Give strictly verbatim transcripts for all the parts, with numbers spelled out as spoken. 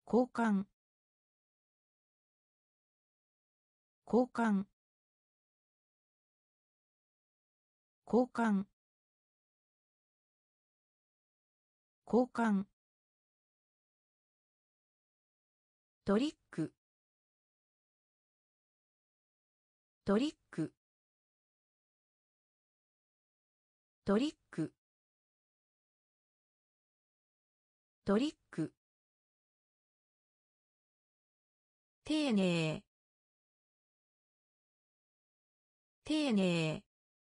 交換交換交換交換トリックトリックトリックトリック丁寧丁寧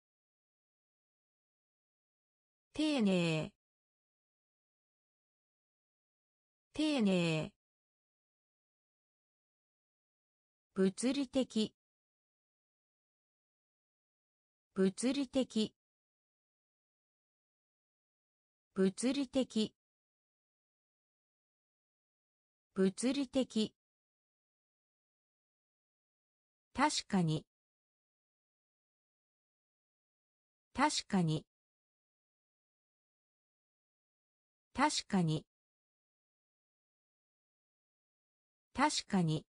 丁寧丁寧物理的物理的物理的物理的確かに確かに確かに確かに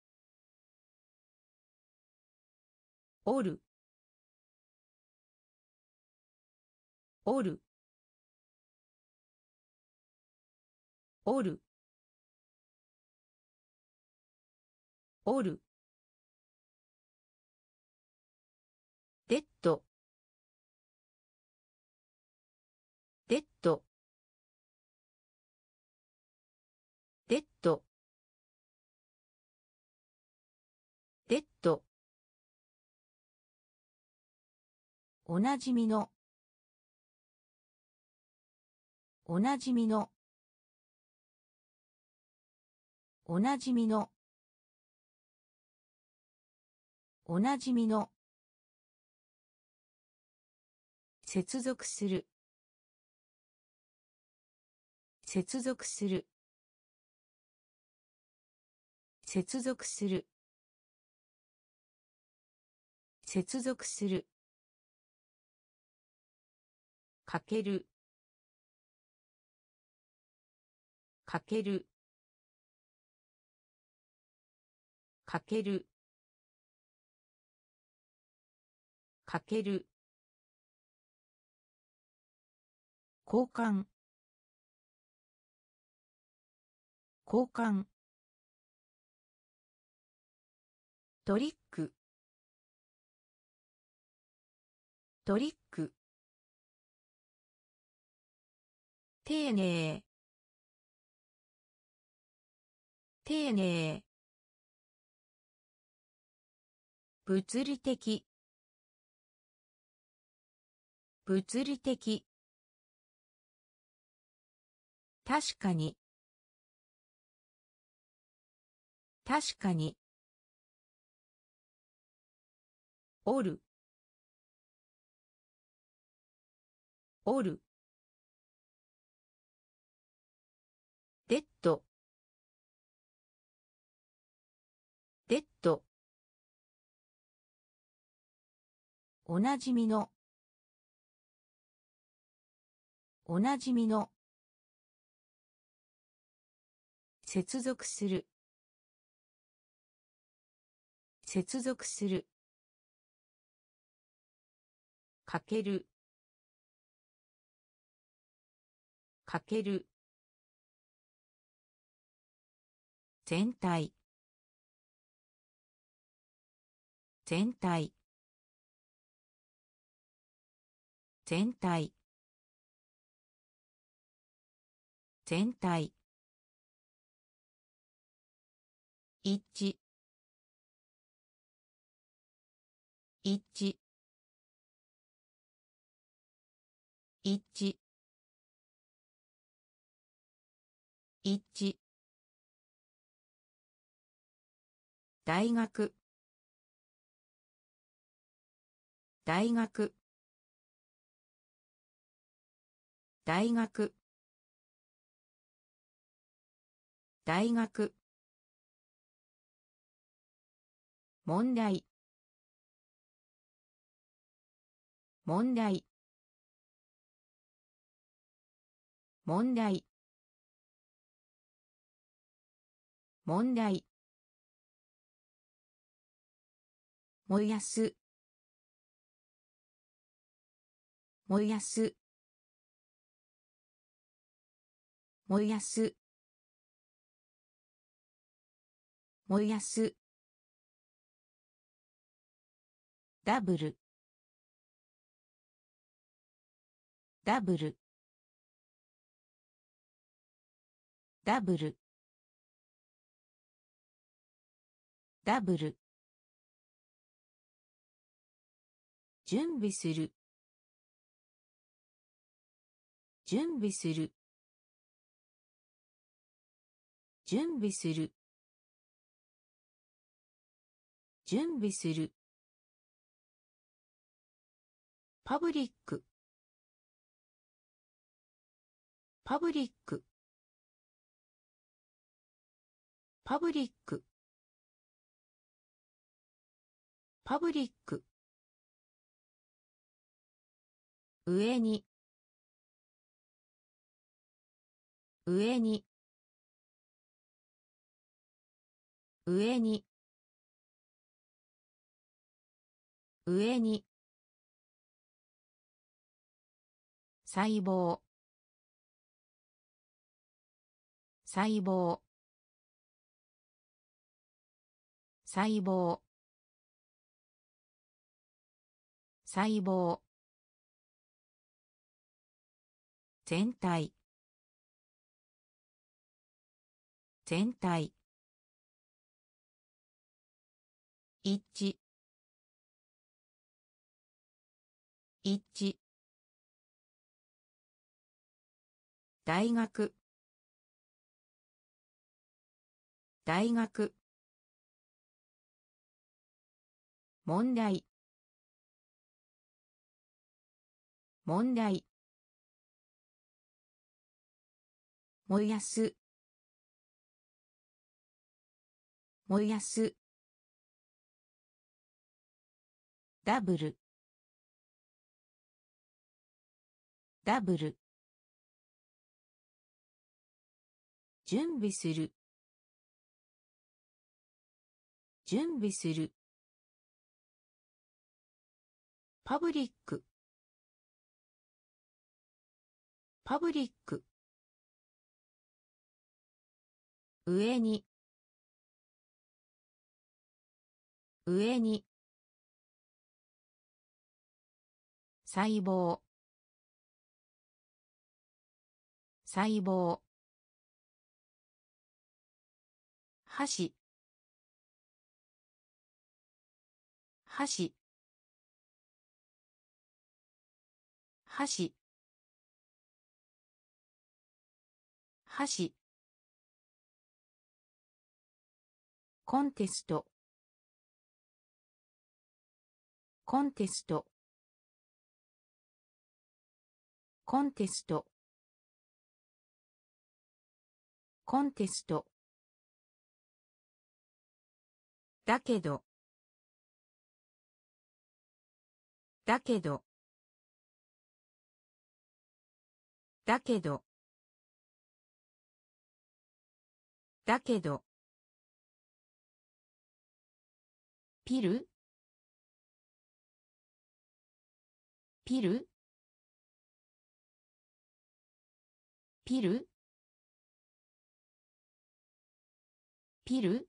おるおるおるおるデッドデッドデッドデッドおなじみのおなじみのおなじみのおなじみの接続する接続する接続する接続するかけるかけるかけるかける交換交換トリックトリック丁寧丁寧物理的物理的確かに確かにおるおるデッドデッドおなじみのおなじみの接続する接続するかけるかける全体全体全体全体一致一致一致一致大学大学大学大学問題問題問題問題燃やす燃やす燃やす燃やすダブルダブルダブルダブル準備する準備する準備する準備するパブリックパブリックパブリックパブリック上に上に上に上に細胞細胞細胞細胞全体全体一致一致大学大学問題問題燃やす燃やすダブルダブル準備する準備するパブリックパブリック上に上に細胞細胞箸箸箸箸コンテストコンテストコンテストコンテストだけどだけどだけどだけどピルピルピルピル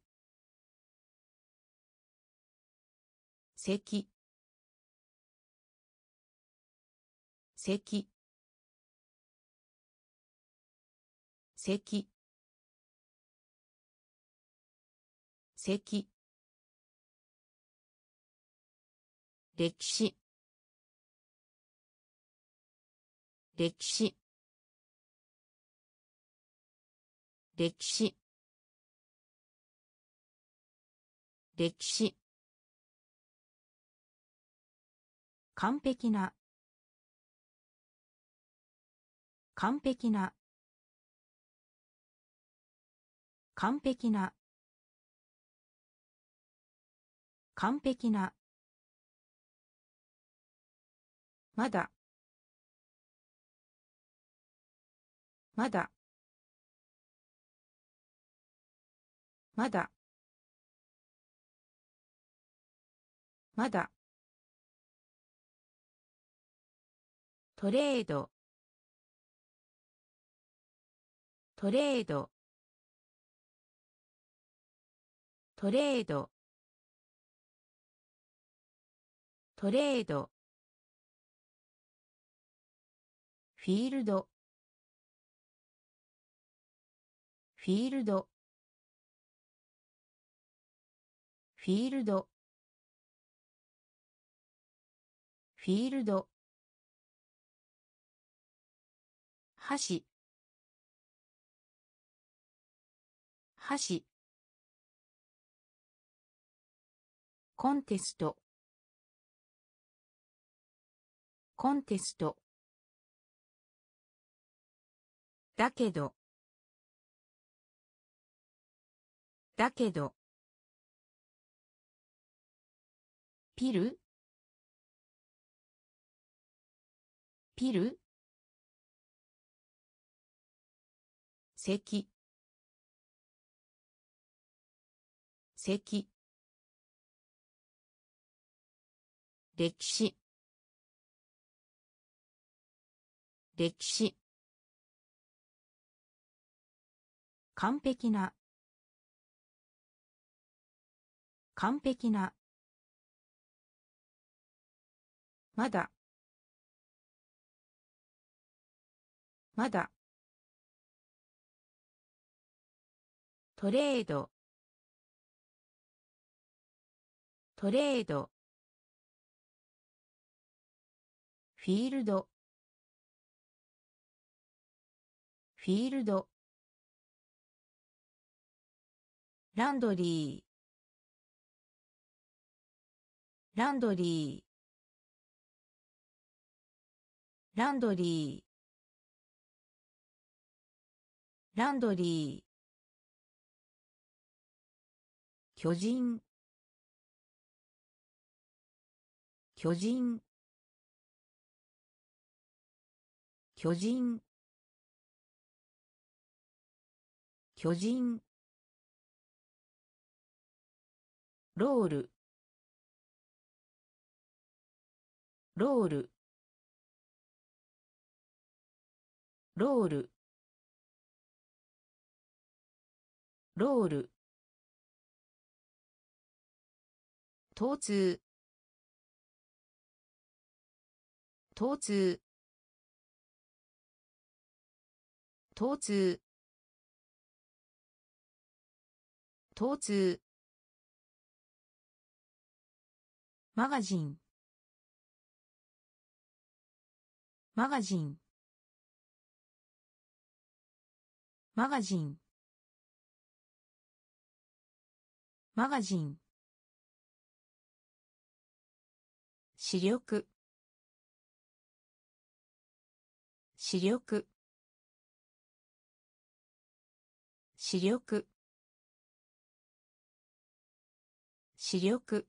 咳咳咳咳歴史歴史歴史歴史完璧な完璧な完璧な完璧なまだまだまだまだトレードトレードトレードトレードフィールドフィールドフィールドフィールド箸箸コンテストコンテストだけどだけどピルピル咳咳歴史歴史完璧な完璧なまだまだトレードトレードフィールドフィールドランドリーランドリーランドリーランドリー巨人巨人巨人巨人ロールロールロールロール疼痛疼痛疼痛疼痛マガジンマガジンマガジンマガジン視力視力視力視力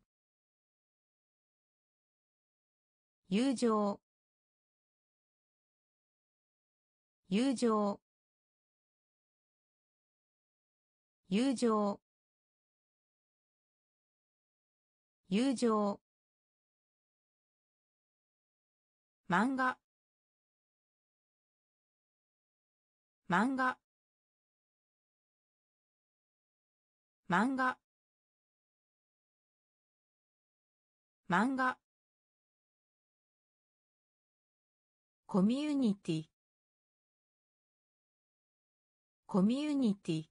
友情友情友情友情漫画漫画漫画漫画コミュニティコミュニティ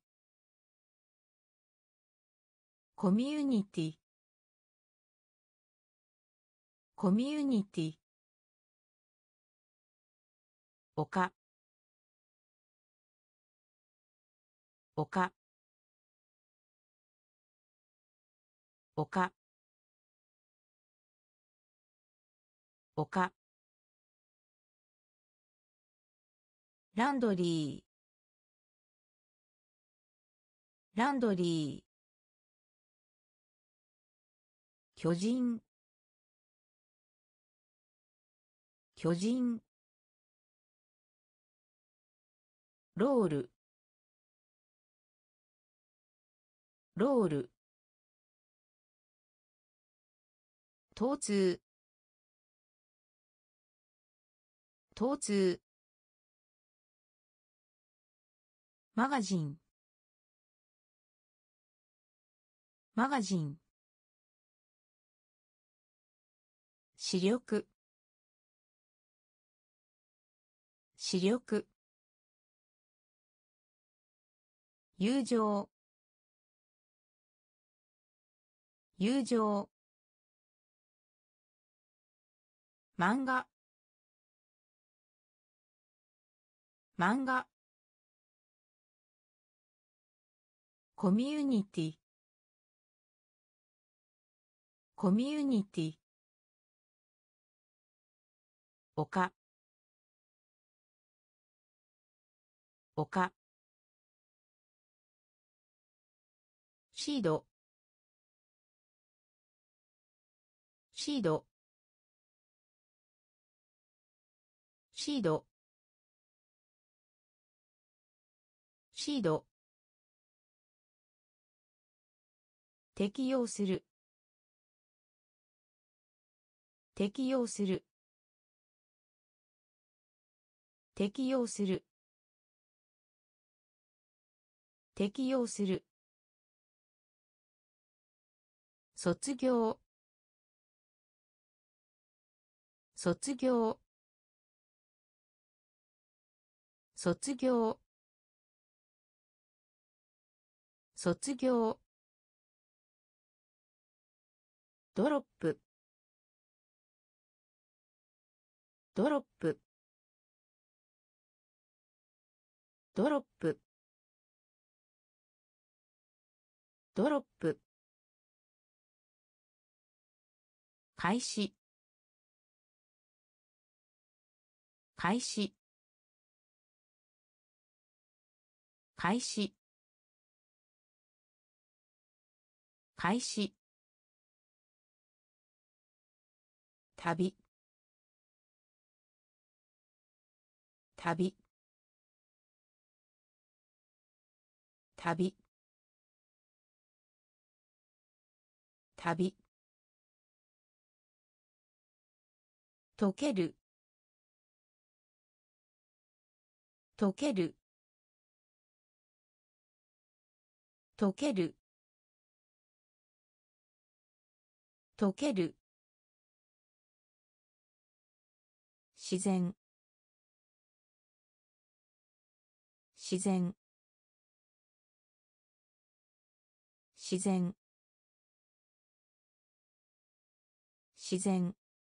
コミュニティコミュニティ丘丘丘丘ランドリーランドリー巨人巨人ロールロール疼痛疼痛マガジンマガジン視力視力友情友情漫画漫画コミュニティコミュニティ丘丘シードシードシードシード適用する適用する適用する適用する卒業卒業卒業卒業ドロップドロップドロップドロップ開始開始開始開始旅旅旅旅溶ける溶ける溶ける溶ける自然自然自然自然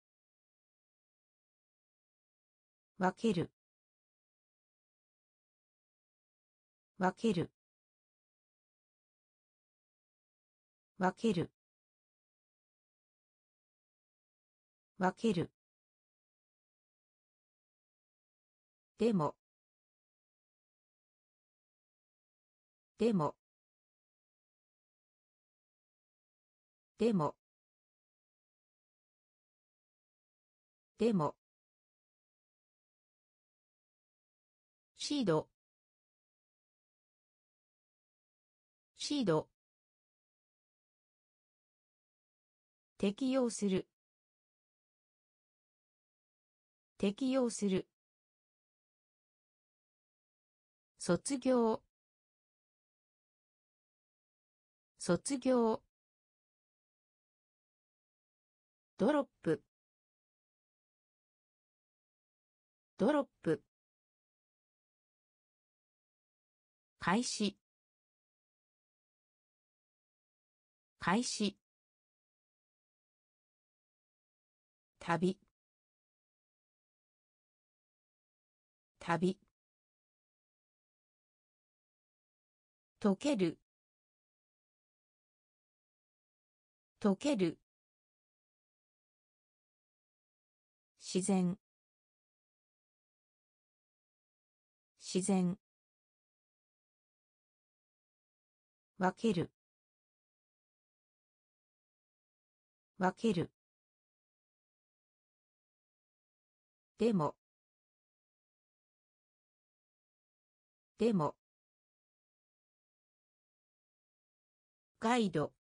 分ける分ける分ける分けるでもでもでもでもシードシード適用する適用する卒業卒業ドロップドロップ開始開始旅旅溶ける溶ける自然自然分ける分けるでもでもガイド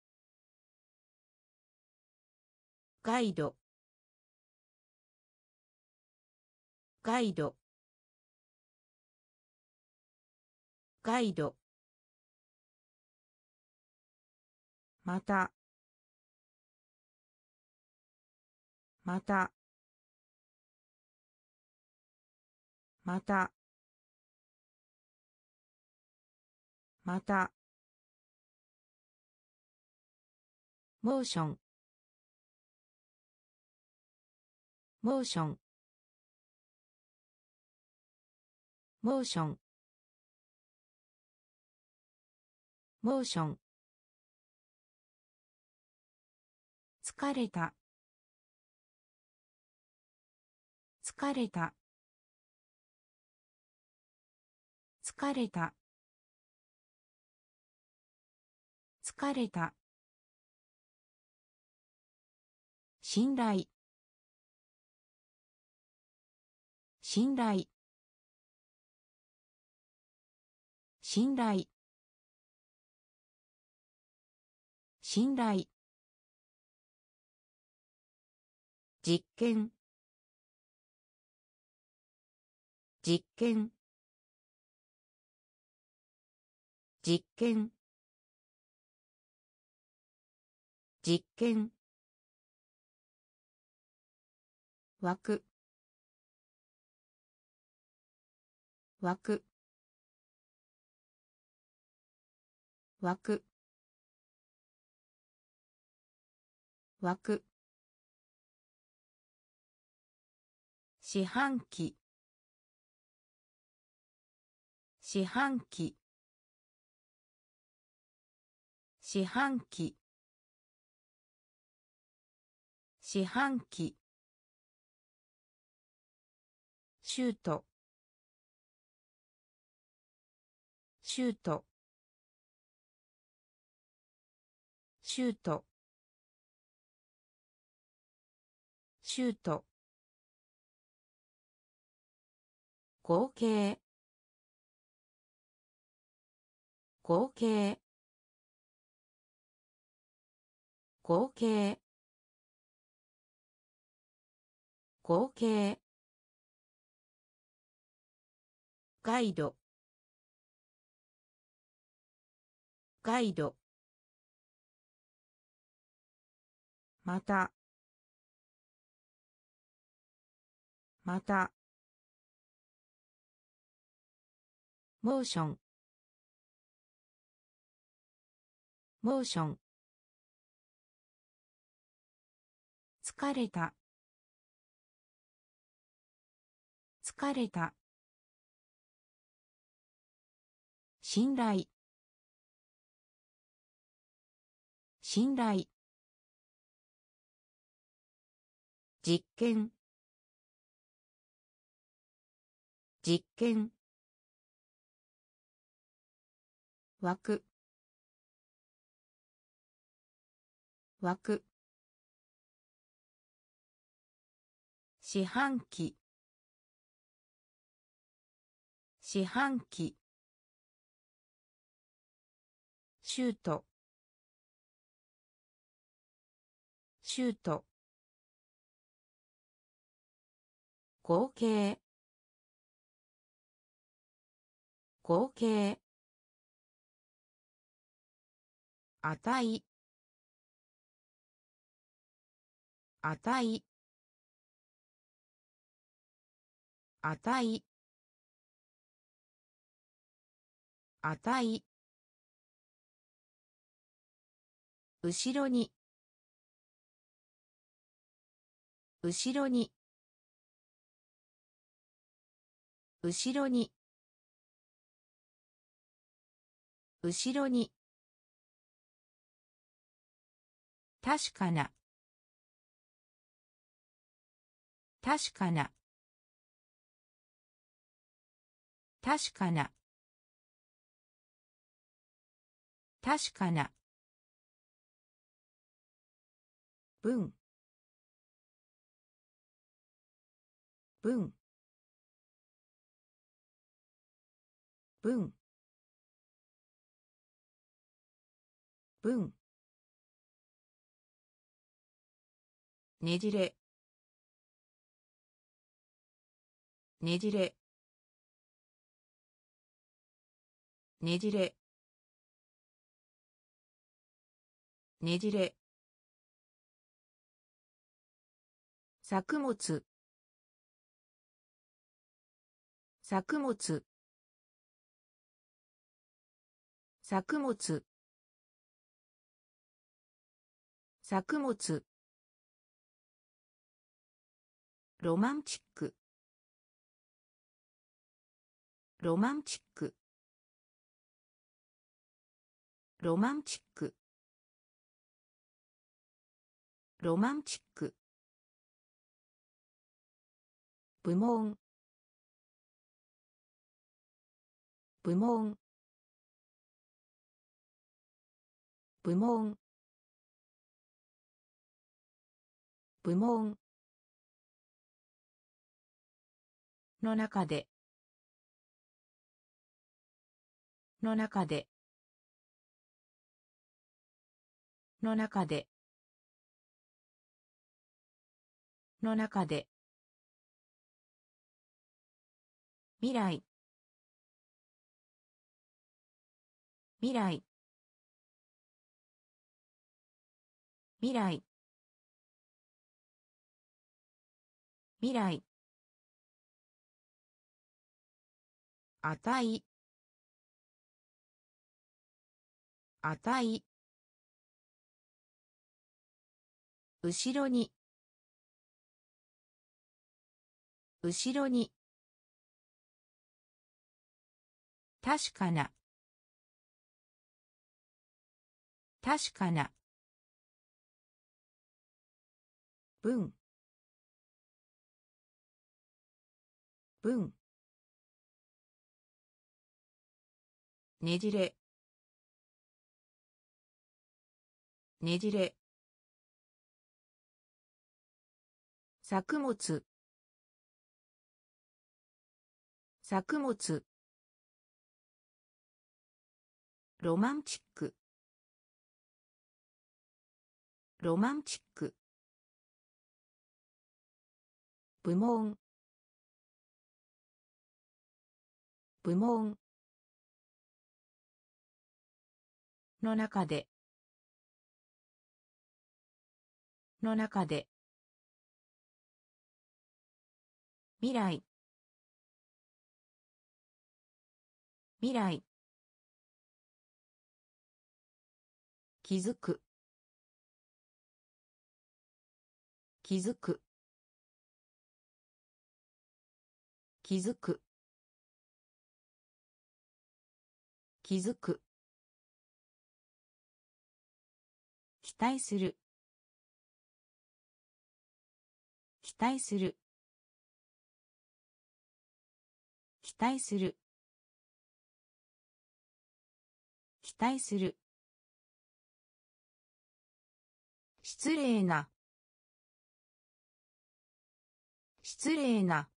ガイドガイドガイドまたまたまたまたモーションモーションモーションモーション疲れた疲れた疲れた疲れた信頼信頼信頼信頼実験実験実験実験枠枠枠枠四半期四半期四半期四半期シュートシュートシュートシュート合計合計合計合計ガイドガイドまたまたモーションモーション疲れた疲れた信頼信頼実験実験枠枠四半期四半期シュートシュート合計合計値値値値後ろに後ろに後ろに後ろに確かな確かな確かな確かな文文文文ねじれねじれねじれねじれ作物作物作物作物ロマンチックロマンチックロマンチックロマンチック部門部門部門部門の中での中での中での中で未来未来未来未来値値後ろに後ろに確かな確かな文文ねじれねじれ作物作物ロマンチックロマンチック部門部門の中での中で未来未来気づく気づく気づく気づく期待する期待する期待する期待する失礼な失礼な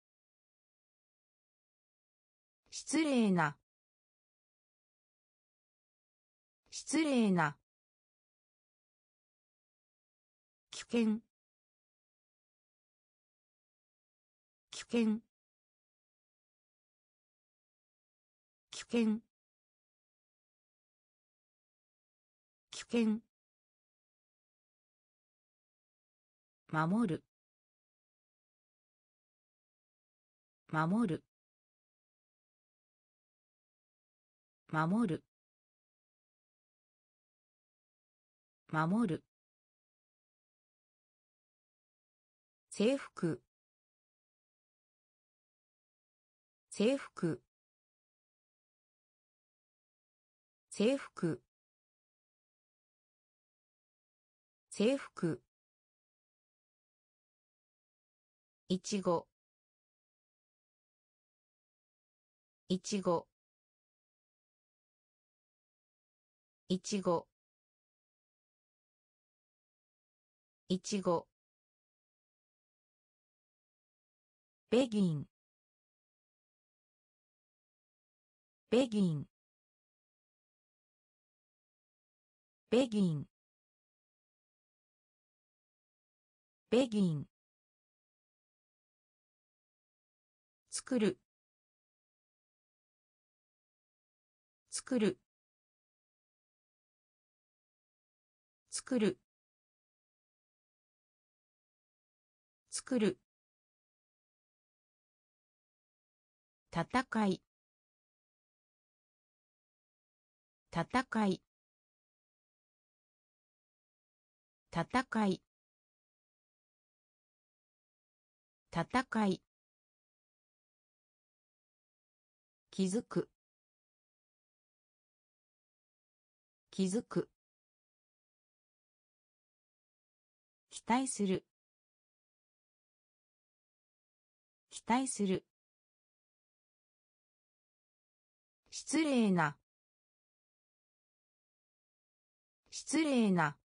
失礼な失礼な危険危険危険危険守る守る守る守る制服制服制服制服いちごいちごいちごいちごベギンベギンベギンベギン作る作る作る作る戦い戦い戦い戦い気づく気づく期待する期待する失礼な失礼な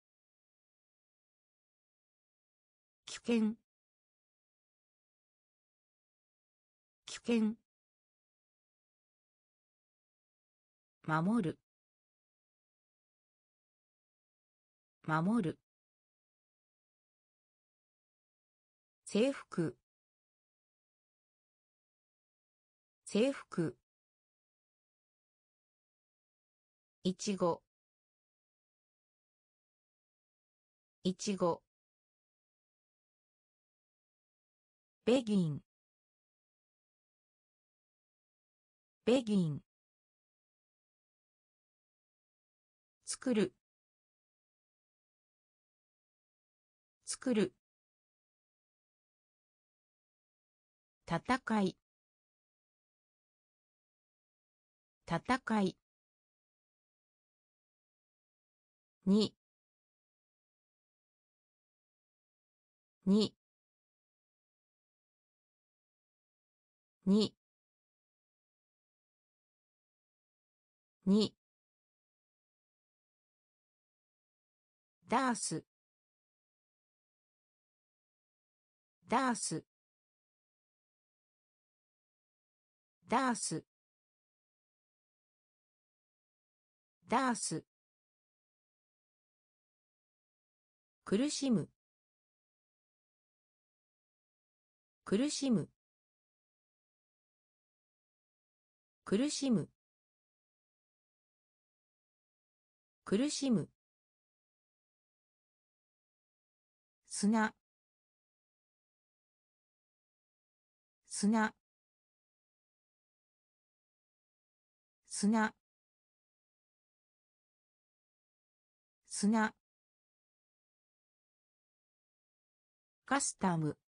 危険危険守る守る制服制服いちごいちごベギンベギン作る作る戦い戦いににににダースダースダースダース苦しむ苦しむ苦しむ苦しむ砂砂砂砂カスタム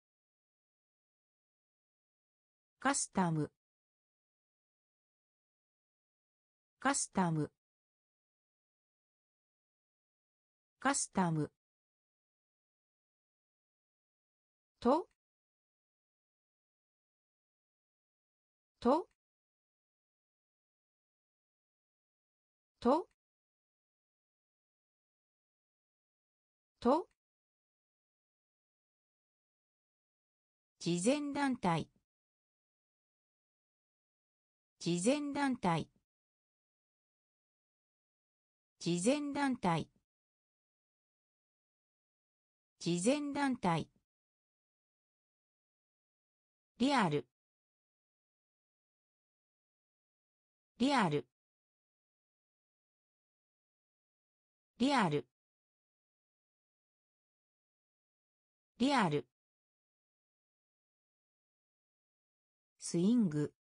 カスタムカスタムカスタムとととと慈善団体慈善団体慈善団体慈善団体リアルリアルリアルリアルスイング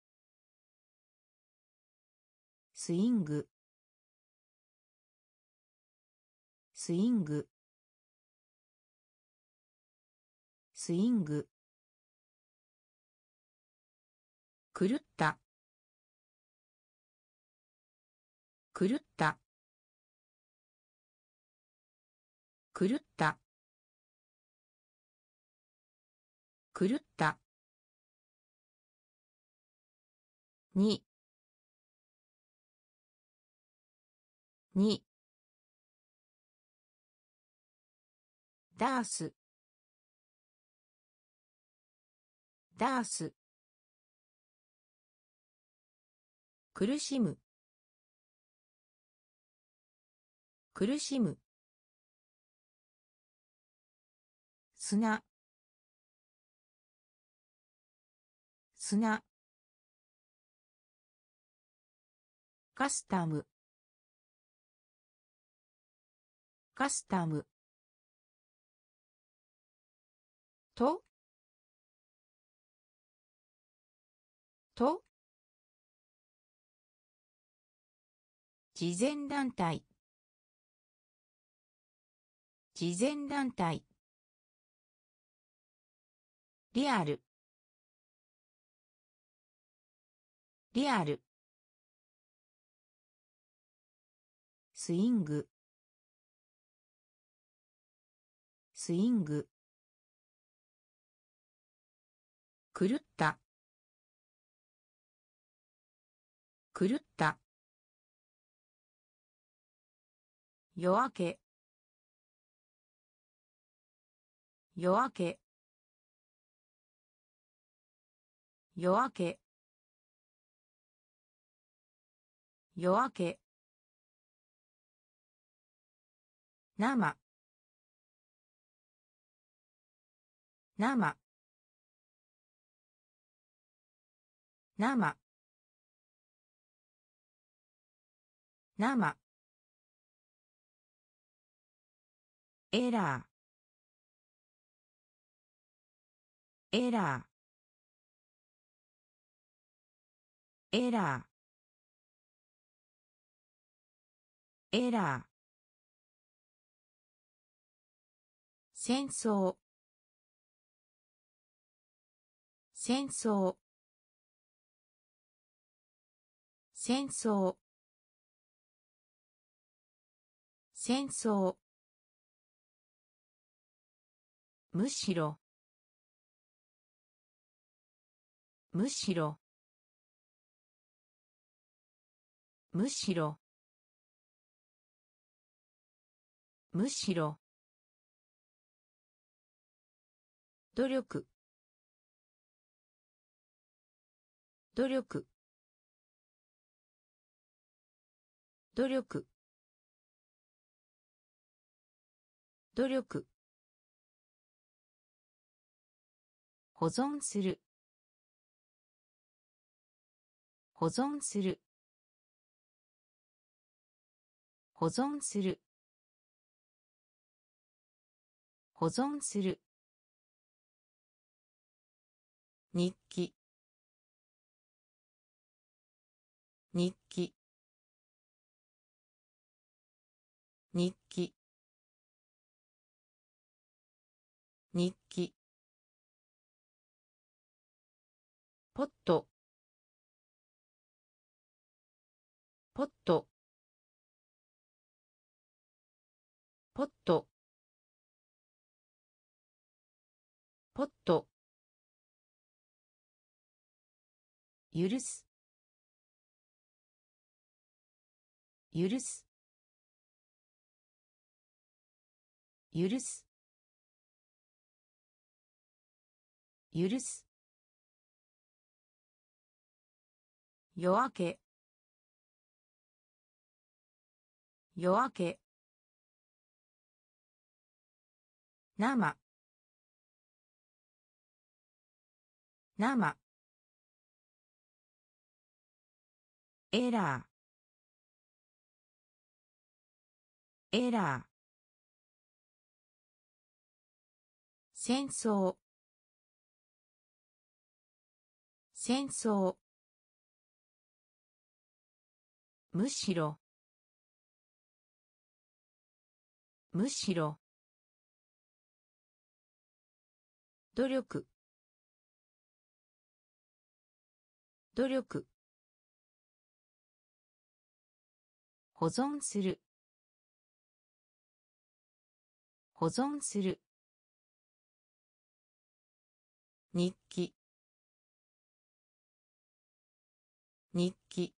スイングスイングスイング狂った狂った狂った狂ったににダースダース苦しむ苦しむ砂砂カスタムカスタムとと慈善団体慈善団体リアルリアルスイングスイング狂った狂った夜明け夜明け夜明け夜明け生生生生エラーエラーエラーエラー戦争戦争戦争戦争むしろむしろむしろむしろ努力努力努力努力保存する保存する保存する保存する日記日記日記日記ポットポットポットポット許す許す許す許す夜明け夜明け生生エラーエラー戦争戦争むしろむしろ努力努力保存する保存する日記日記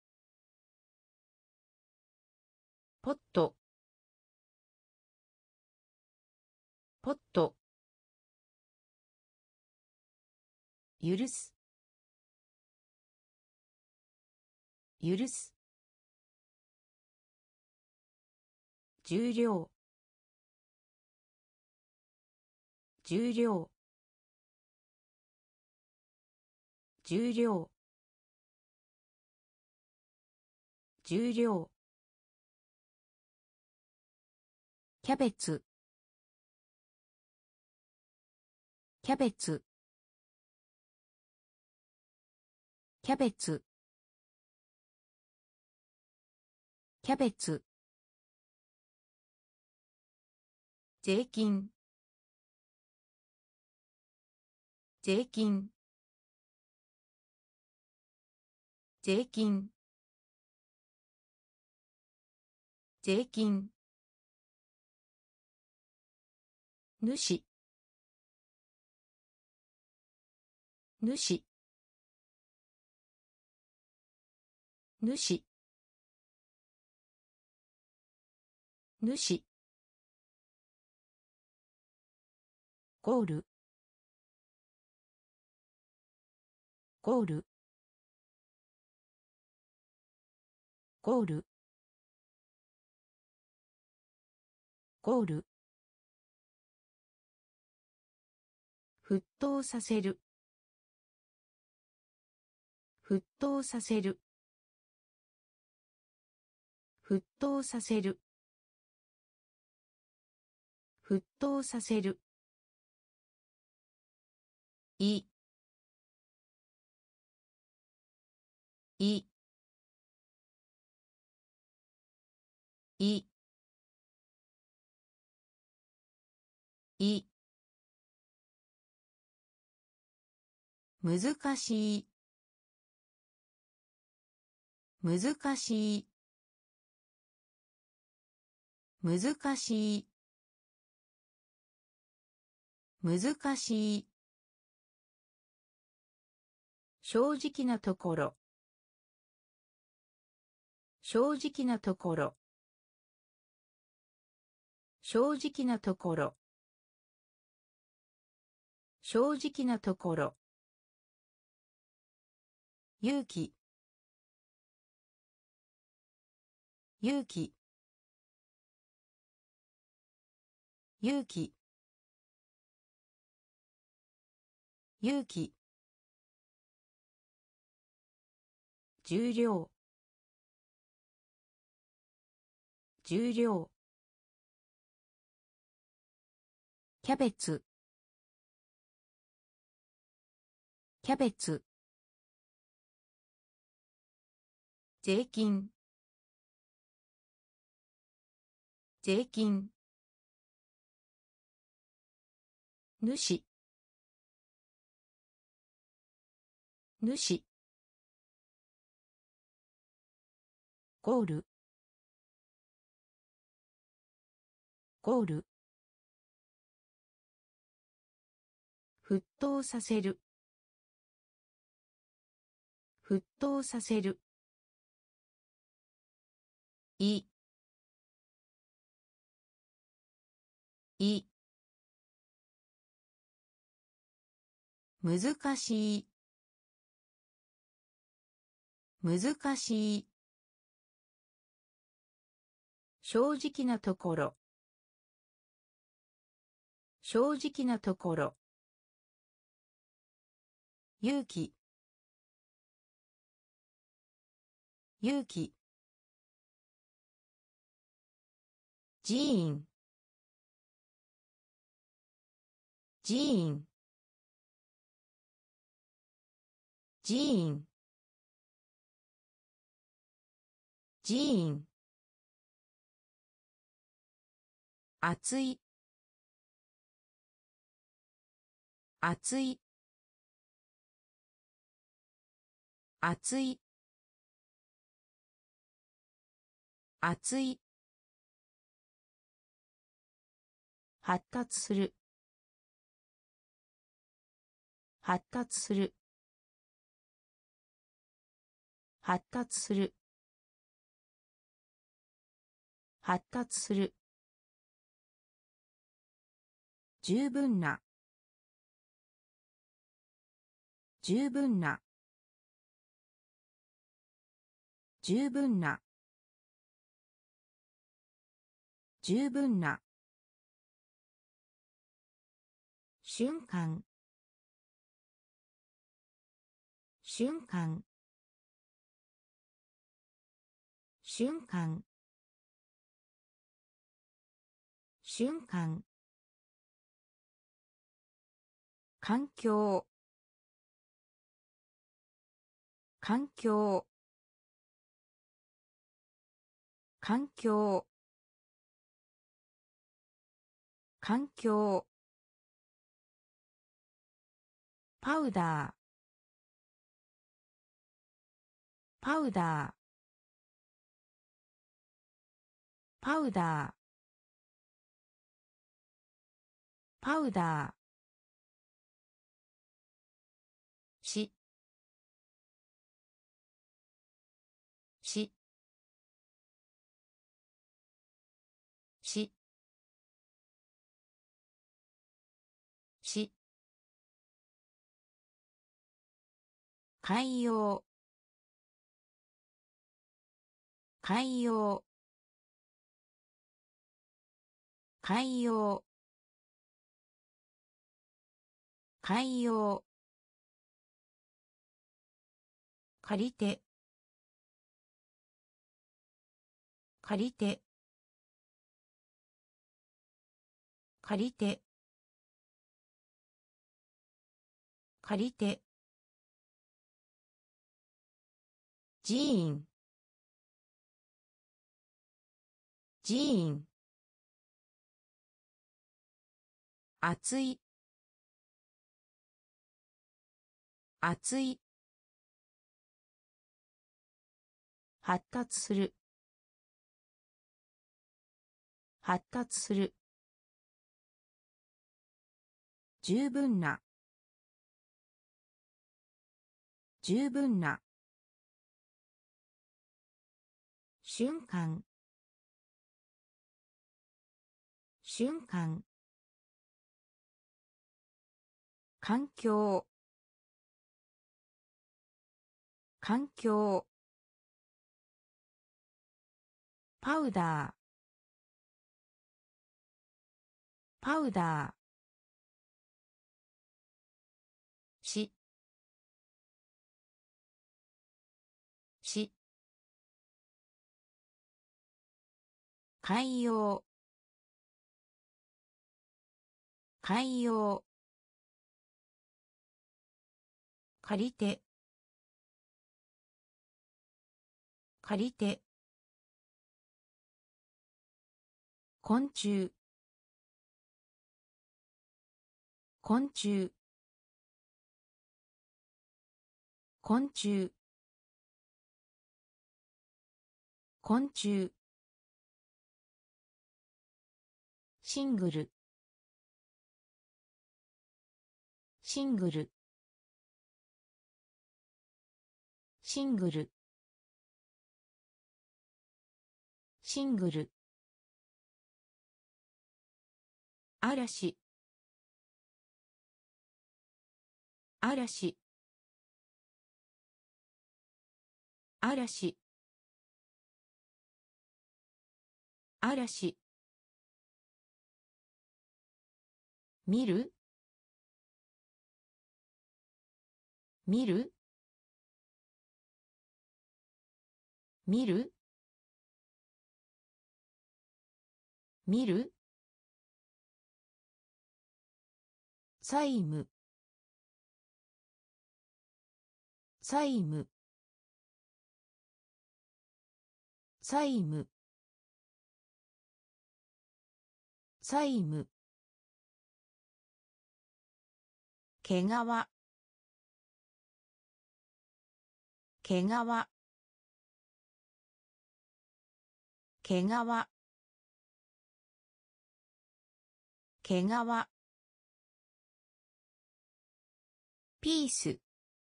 ポットポット許す許す重量重量重量重量キャベツキャベツキャベツキャベツ税金税金税金税金主主主主ゴールゴールゴールゴール沸騰させる沸騰させる沸騰させる沸騰させるいいいい難しい難しい難しい難しい正直なところ正直なところ正直なところ正直なところ勇気勇気勇気勇気重量重量キャベツキャベツ税金税金主主ゴールゴール沸騰させる沸騰させるいい難しい難しい正直なところ正直なところ勇気勇気寺院寺院寺院寺院熱い熱い熱い熱い発達する発達する発達する発達する十分な十分な十分な十分な瞬間瞬間瞬間瞬間環境環境環境環境パウダーパウダーパウダーパウダーしししし海洋海洋海洋海洋借りて借りて借りて借りて寺院寺院熱い熱い発達する発達する十分な十分な瞬間瞬間環境環境パウダーパウダーしし海洋海洋借りて借りて昆虫昆虫昆虫昆虫シングルシングルシングルシングル嵐嵐嵐嵐見る見る見る見る債務債務債務債務毛皮毛皮毛皮毛皮ピース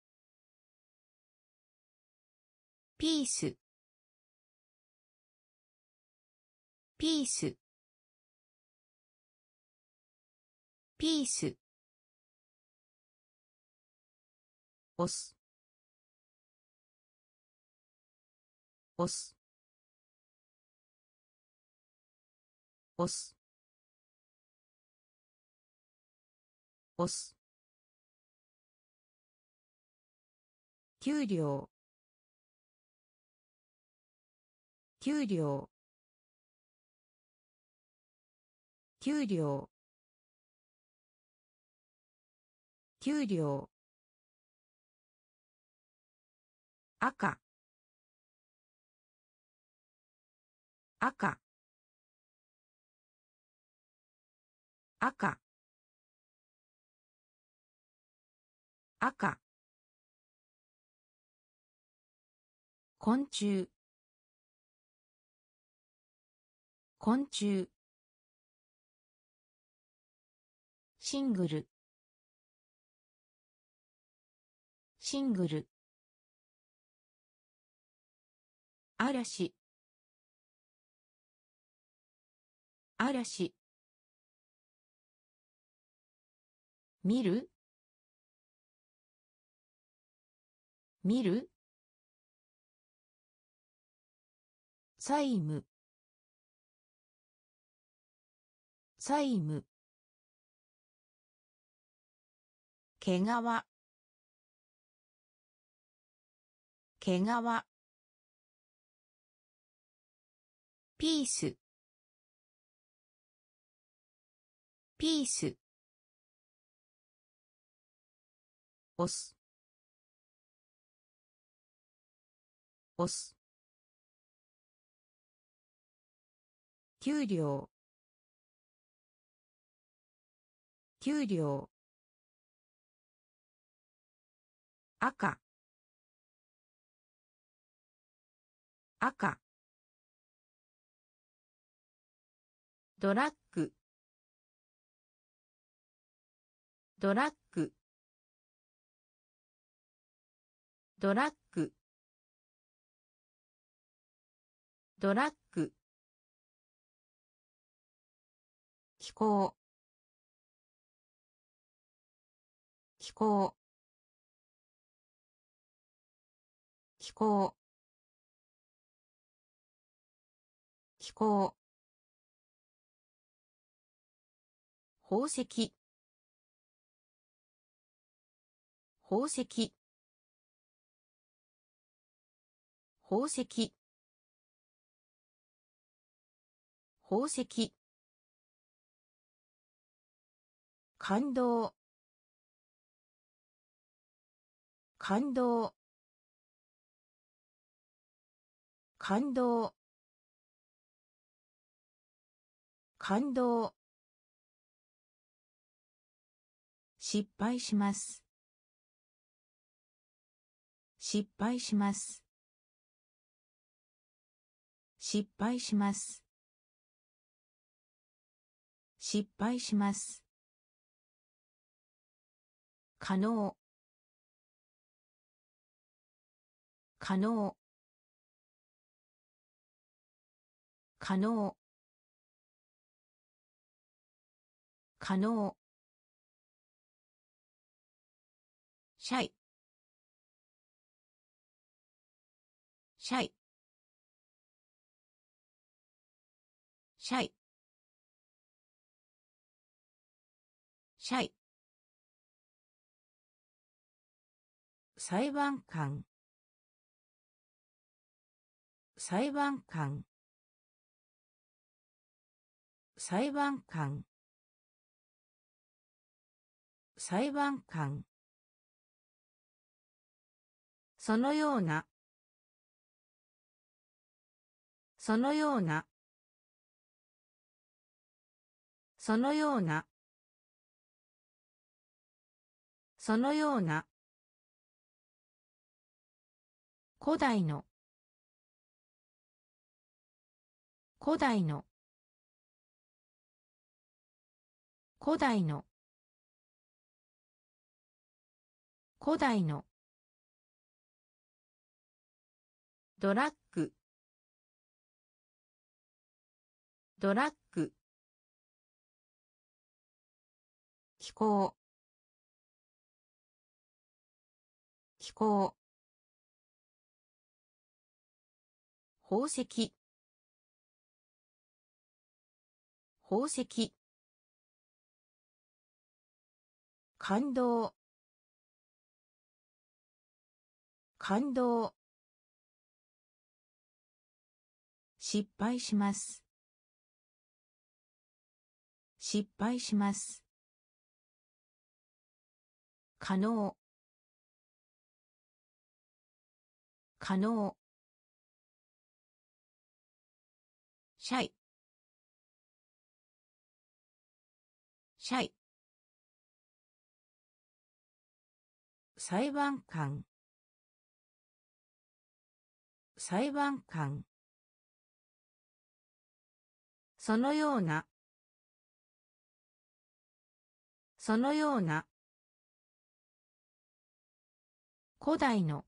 ピースピースピース押す押す押す押す給料給料給料給料赤赤赤赤昆虫昆虫シングルシングル嵐嵐見る見る債務債務毛皮毛皮ピースピース押す押す給料給料赤赤ドラッグドラッグドラッグドラッグ気候気候気候気候宝石宝石宝石宝石感動感動感動感動失敗します失敗します失敗します失敗します可能可能可能可能シャイシャイシャイシャイ裁判官裁判官裁判官裁判官そのようなそのようなそのようなそのような古代の古代の古代の古代のドラッグドラッグ気候気候宝石宝石、感動、感動、失敗します、失敗します、可能、可能、シャイ、シャイ、裁判官、裁判官、そのような、そのような、古代の、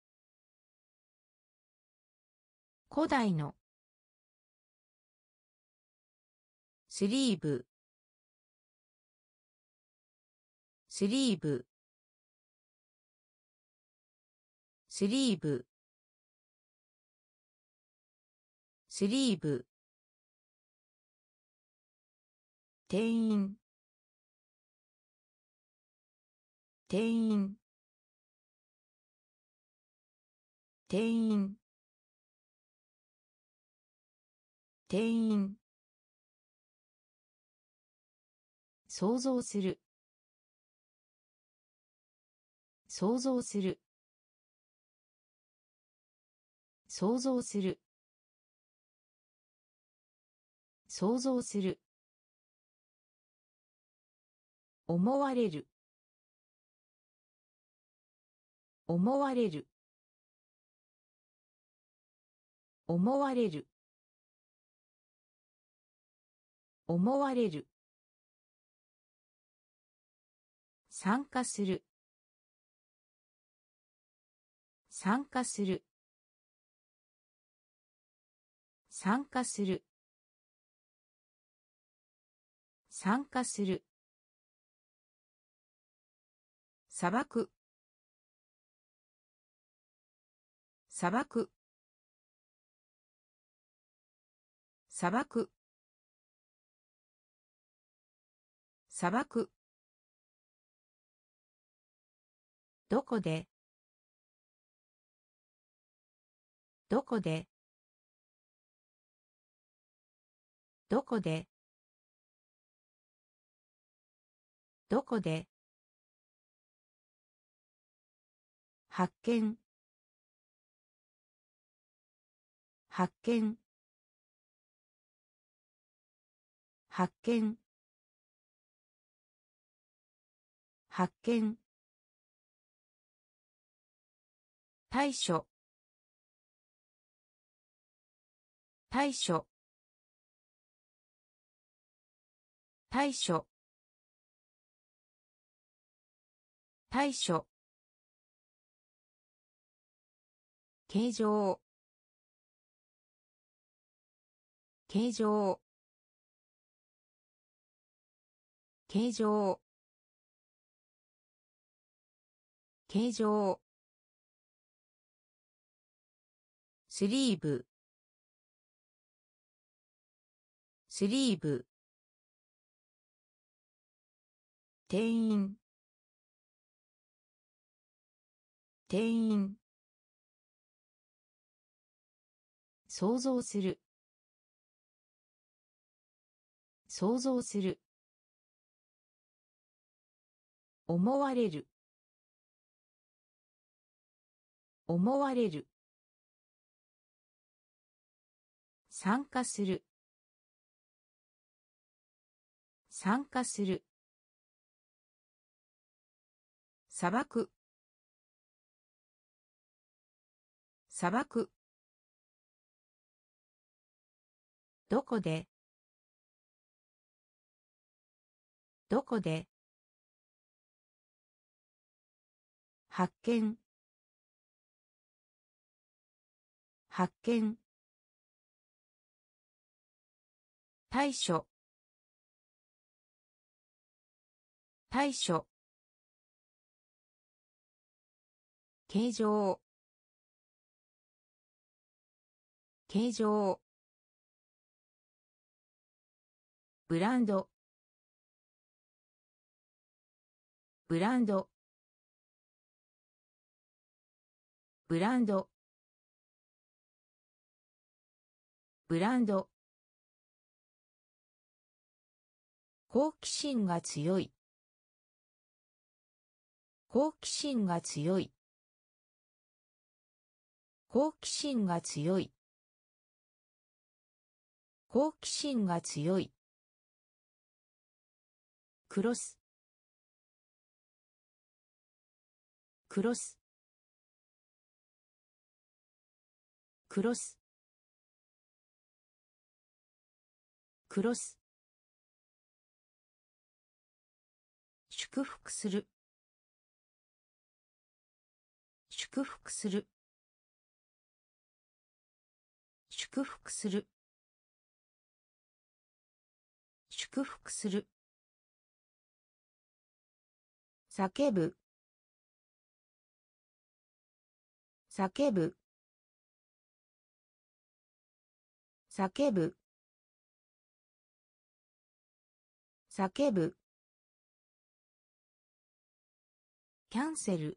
古代の、スリーブ、スリーブ、スリーブ、スリーブ、店員、店員、店員、店員、想像する、想像する、想像する、想像する、思われる、思われる、思われる、思われる、参加する、参加する、参加する、参加する、砂漠、砂漠、砂漠、砂漠、どこで、どこで、どこで、どこで、発見、発見、発見、発見、対処、対処、対処、対処、形状、形状、形状、形状、スリーブ、スリーブ、店員、店員、想像する、想像する、思われる、思われる、参加する、参加する、砂漠、砂漠、どこで、どこで、発見、発見、対処、対処、形状、形状、 ブランドブランドブランドブランド好奇心が強い好奇心が強い好奇心が強い好奇心が強いクロスクロスクロスクロス祝福する祝福する祝福する祝福する叫ぶ叫ぶ叫ぶ叫ぶキャンセル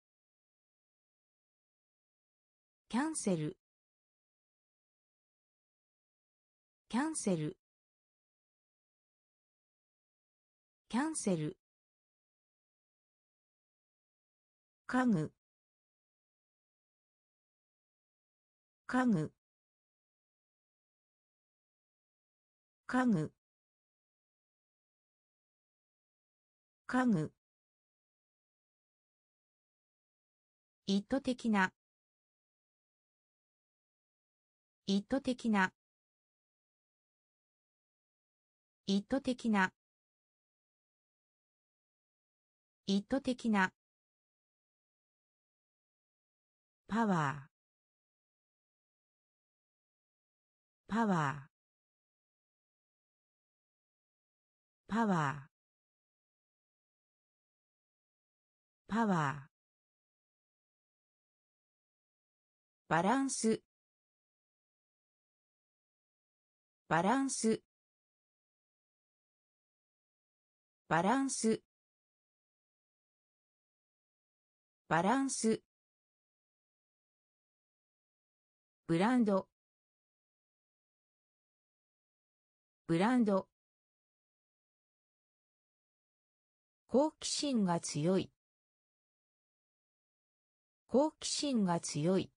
キャンセルキャンセルキャンセル家具家具家具家具意図的な意図的な意図的な意図的なパワーパワーパワーパワーバランスバランスバランスバランスブランドブランド好奇心が強い好奇心が強い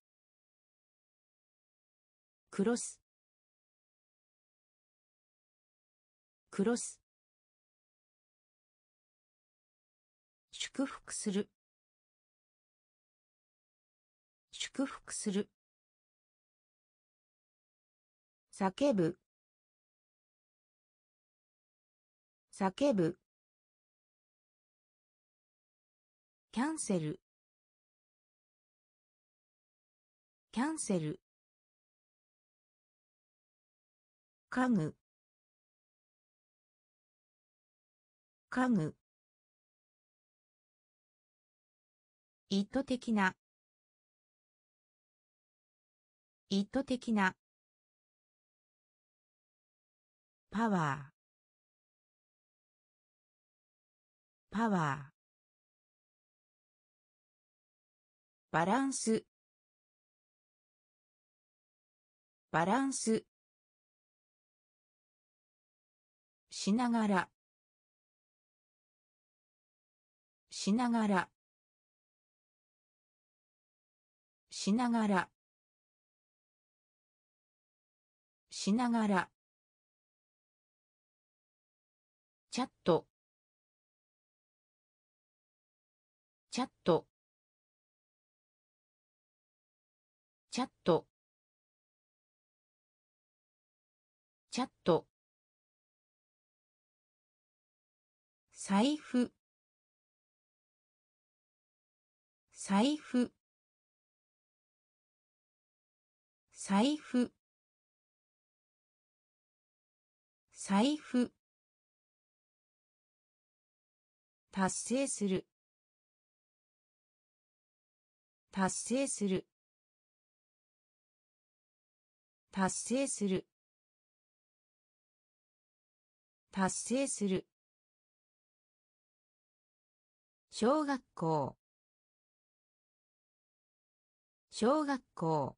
クロスクロス祝福する祝福する叫ぶ叫ぶキャンセルキャンセル家具家具意図的な意図的なパワーパワーバランスバランスしながらしながらしながらしながらチャットチャットチャットチャット財布財布財布財布達成する達成する達成する達成する。小学校、小学校、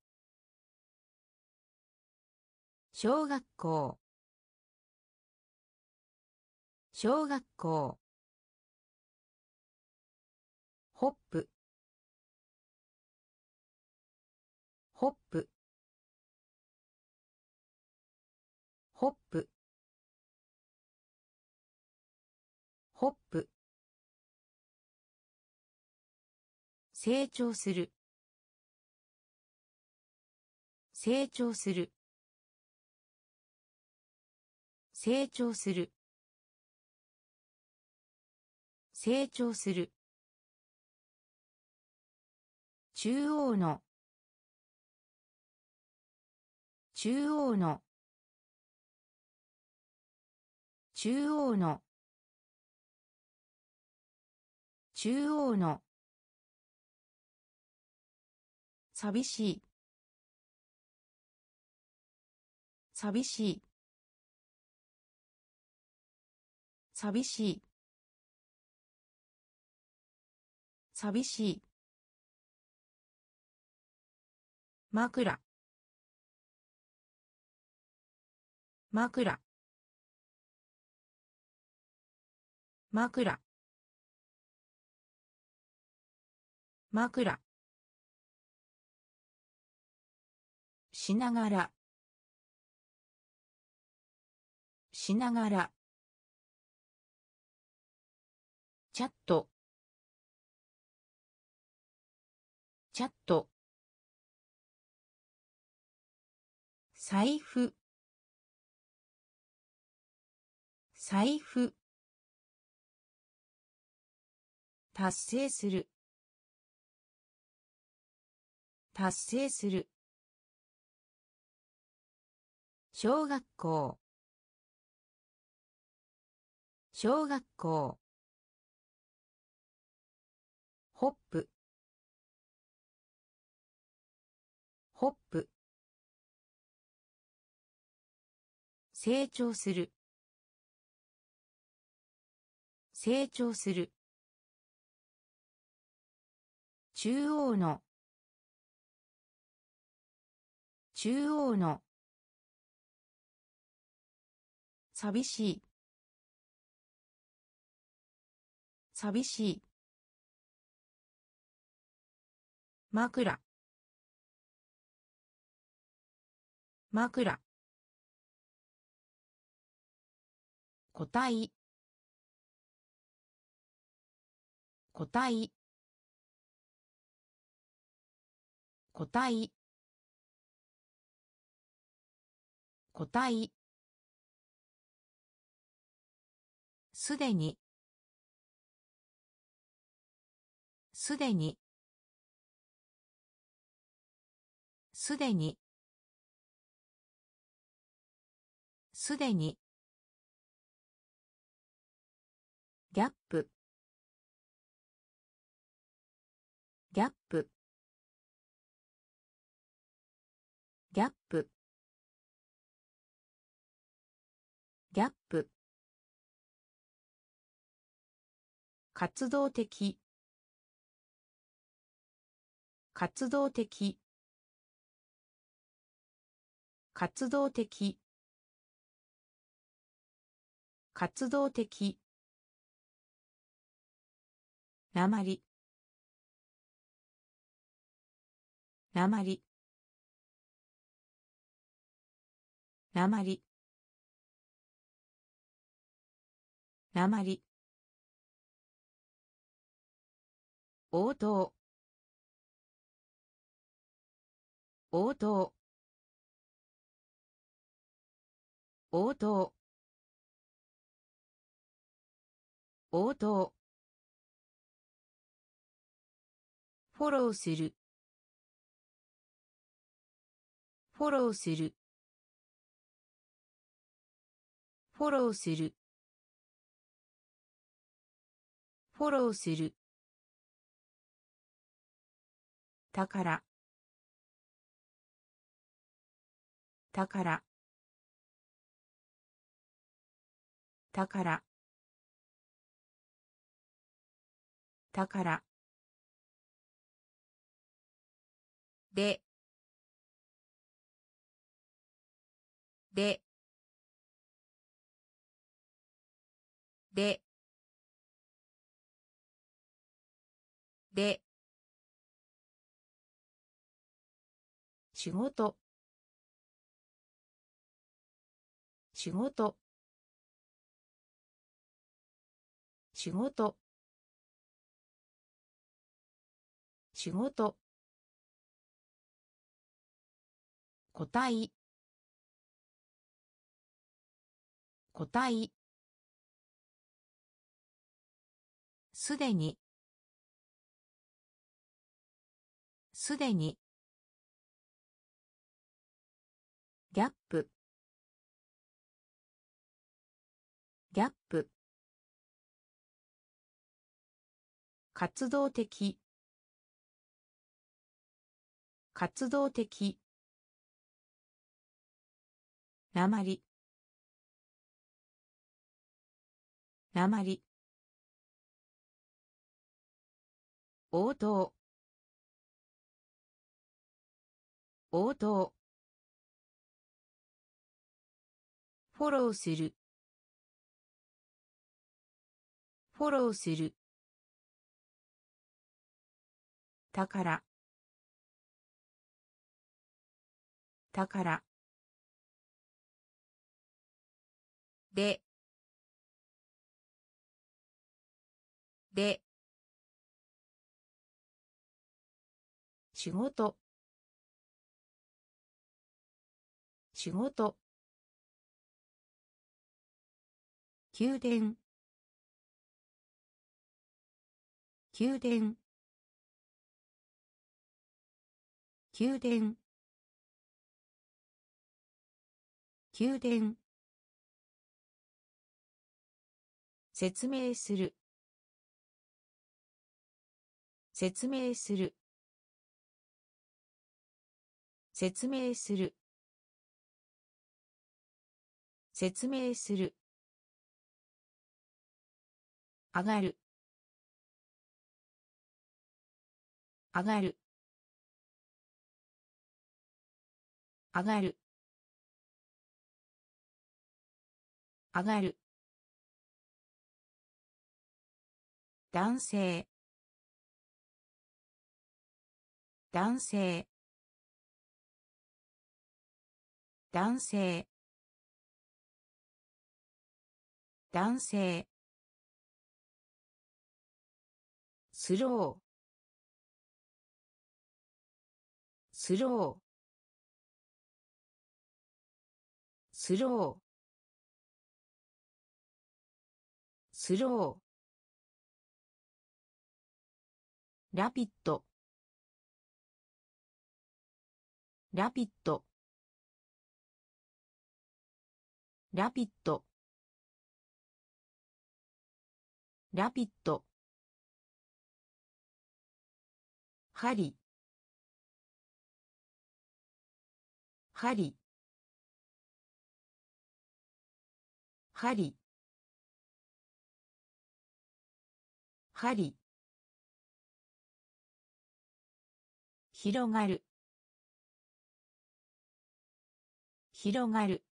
小学校、小学校。ホップ、ホップ、ホップ、ホップ。成長する、成長する、成長する、成長する。中央の、中央の、中央の、中央の。寂しい、寂しい、寂しい、寂しい。枕、枕、枕、枕。しながら、しながら。チャット、チャット。財布、財布。達成する、達成する。小学校、小学校。ホップ、ホップ。成長する、成長する。中央の、中央の。寂しい、寂しい。枕、枕。個体、個体、個体、個体。すでに、すでに、すでに、すでに。ギャップ、ギャップ、ギャップ、ギャップ。活動的、活動的、活動的、活動的。なまり、なまり、なまり、なまり。応答、応答、応答、応答。フォローする、フォローする、フォローする、フォローする。宝、宝、 だからだからでででで仕事仕事仕事仕事個体個体すでにすでにギャップギャップ活動的活動的なまりなまり応答応答フォローするフォローするだからだからでで仕事仕事宮殿宮殿宮殿宮殿説明する説明する説明する説明する上がる上がる上がる上がる男性男性男性男性スロースロースロースローラピッドラピッドラピッドラピッド針針針針広がる広がる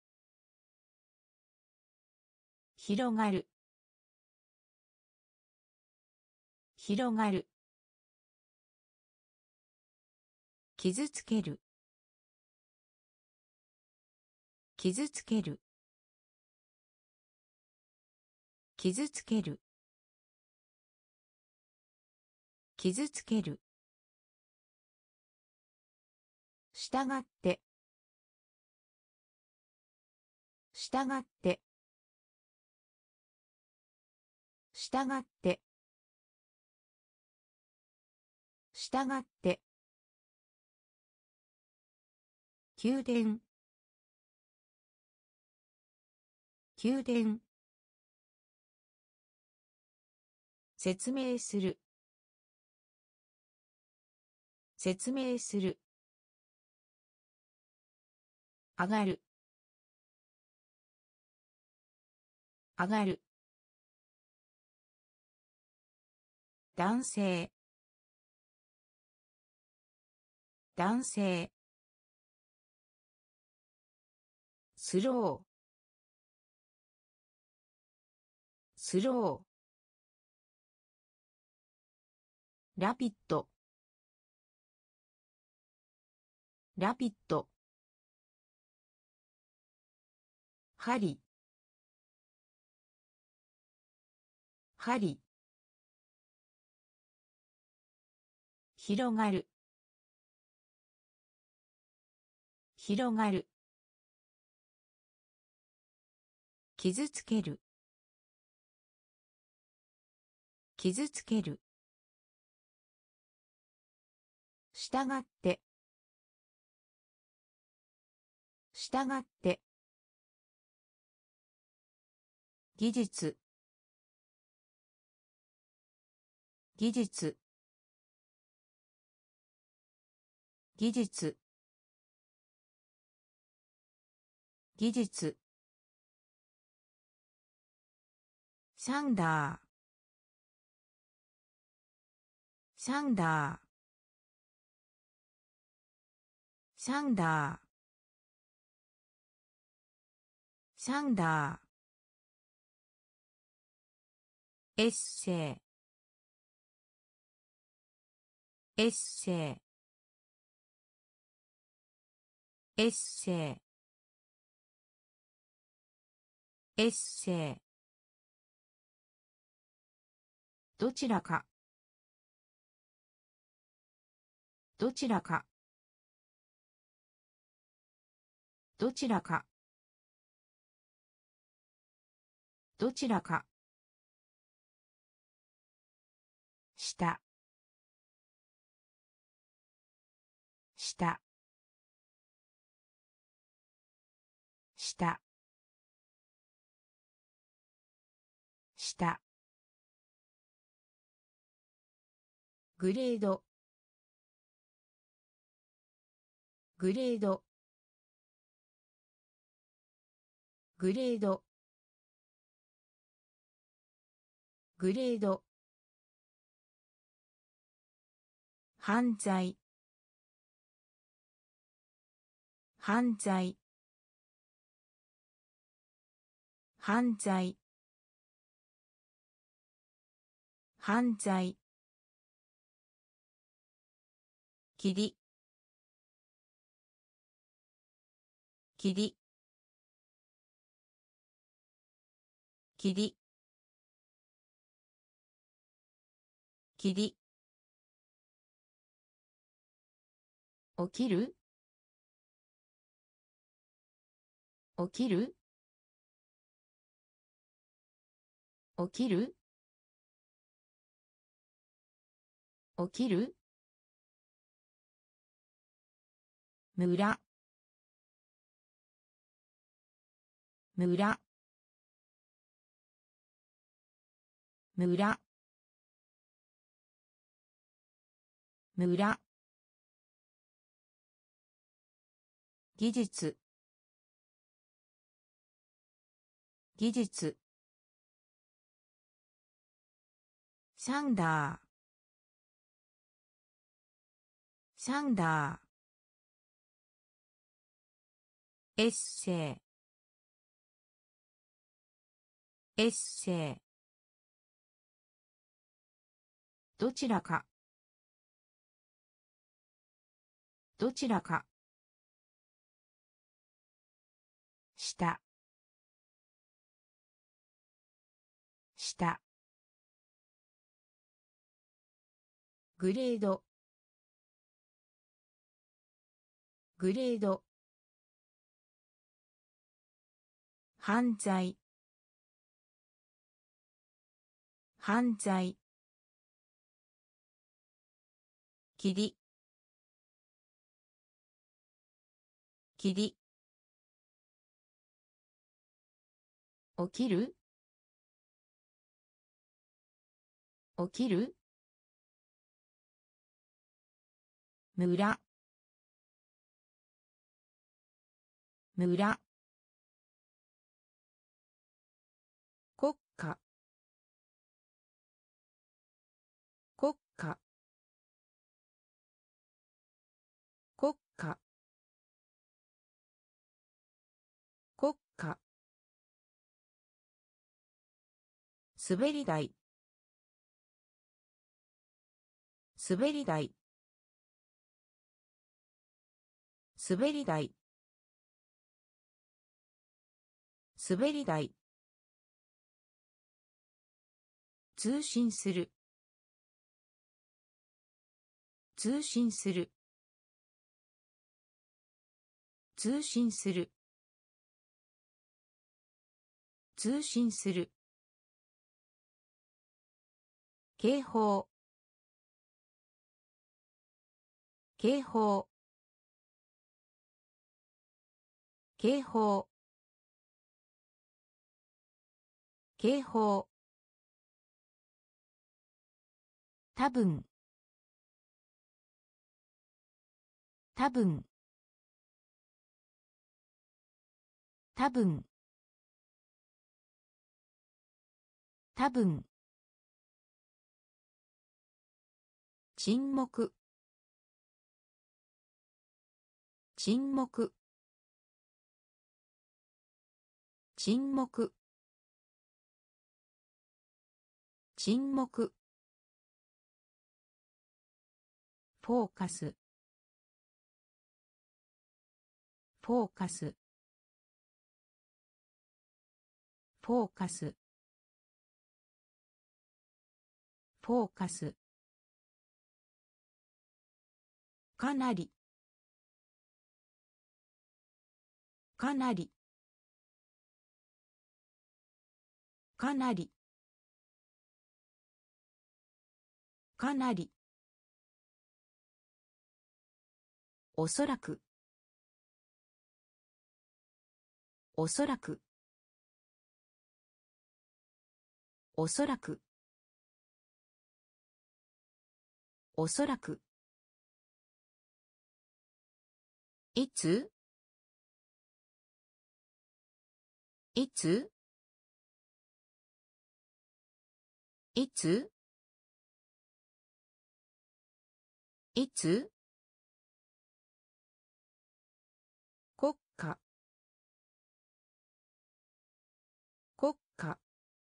広がる広がる傷つける傷つける傷つける傷つけるしたがってしたがってしたがってしたがって宮殿宮殿説明する説明する上がる上がる男性男性スロースローラピッドラピッド針針広がる広がる傷つける傷つけるしたがってしたがって技術技術技術技術サンダーサンダーサンダーサンダーエッセイエッセイエッセイエッセイどちらかどちらかどちらかどちらか下下下下グレードグレードグレードグレード犯罪犯罪犯罪犯罪霧霧霧霧起きる起きる起きる起きる村村村村技術技術サンダーサンダーエッセイエッセイどちらかどちらか下下グレードグレード犯罪犯罪霧霧起きる起きる村村国家滑り台滑り台滑り台滑り台通信する通信する通信する通信する警報警報警報警報多分多分多分多分沈黙沈黙沈黙沈黙フォーカスフォーカスフォーカスフォーカスかなりかなりかなりかなりおそらくおそらくおそらくおそらくいついついついつ国家国家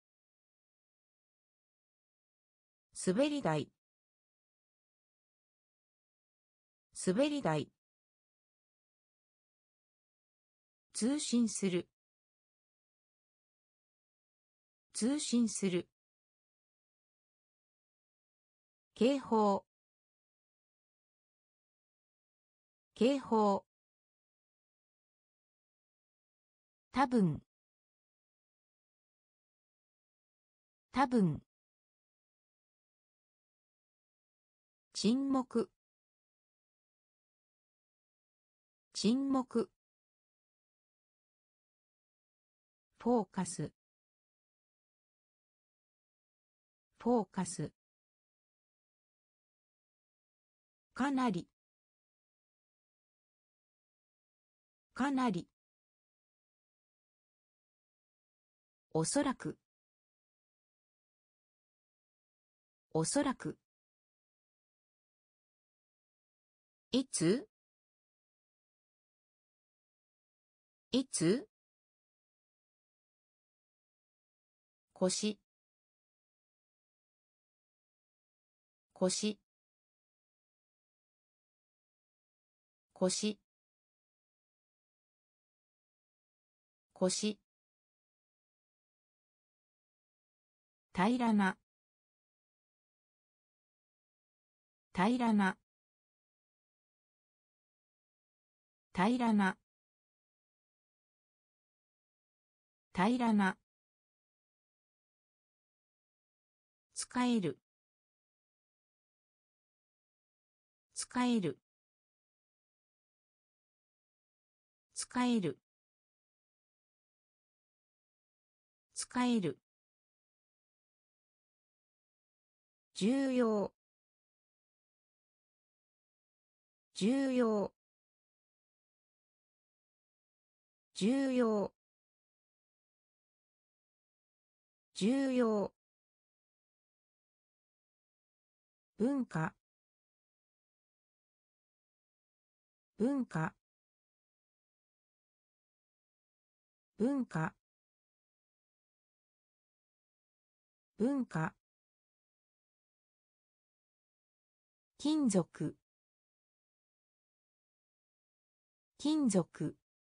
滑り台滑り台通信する通信する警報警報多分多分沈黙沈黙フォーカスフォーカスかなりかなりおそらくおそらくいついつ腰腰腰腰平らな平らな平らな平らな使える使える使える使える重要重要重要重要文化文化文化文化金属金属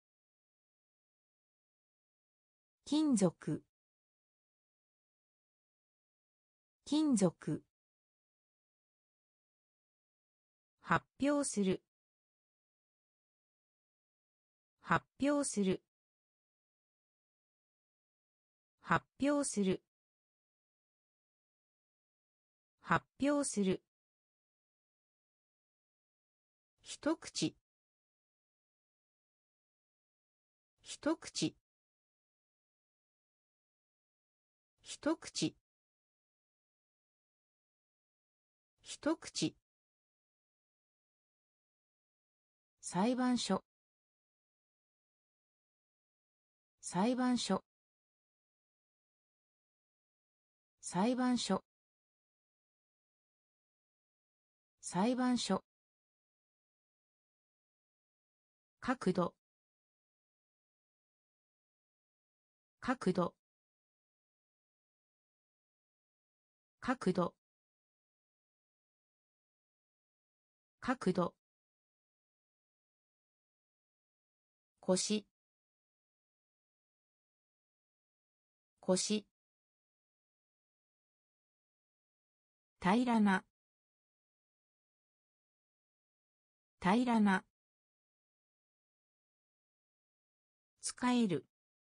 金属金属発表する発表する発表する発表する一口一口一口一口裁判所裁判所裁判所裁判所角度角度角度角度腰腰平らな平らな使える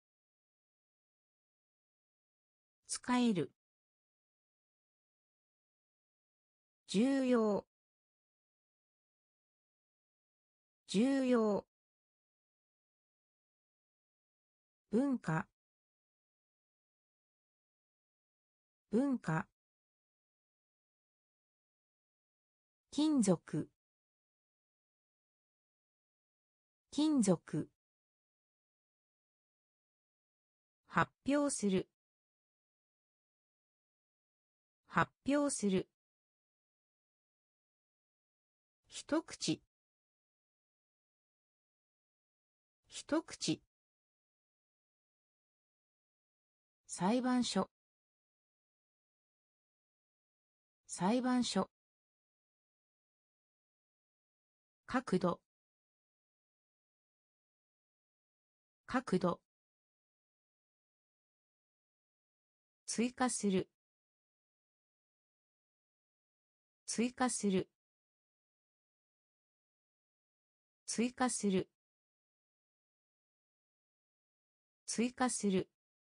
使える重要重要文化文化金属金属発表する発表する一口一口裁判所裁判所角度角度追加する追加する追加する追加する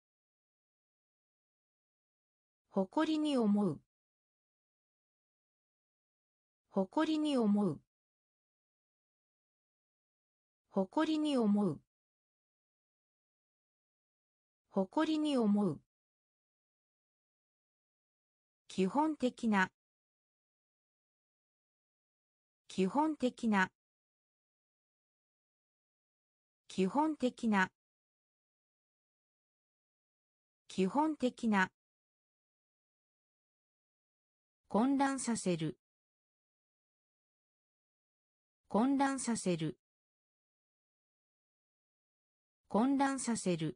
誇りに思う誇りに思う誇りに思う誇りに思う基本的な基本的な基本的な基本的な混乱させる混乱させる混乱させる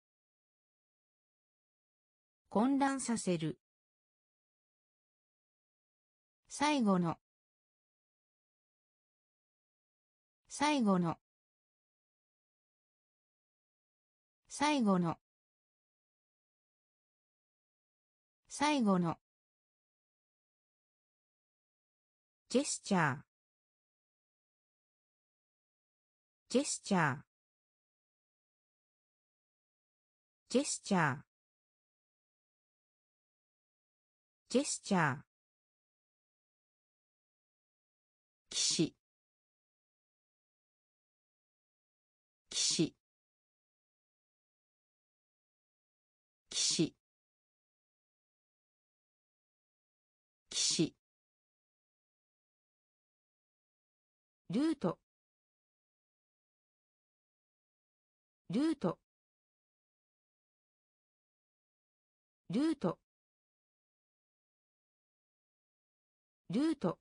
混乱させる最後の最後の最後の最後のジェスチャージェスチャージェスチャージェスチャー騎士騎士騎士騎士ルートルートルートルート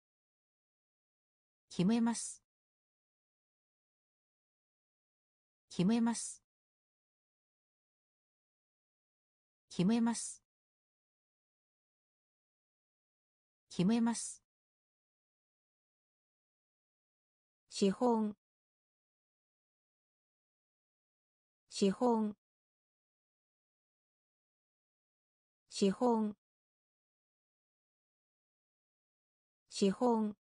決めます決めます。決めます。決めます。資本、資本、資本、資本、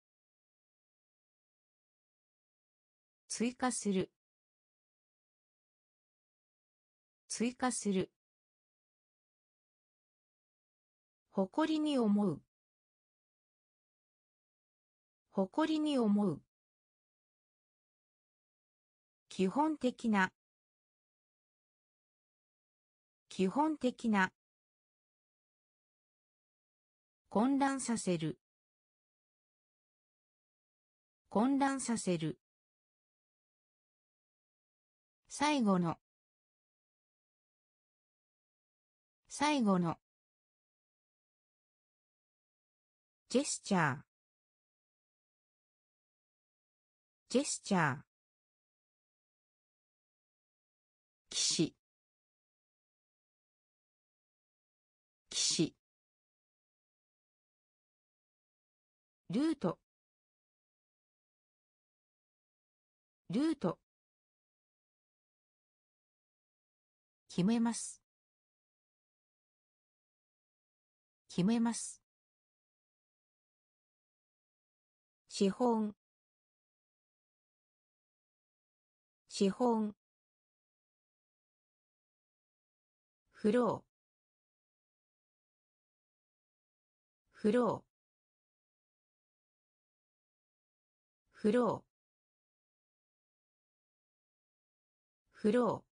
追加する、追加する、誇りに思う、誇りに思う、基本的な、基本的な、混乱させる、混乱させる、最後の、最後の、ジェスチャー、ジェスチャー、騎士、騎士、ルート、ルート、決めます。決めます。資本、資本、フロー、フロー、フロー、フロー、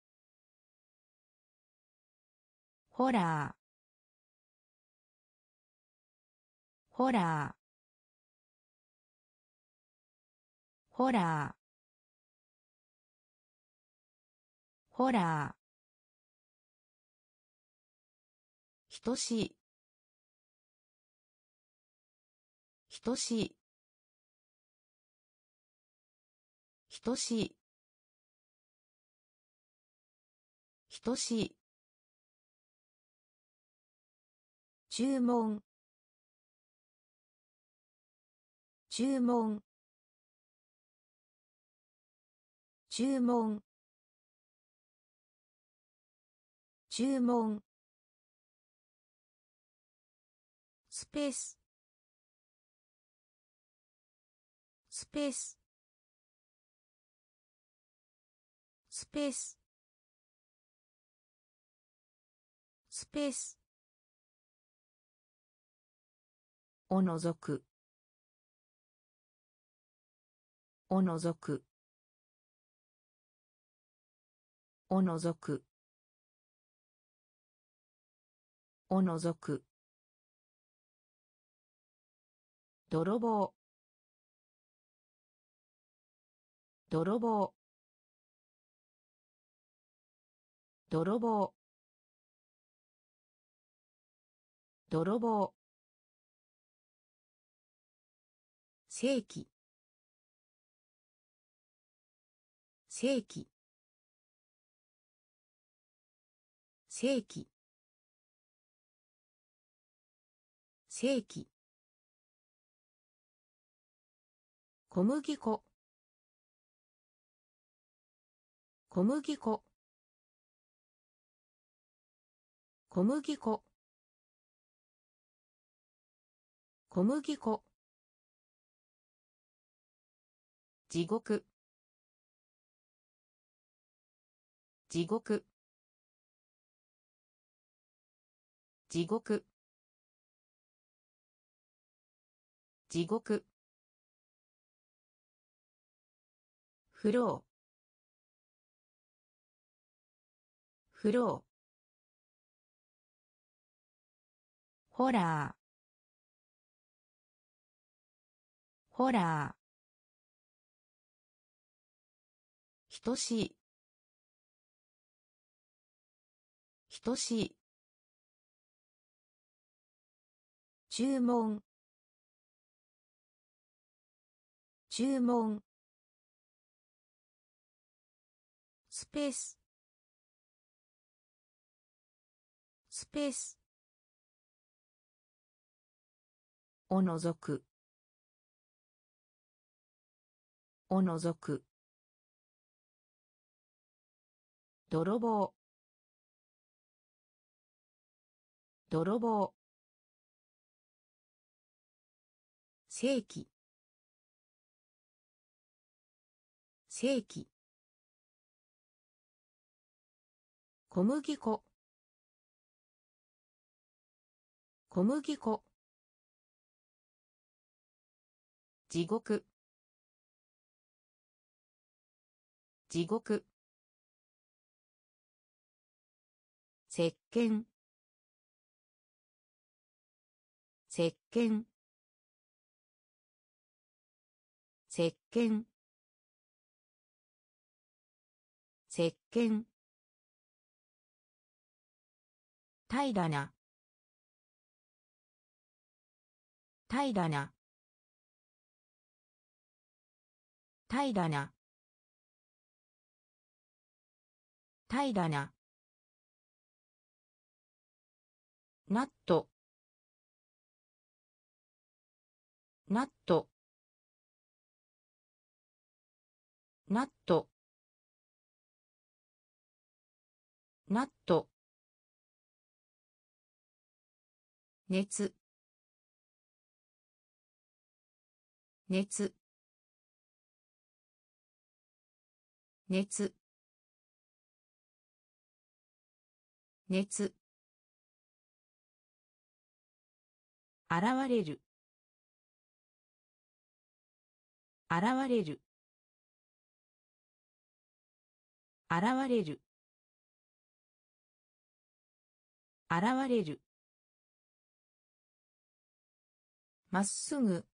ホラー、ホラー、ホラー、ホラー、等しい、等しい、等しい、等しい、注文、注文、注文、注文、スペース、スペース、スペース、スペース、おのぞく、おのぞく、おのぞく、おのぞく、泥棒、泥棒、泥棒、泥棒、正規、正規、正規、正規、小麦粉、小麦粉、小麦粉、小麦粉、地獄、地獄、地獄、地獄、フロー、フロー、ホラー、ホラー、等しい、等しい、注文、注文、 スペーススペースおのぞくおのぞく泥棒泥棒正規正規小麦粉小麦粉地獄地獄石鹸石鹸石鹸石鹸平らな平らな平らな平らなナットナットナットナット熱熱熱熱現れる現れる現れる現れるまっすぐ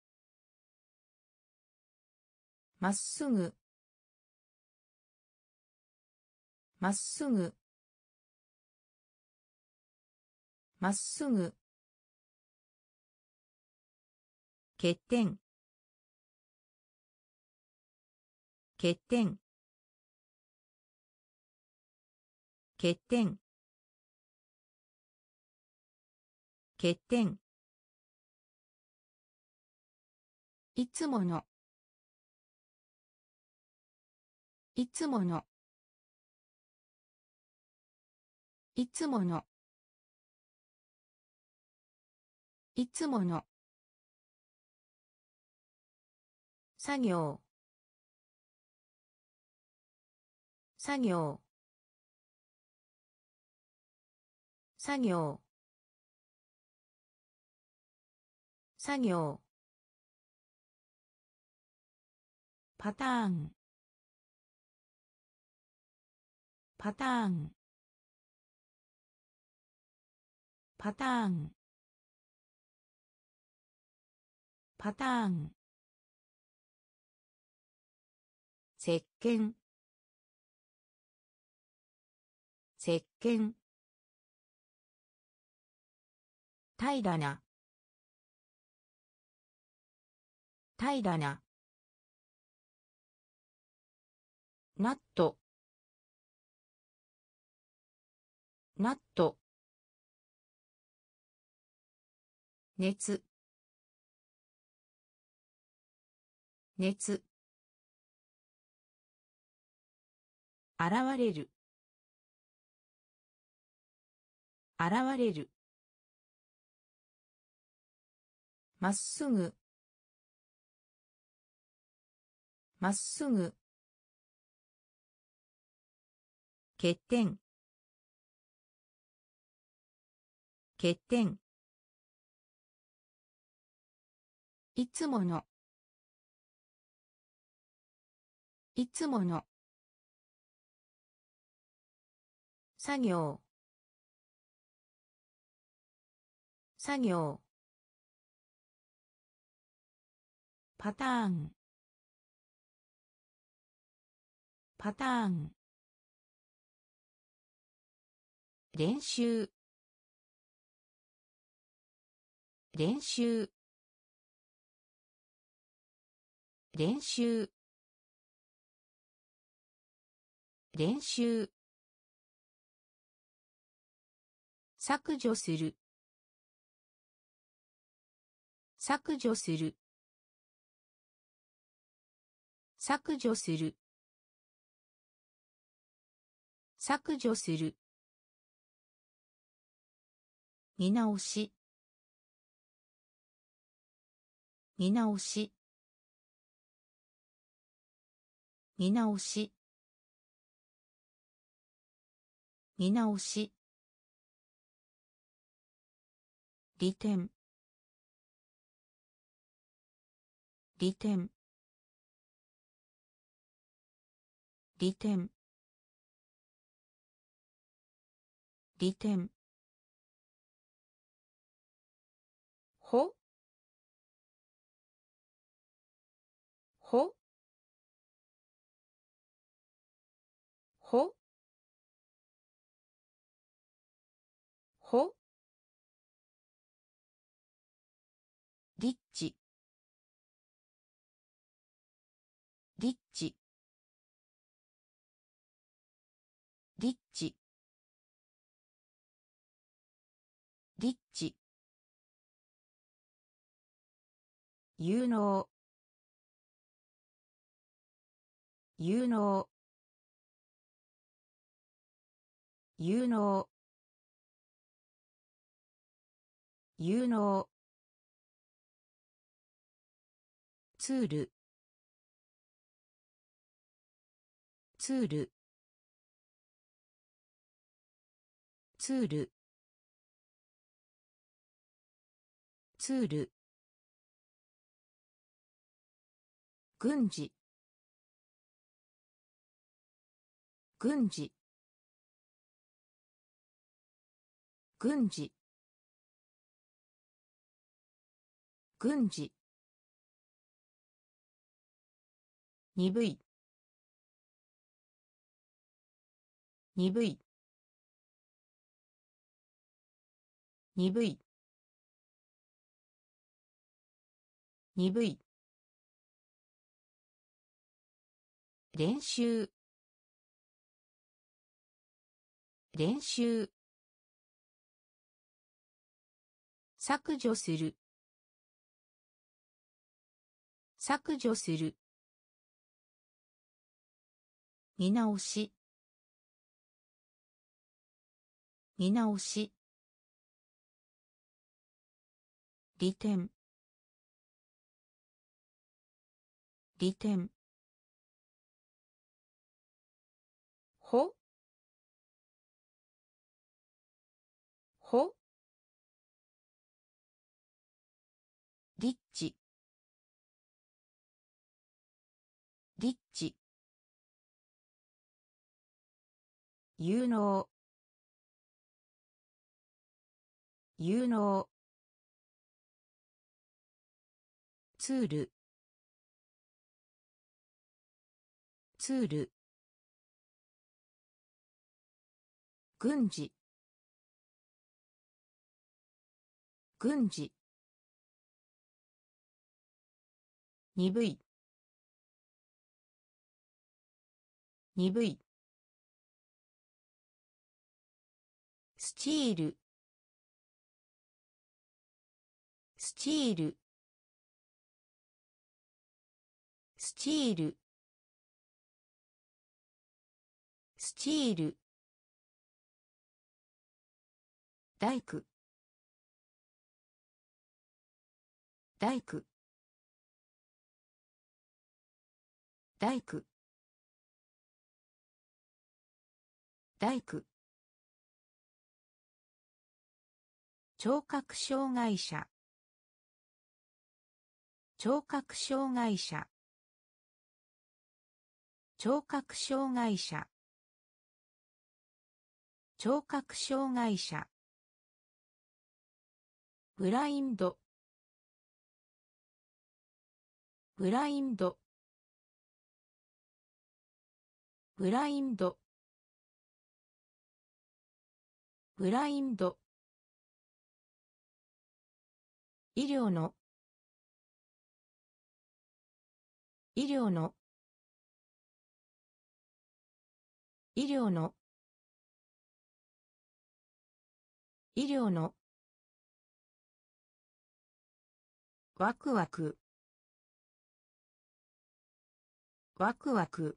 まっすぐまっすぐまっすぐ欠点欠点欠点欠点いつものいつものいつものいつもの作業作業作業作業パターンパターンパターンパターン石鹸石鹸平らな平らなナットナット熱熱現れる現れるまっすぐまっすぐ欠点欠点いつものいつもの作業作業パターンパターン練習練習練習練習削除する削除する削除する削除する見直し見直し見直し見直し利点利点利点利点ほほほほリッチリッチリッチリッチ有能有能有能有能ツールツールツールツール軍事軍事軍事軍事鈍い鈍い鈍い鈍い練習練習削除する削除する見直し見直し利点利点ほほリッチリッチ有能有能ツールツール軍事軍事鈍い鈍いスチールスチールスチールスチール大工大工大工大工聴覚障害者聴覚障害者聴覚障害者聴覚障害者ブラインドブラインドブラインドブラインド医療の医療の医療の医療のワクワクワクワク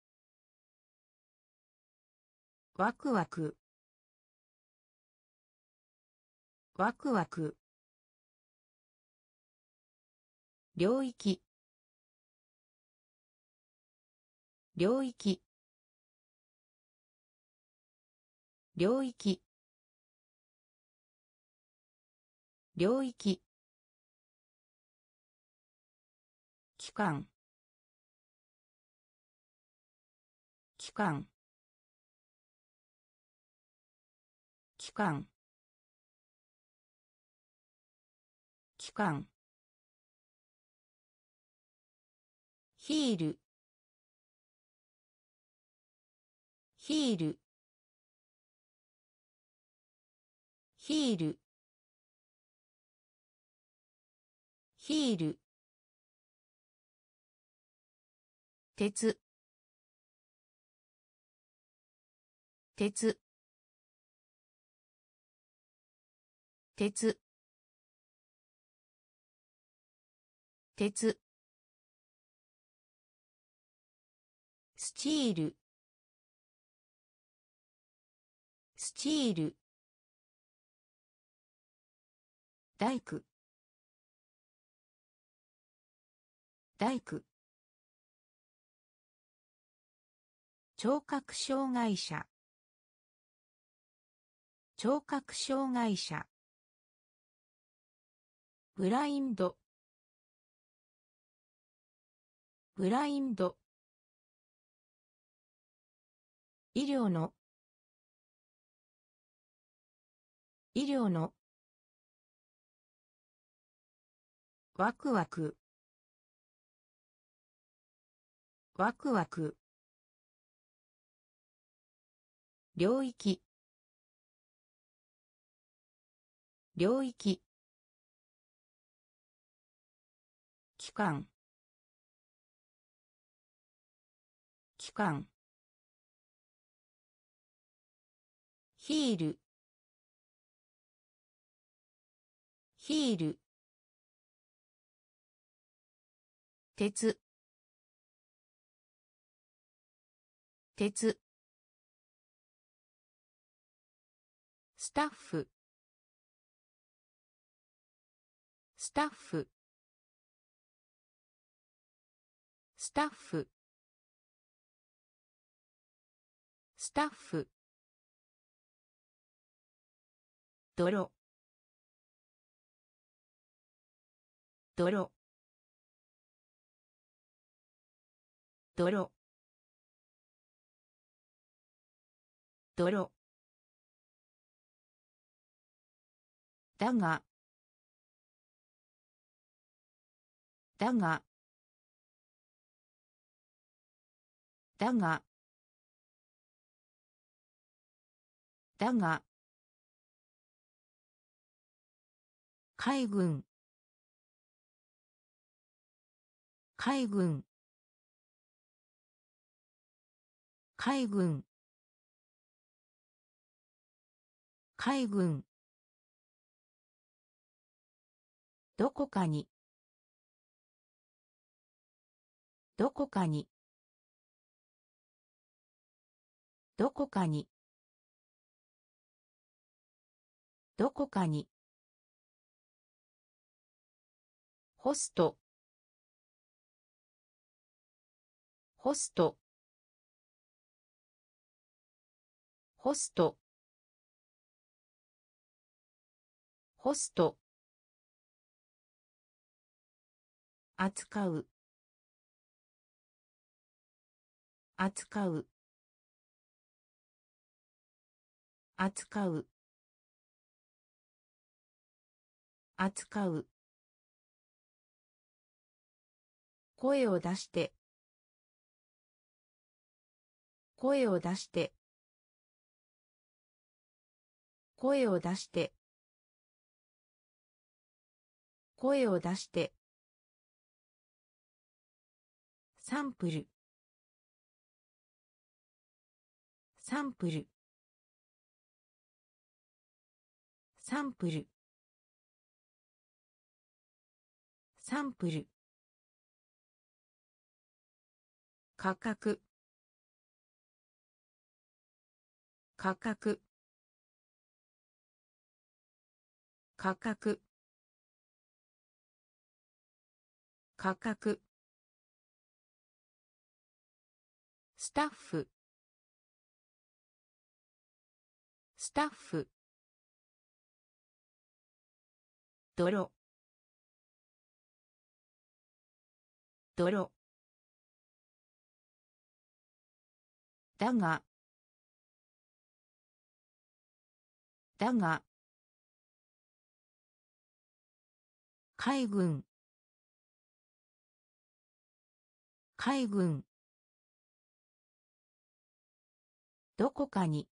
ワクワクワクワク領域領域領域領域期間期間期間期間ヒールヒールヒールヒール鉄鉄鉄鉄スチールスチール大工大工聴覚障害者聴覚障害者ブラインドブラインド医療の医療のワクワクワクワク領域領域期間期間ヒールヒール鉄鉄スタッフスタッフスタッフスタッフ泥泥泥泥だがだがだがだが海軍海軍海軍海軍どこかにどこかにどこかにどこかにホストホストホストホスト扱う扱う扱う扱う声を出して声を出して声を出して声を出してサンプルサンプルサンプルサンプル価格価格価格価格スタッフスタッフ泥泥だがだが海軍海軍どこかに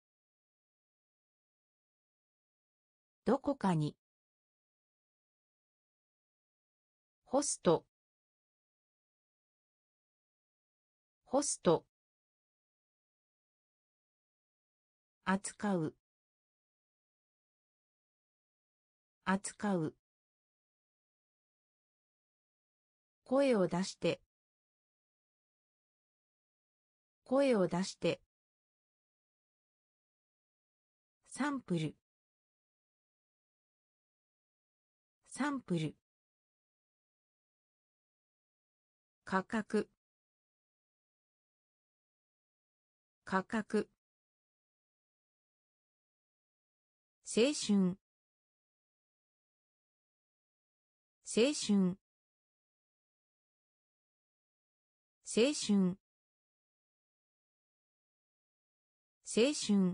どこかにホストホスト扱う扱う声を出して声を出してサンプルサンプル価格価格青春青春青春青春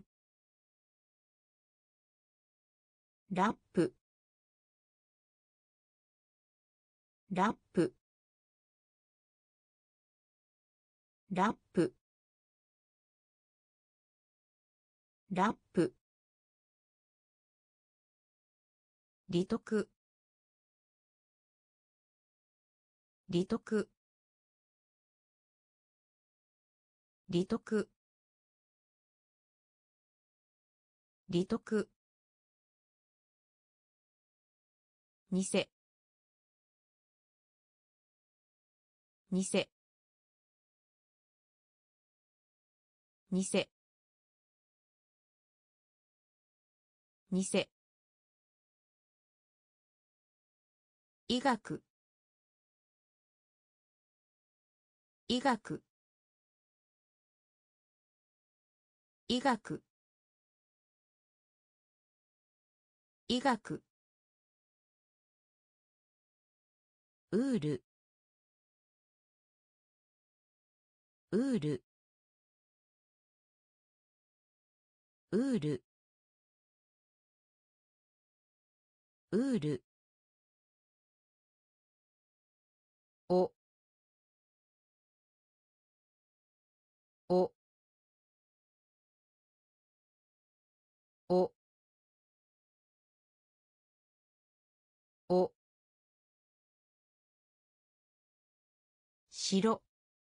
ラップラップラップラップ利得利得利得利得偽偽偽偽医学医学医学医学ウールウールウールウールおおおお白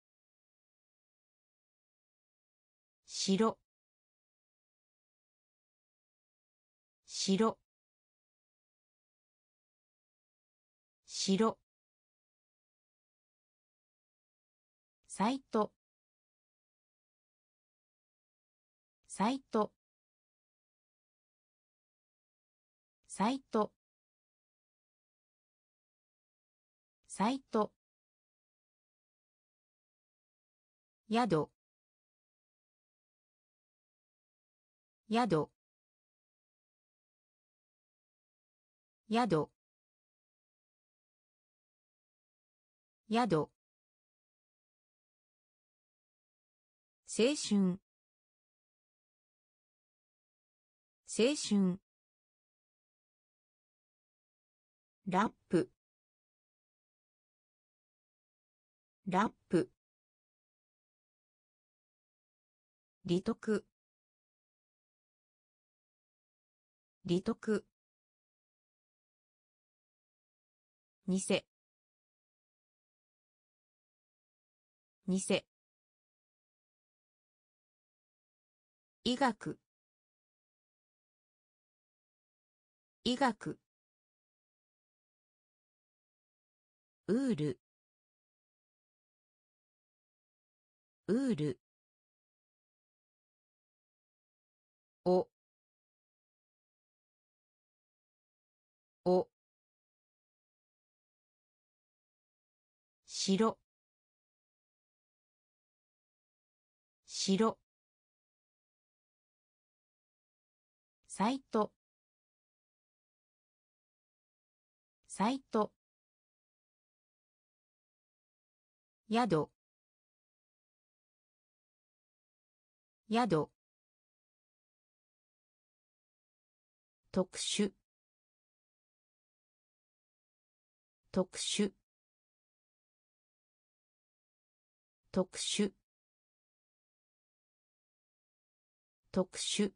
白白白サイトサイトサイトサイト宿宿宿宿青春青春ラップラップ利得利得偽偽医学医学ウールウールおお白白サイトサイト宿宿特殊特殊特殊特殊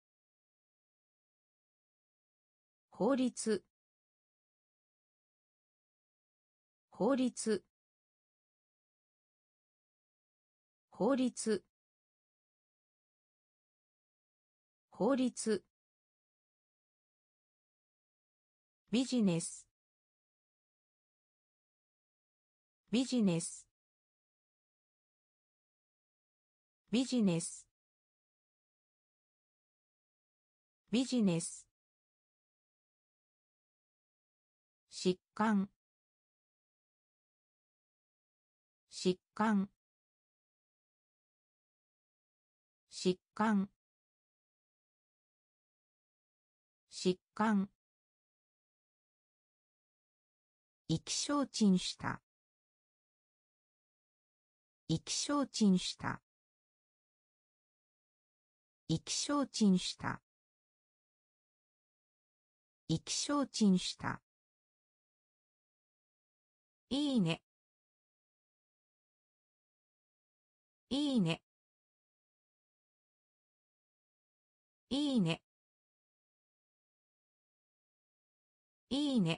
法律法律法律法律ビジネスビジネスビジネスビジネス疾患疾患疾患疾患意気消沈した意気消沈した意気消沈した意気消沈したいいねいいねいいねいいね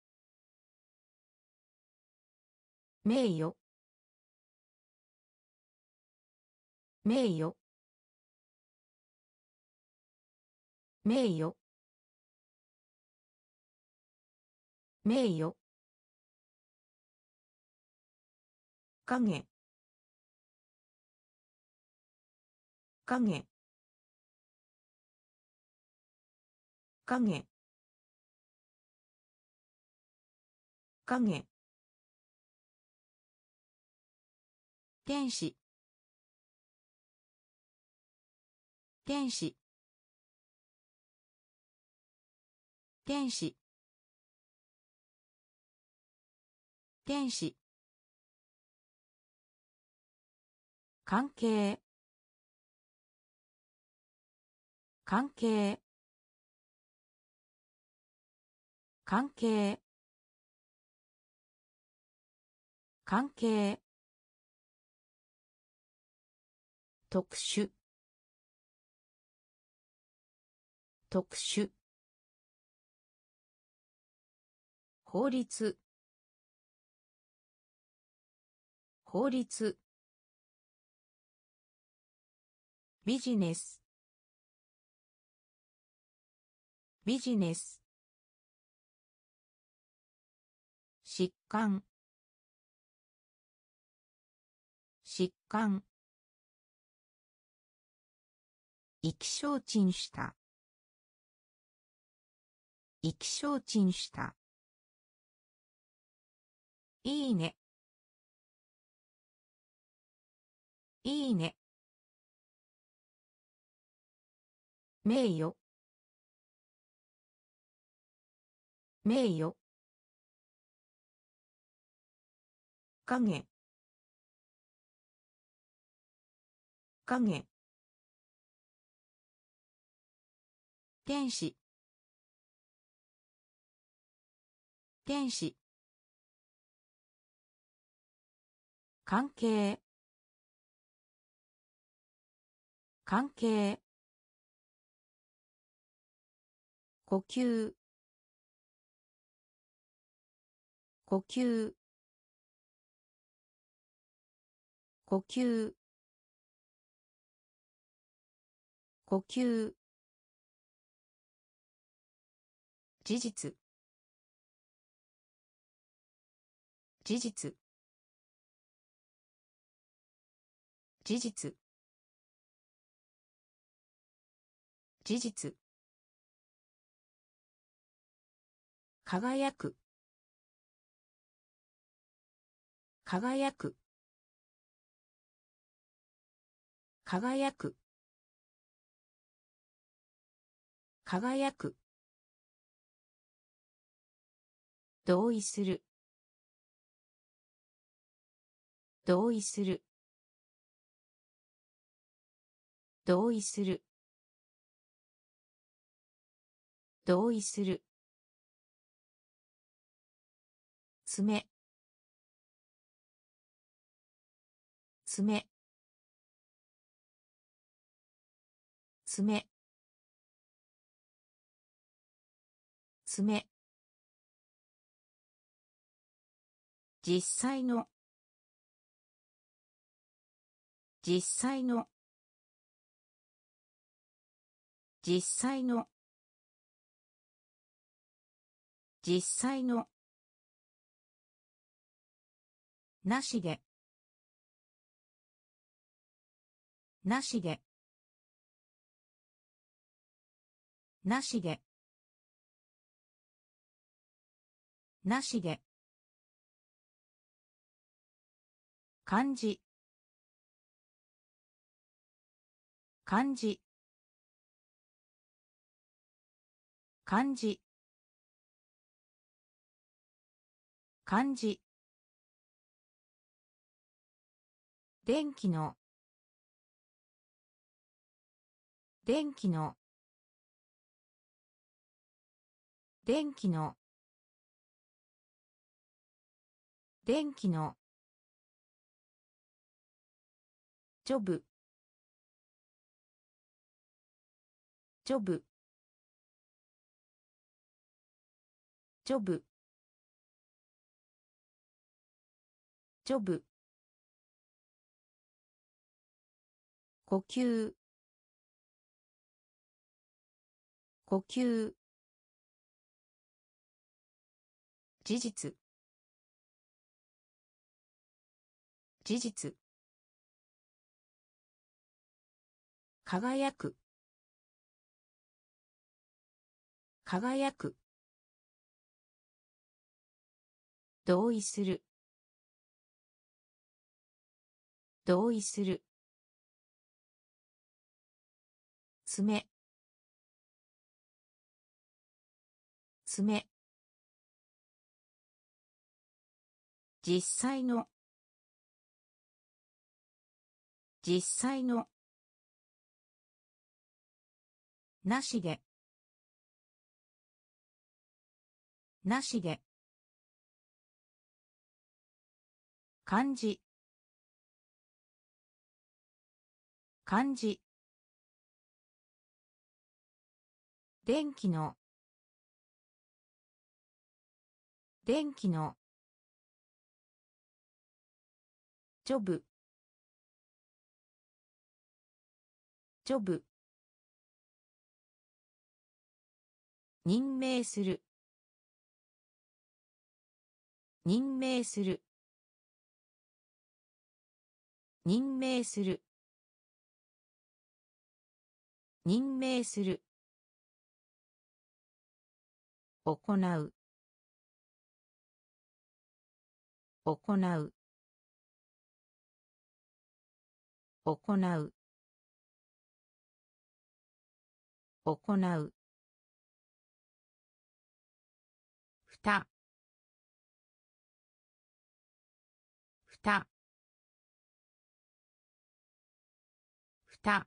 名誉名誉名誉名誉影影影影天使天使天使天使関係関係関係関係特殊特殊法律法律ビジネスビジネス疾患疾患意気消沈した意気消沈したいいねいいね名誉名誉影影天使天使関係関係呼吸呼吸呼吸呼吸、事実、事実、事実、事実、輝く、輝く、輝く、輝く、同意する、同意する、同意する、同意する、爪、爪、爪、爪、実際の、実際の、実際の、実際の、なしで、なしで、なしで、なしで、漢字、漢字、漢字、漢字、電気の、電気の、電気の、電気の、ジョブ、ジョブ、ジョブ、ジョブ、呼吸、呼吸、事実、事実、輝く、輝く、同意する、同意する、爪、爪、実際の、実際の、なしで、なしで、漢字、漢字、電気の、電気の、ジョブ、ジョブ、任命する、任命する、任命する、任命する、行う、行う、行う、行う、ふた、ふた、ふた、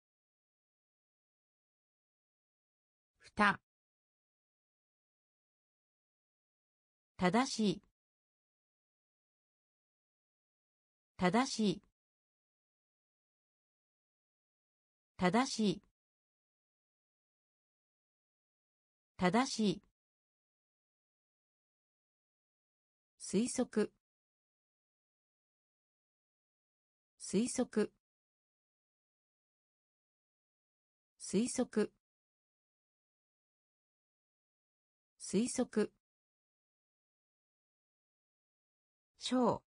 ふた、正しい、正しい、正しい、正しい、推測、推測、 推測推測小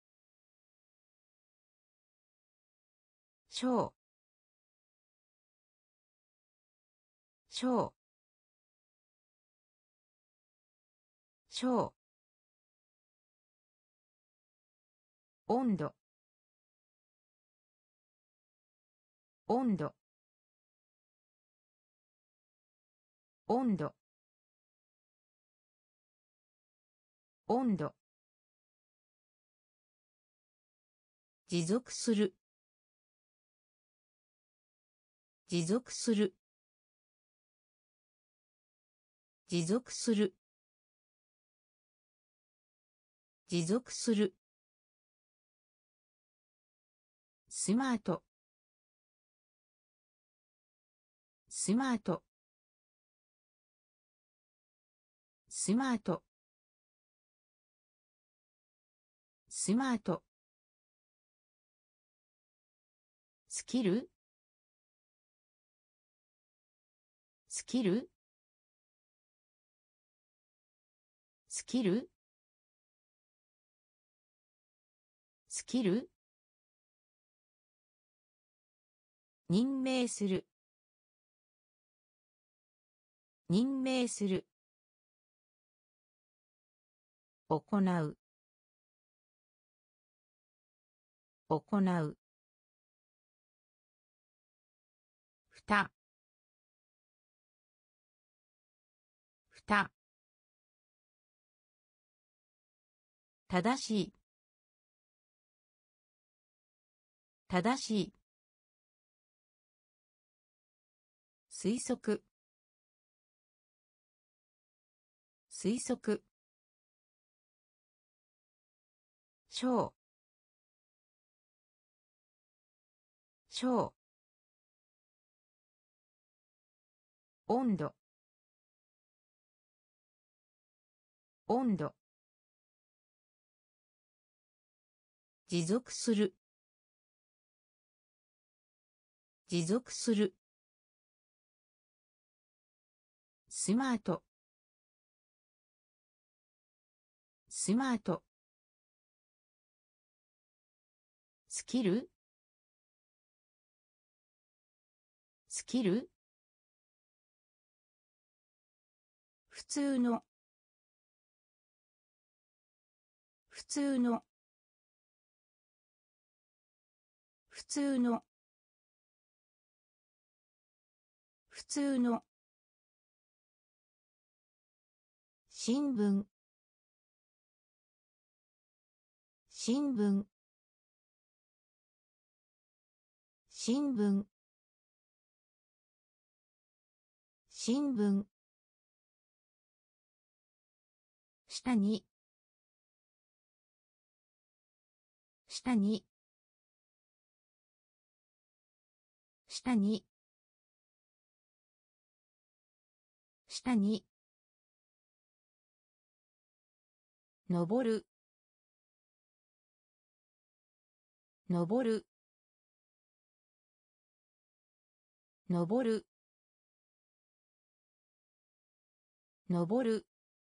小小小温度温度温度温度持続する持続する持続する持続するスマートスマートスマートスマートスキルスキルスキルスキル任命する任命する行う行うふたふた正しい正しい推測推測小小温度温度持続する持続するスマートスマートスキルスキル普通の普通の普通の普通の新聞新聞新聞新聞下に下に下に下に登る登る登る登る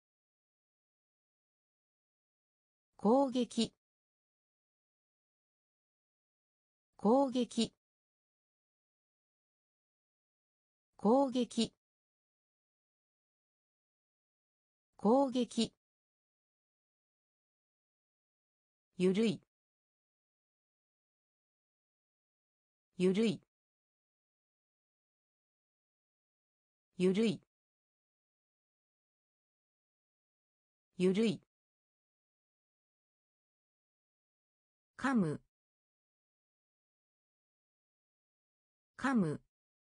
攻撃攻撃攻撃攻撃ゆるいゆるいゆるいゆるい噛む噛む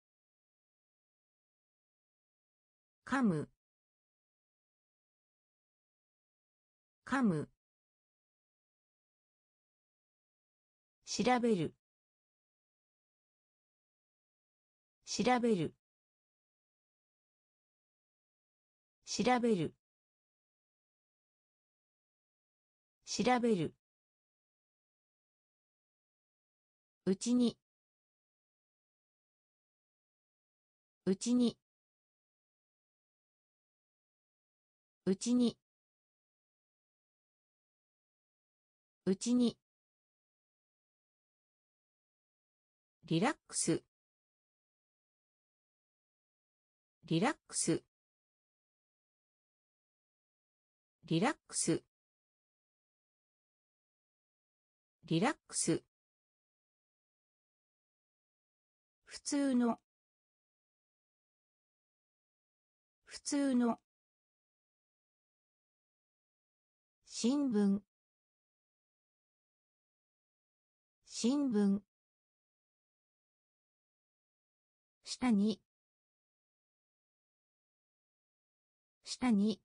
噛む噛む調べる調べる調べる調べるうちにうちにうちにうちにリラックスリラックスリラックスリラックス普通の普通の新聞新聞下に下に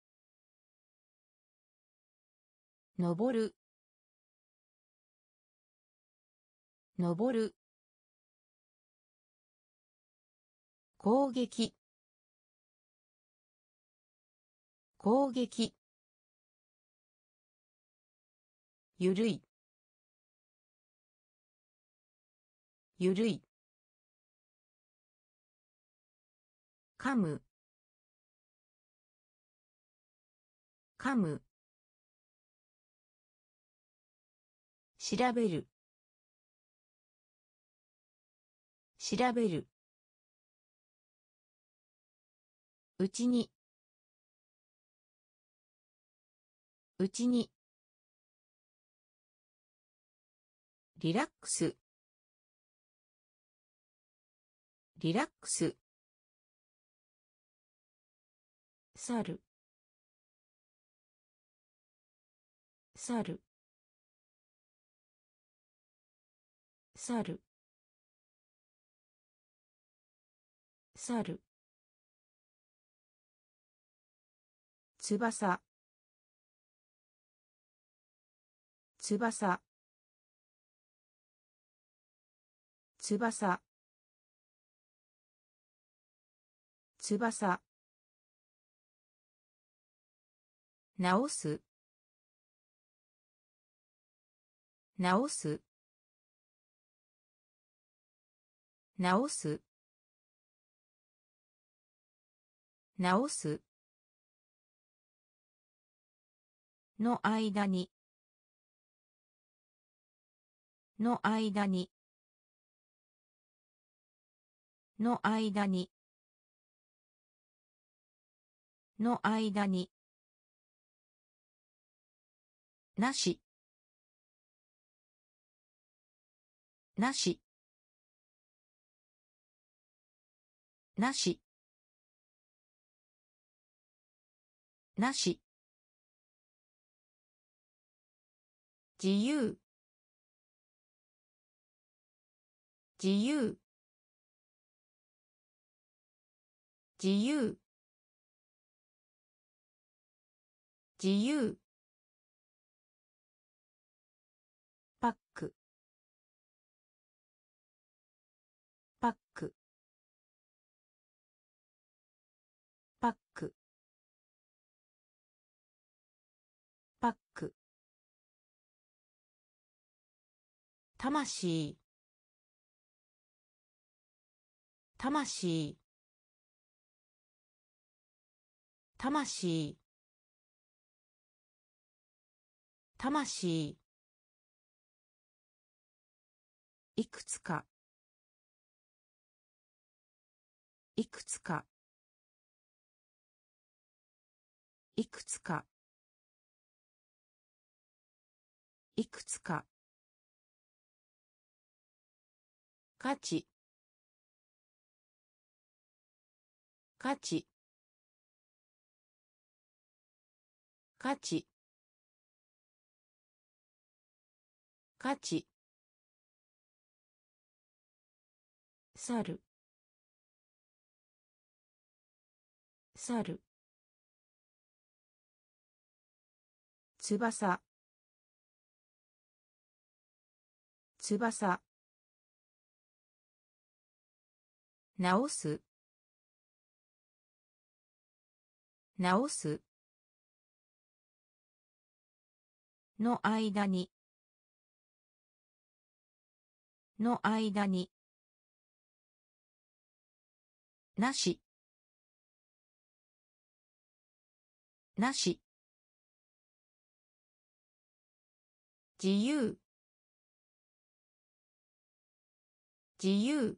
登る登る攻撃攻撃ゆるいゆるい噛む噛む調べる調べるうちにうちにリラックスリラックス猿猿猿猿翼翼翼翼直す直す直す直すの間にの間にの間にの間になしなしなしなし自由自由自由自由パックパックパックパック魂魂魂魂いくつかいくつかいくつかいくつか価値価値価値価値猿猿翼翼直す直すの間にの間になしなし自由自由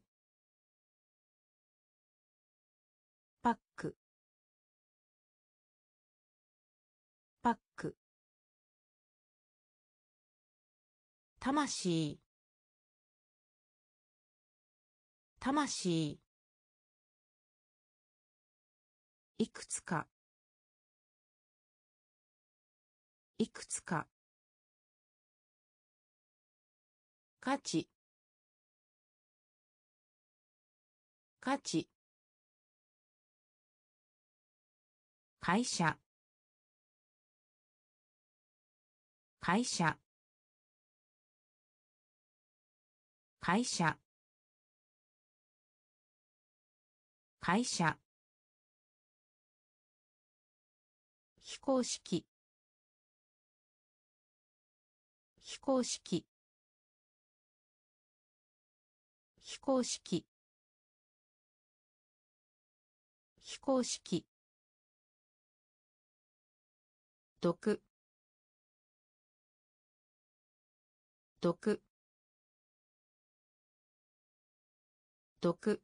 パックパック魂魂いくつかいくつか価値価値会社会社会社会社非公式非公式非公式非公式毒毒毒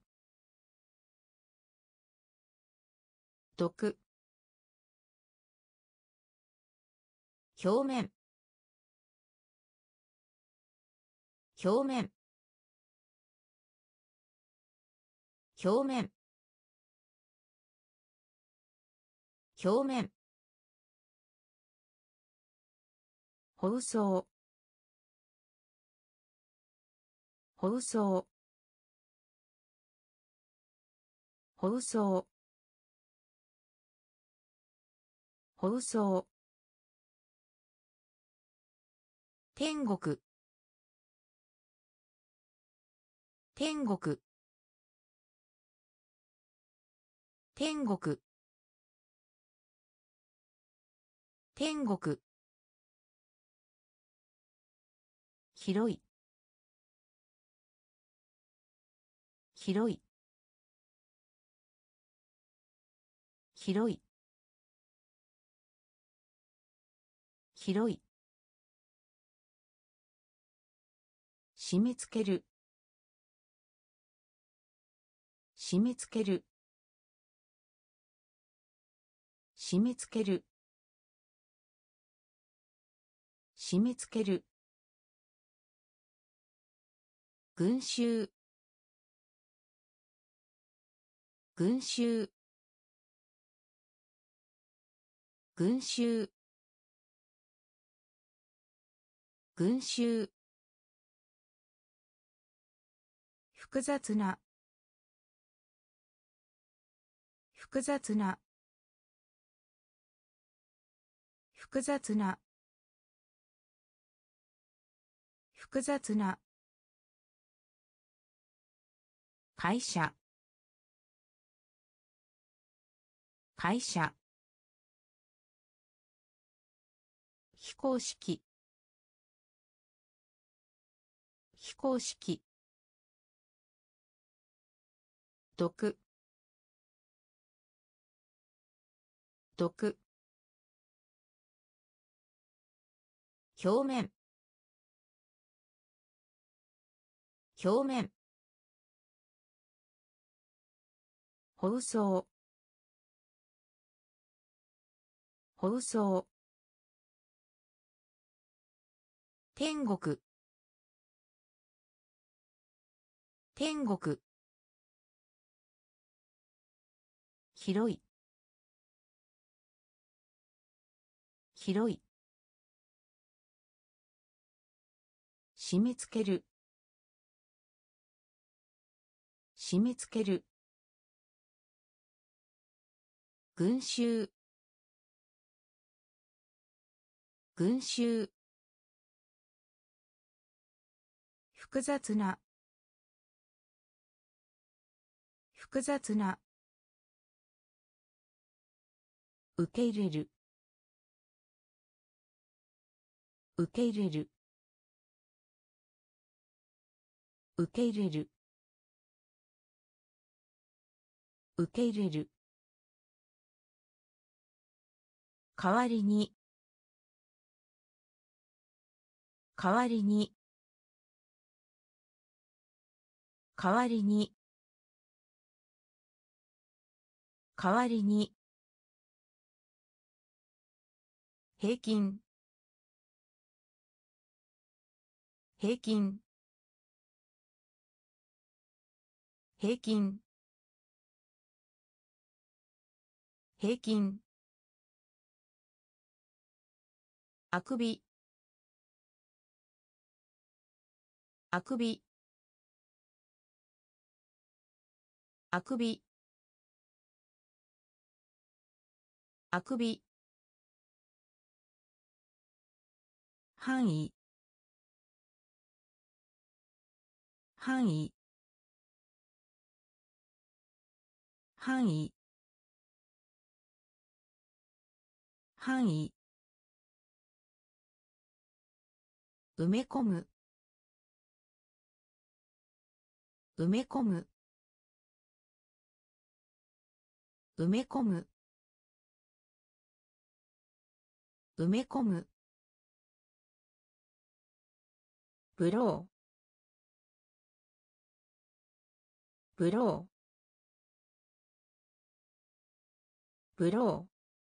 毒表面表面表面表面放送放送放送放送天国天国天国天国広い広い広い広い締め付ける締め付ける締め付ける締め付ける群衆群衆群衆群衆複雑な複雑な複雑な複雑な会社会社非公式非公式毒毒表面表面放送放送天国天国広い広い締め付ける締め付ける群衆群衆複雑な複雑な受け入れる受け入れる受け入れる受け入れる。代わりに。代わりに。代わりに。代わりに。平均。平均。平均。平均。あくび。あくび。あくび。あくび。範囲。範囲。範囲。範囲。埋め込む。埋め込む。埋め込む。埋め込む。ブロー。ブロー。ブロー。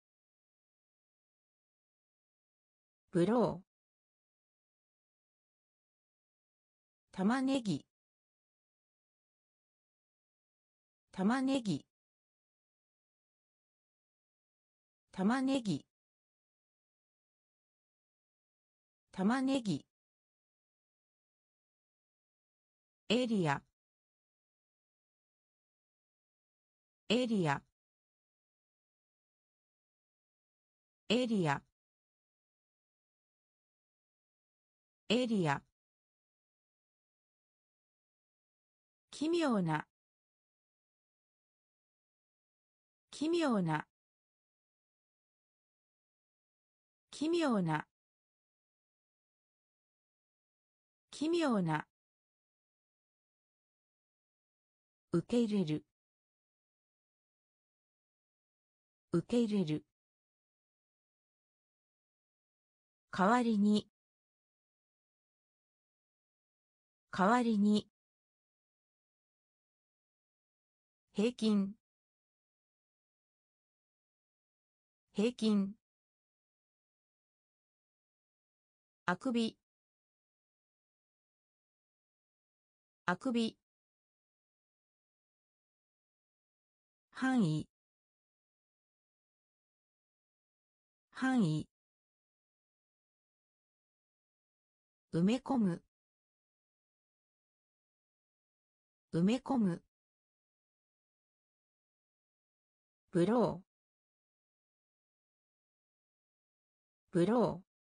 ブロー。玉ねぎ。玉ねぎ。玉ねぎ。玉ねぎ。エリア。エリア。エリア。エリア。奇妙な。奇妙な。奇妙な。奇妙な。受け入れる。受け入れる。代わりに。代わりに。平均。平均。あくび。あくび。範囲。範囲。埋め込む。埋め込む。ブロー。ブロー。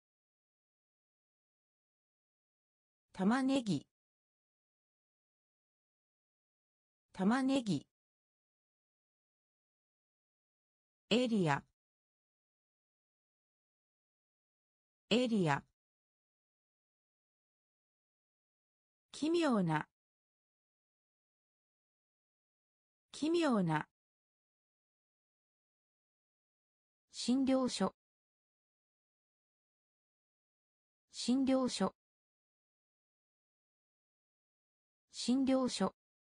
玉ねぎ。玉ねぎ。エリア。エリア。奇妙な。奇妙な。診療所。診療所。診療所。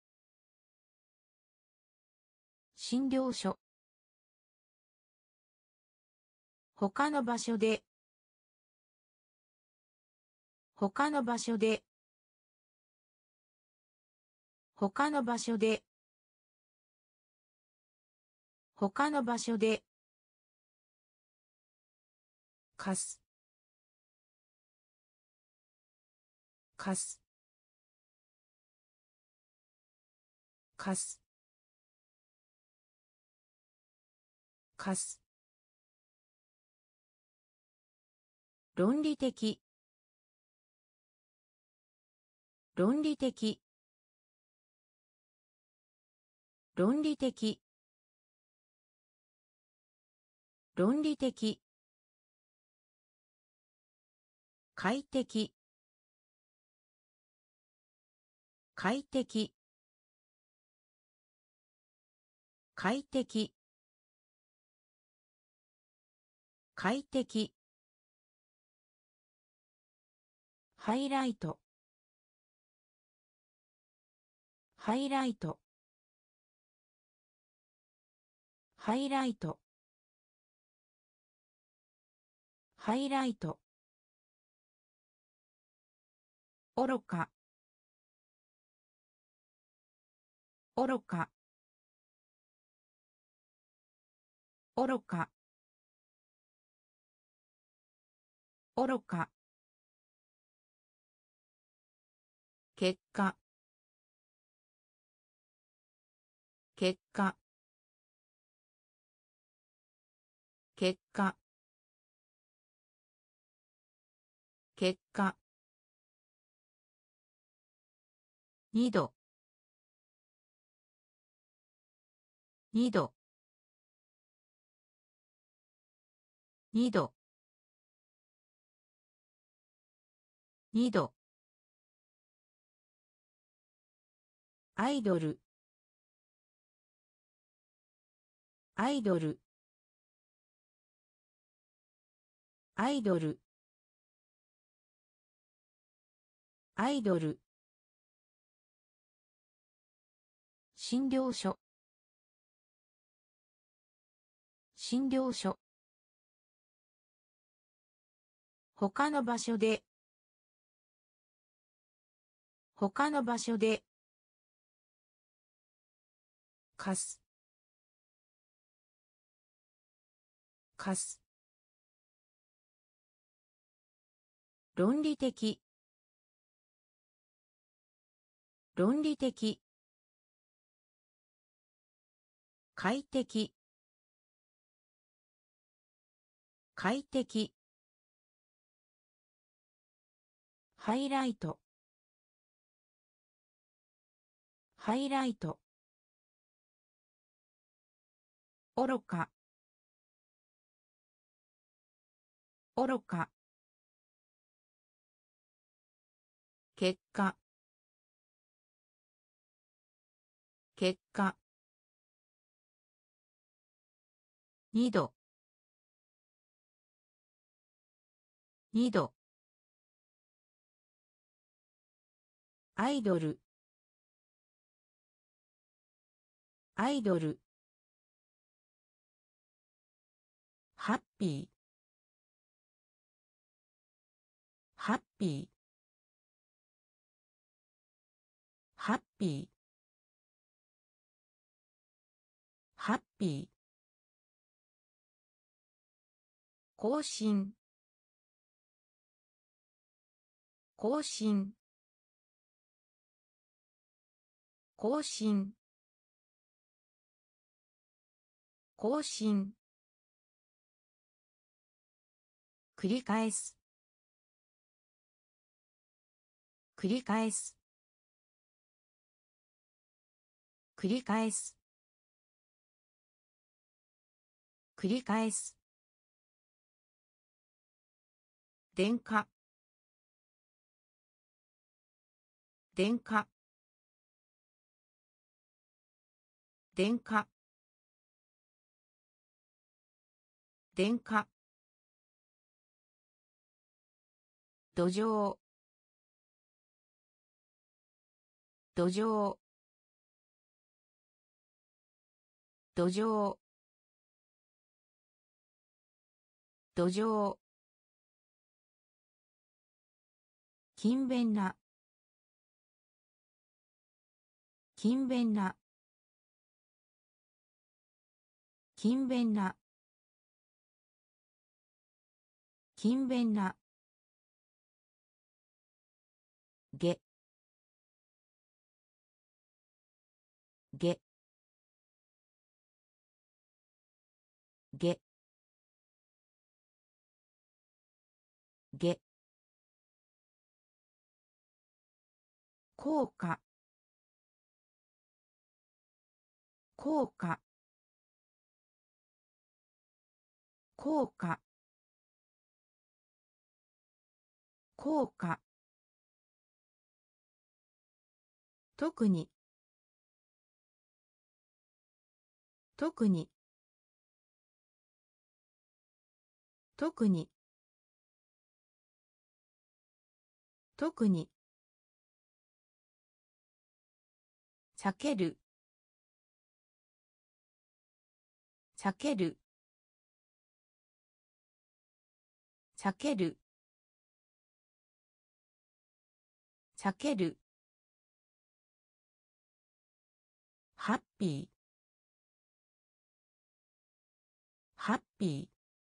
診療所。他の場所で。他の場所で。他の場所で。他の場所で。かす。かす。かす。かす。論理的。論理的。論理的。論理的。快適。快適。 快適快適ハイライトハイライトハイライトハイライト愚か愚か愚か愚か結果結果結果結果二度二度二度二度アイドルアイドルアイドルアイドル診療所診療所他の場所で他の場所で貸す貸す論理的論理的快適快適ハイライトハイライト愚か愚か結果結果二度二度アイドルアイドルハッピーハッピーハッピーハッピー更新更新更新更新繰り返す繰り返す繰り返す繰り返す電化電化電化電化土壌土壌土壌土壌勤勉な勤勉な勤勉な勤勉なげげげげ効果効果効果効果特に特に特に特に避ける避ける避ける避けるハッピーハッピー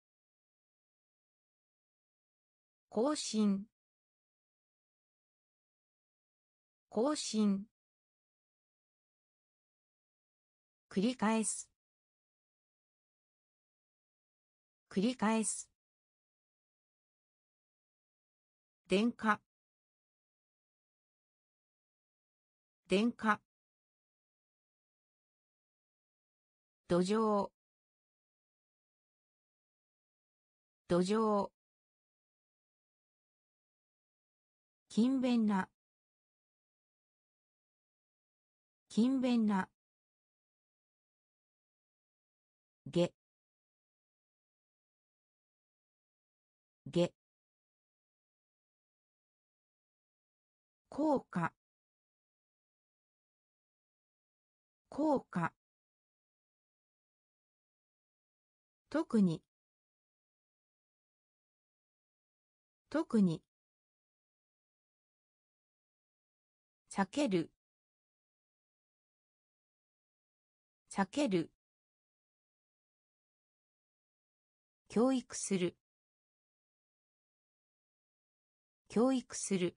更新更新繰り返す繰り返す電化電化土壌土壌勤勉な勤勉なげげ効果効果特に特に避ける避ける教育する教育する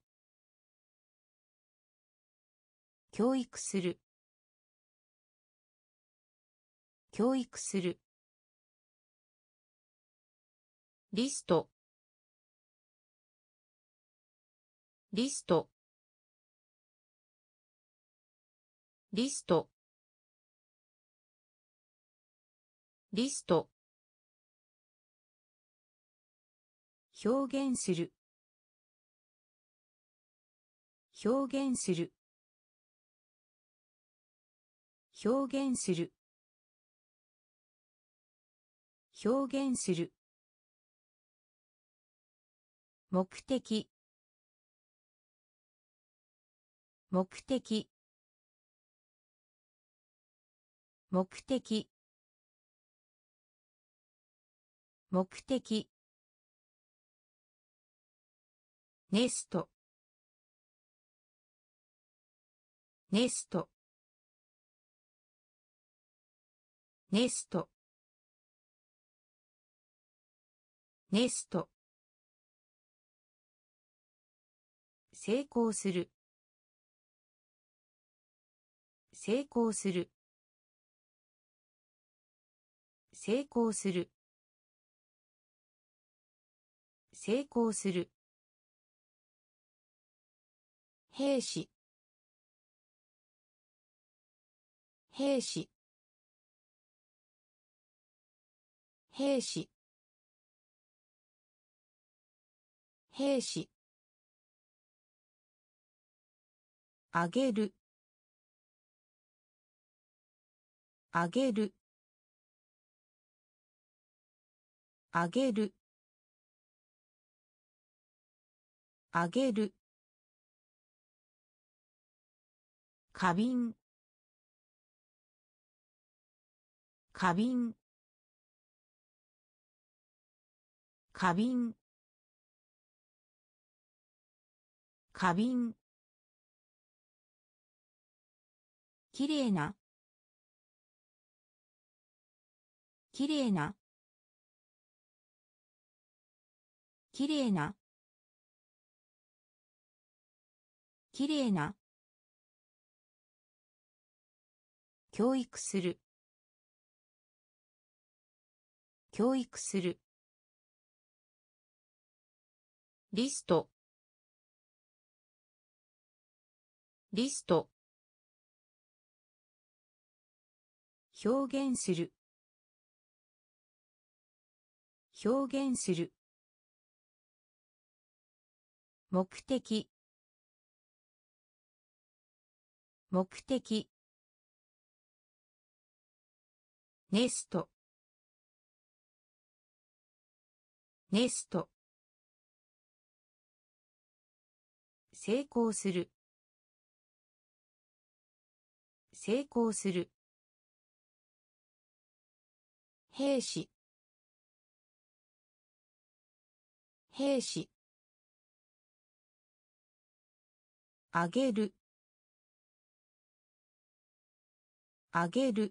教育する教育するリストリストリストリスト表現する表現する表現する表現する目的目的目的目的ネストネストネストネスト成功する成功する成功する成功する兵士兵士兵士兵士あげるあげるあげるあげる花瓶花瓶花瓶花瓶きれいなきれいなきれいなきれいな教育する教育するリストリスト表現する表現する目的目的ネストネスト成功する成功する兵士兵士あげるあげる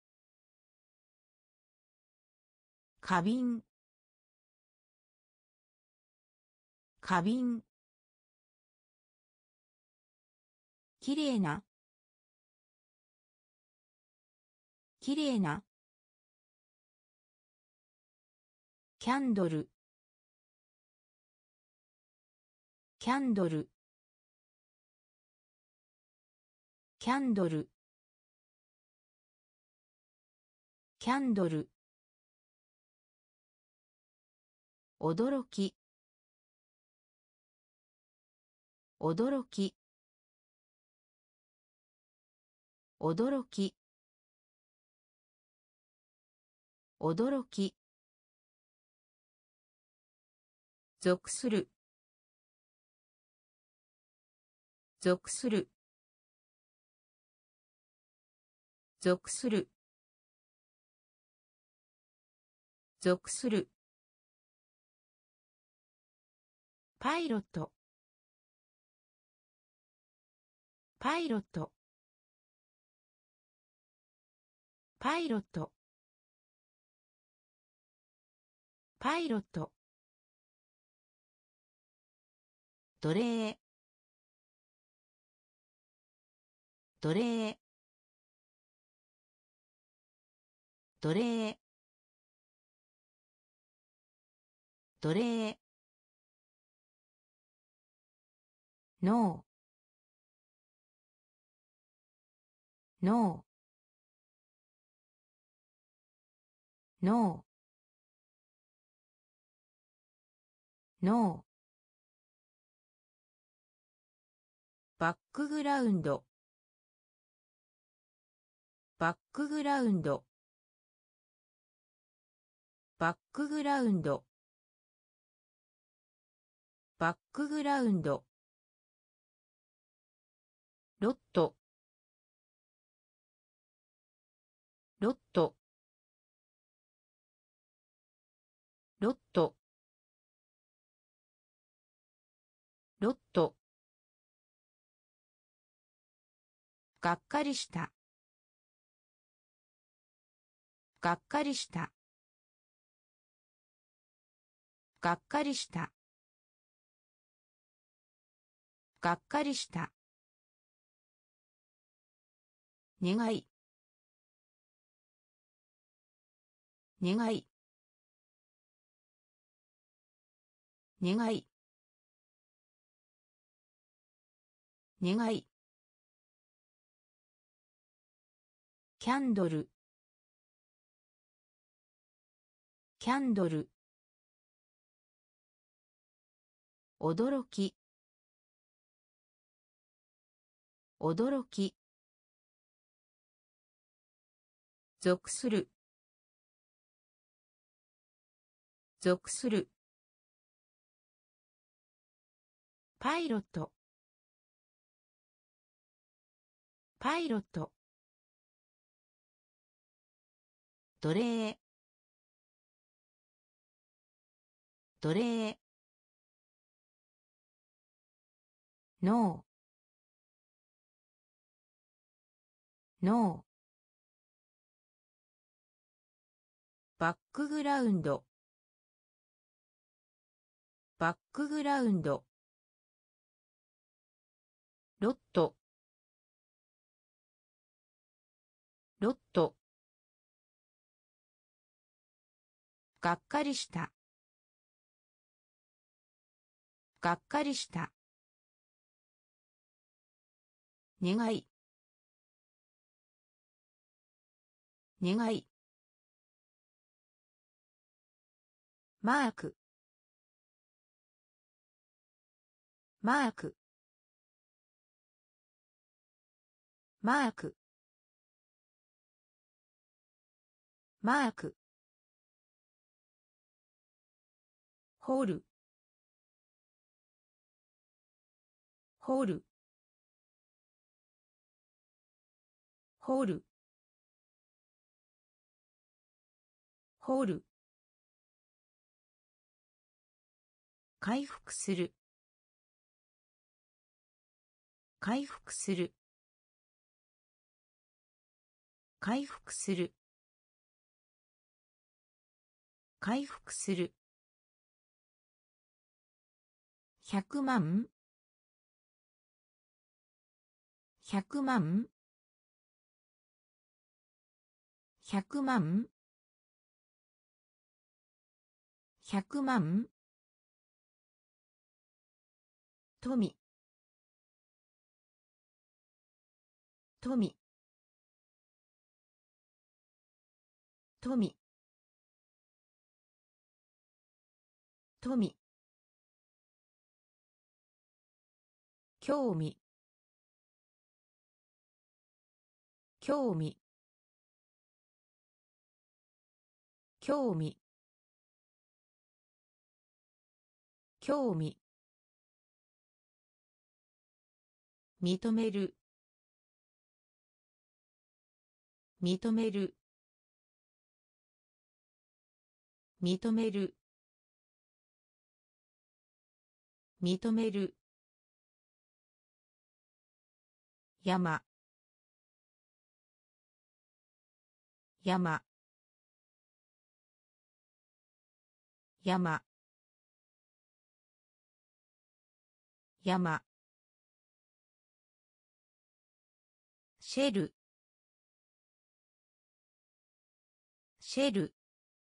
花瓶花瓶きれいなきれいなキャンドルキャンドルキャンドルキャンドル驚き驚き驚き驚き属する属する属する属するパイロットパイロットパイロットパイロット奴隷奴隷奴隷奴隷ノーノーノーノーバックグラウンドバックグラウンドバックグラウンドバックグラウンドロットロットロットロットがっかりしたがっかりしたがっかりしたがっかりした願い願い願い願いキャンドルキャンドル驚き驚き属する属するパイロットパイロット奴隷奴隷ノーノーバックグラウンドバックグラウンドロットロットがっかりしたがっかりした願い願いマークマークマークマーク。ホール。ホール。ホール。ホール。回復する。回復する。回復する。回復する。ひゃくまん。ひゃくまん。ひゃくまん。ひゃくまん。富。富。富。富。興味。興味。興味。興味。認める。認める。認める。認める。山。山。山。山。シェル。シェル。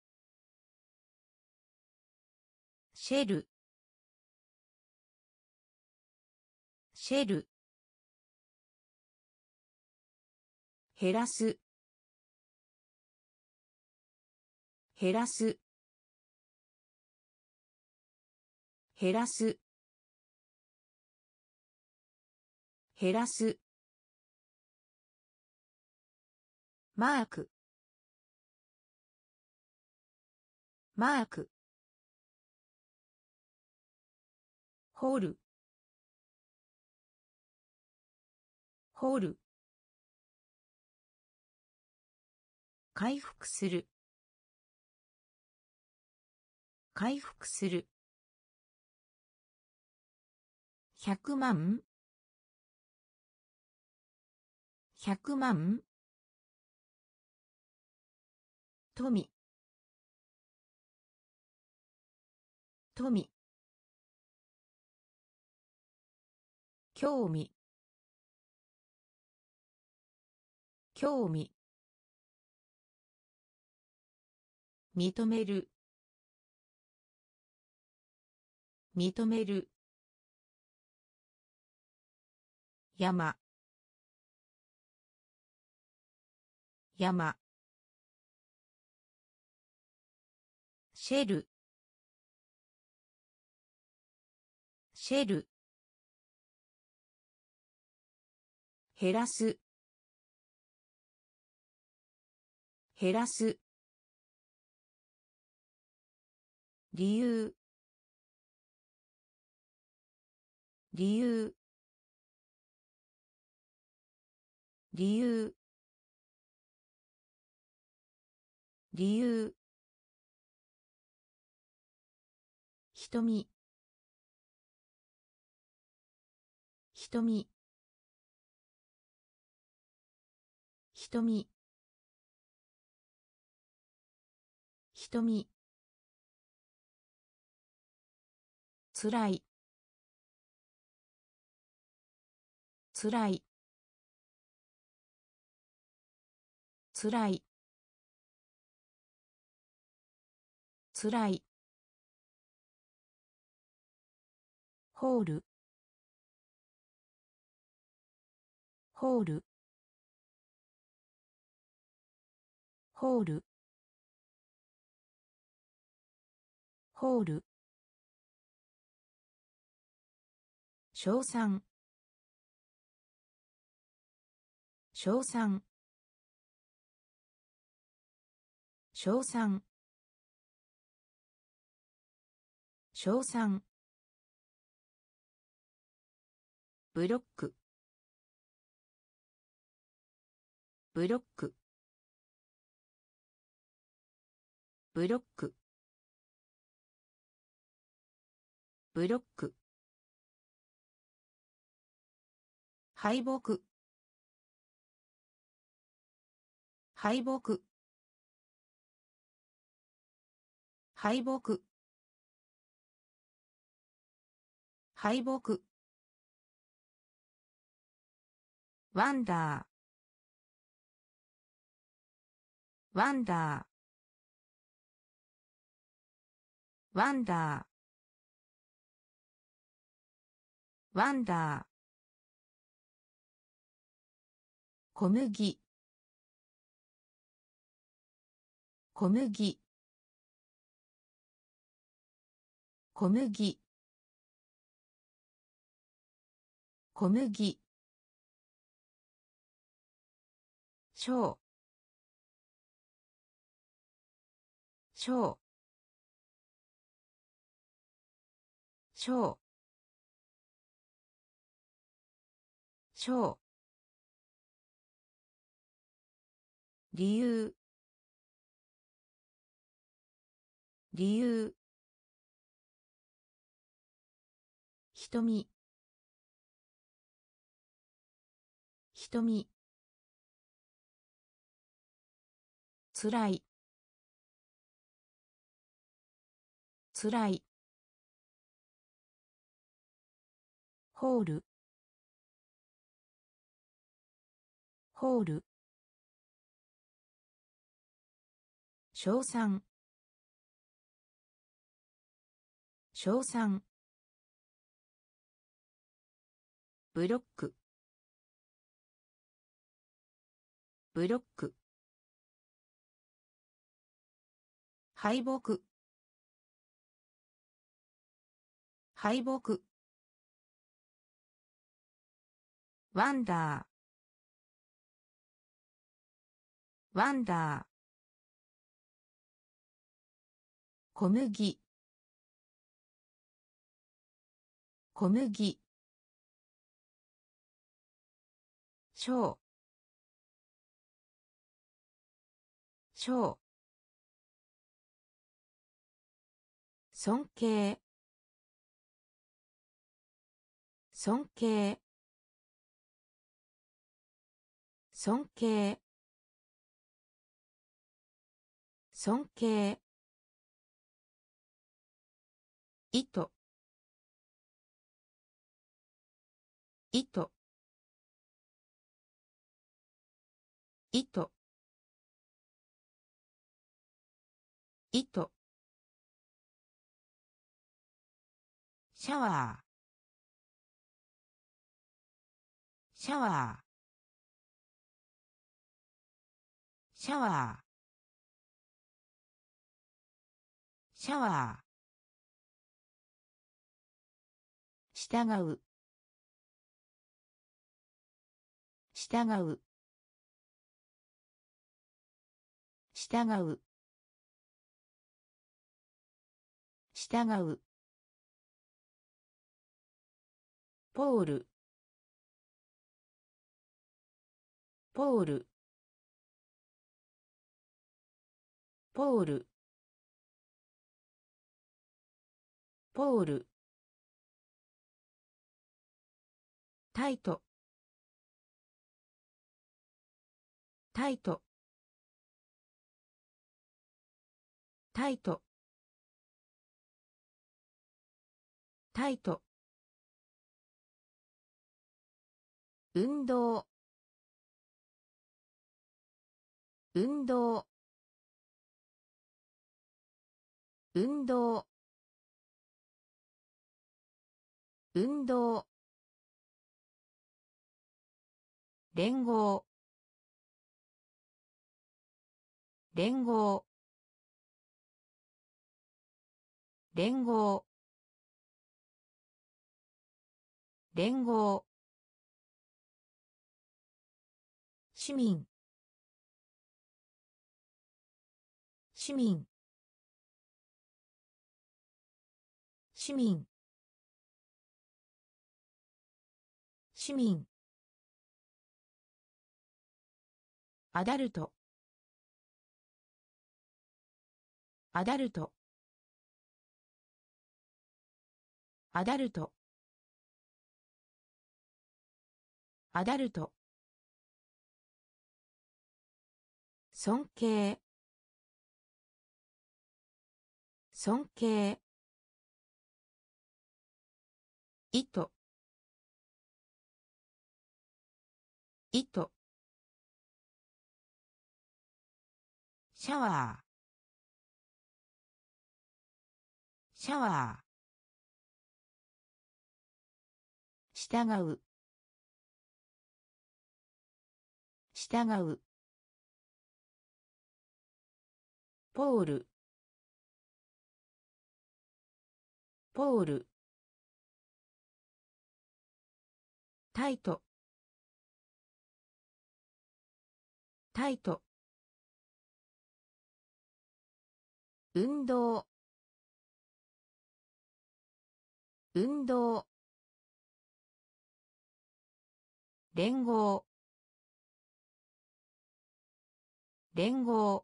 シェル。シェル。減らす。減らす。減らす。減らす。マーク。マーク。ホール。ホール。回復する。回復する。ひゃくまん。ひゃくまん。富。富。興味。興味。認める。認める。山。山。シェル。シェル。減らす。減らす。理由。理由。理由。理由。瞳。瞳。瞳。瞳。つらい。つらい。つらい。つらい。ホール。ホール。ホール。ホール。称賛。称賛。 称賛称賛ブロックブロックブロックブロック敗北敗北敗北敗北ワンダーワンダーワンダーワンダー小麦小麦小麦小麦小小小小理由理由瞳瞳つらいつらいホールホール称賛称賛ブロックブロック敗北敗北ワンダーワンダー小麦小麦小小尊敬尊敬尊敬尊敬糸糸糸糸シャワーシャワーシャワーシャワー従う従う従う従うポールポールポールポールタイトタイトタイトタイト運動運動運動運動連合連合連合連合市民市民市民市民アダルトアダルトアダルトアダルト尊敬尊敬糸糸シャワーシャワー従う従うポールポールタイトタイト運動運動連合連合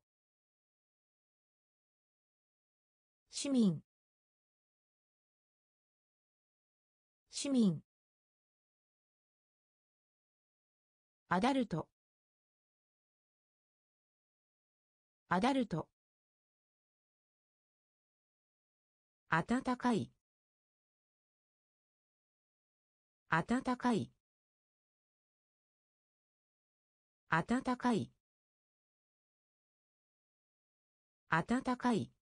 市民市民アダルトアダルト暖かい暖かい暖かい暖かい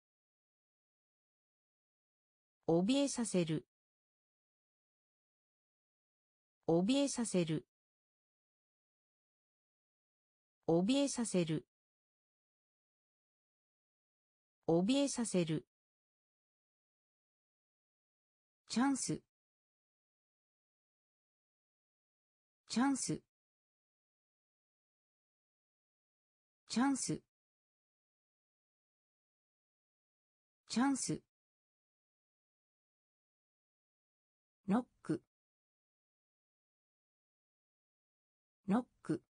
怯えさせる怯えさせる怯えさせる怯えさせるチャンスチャンスチャンスチャンスノックノック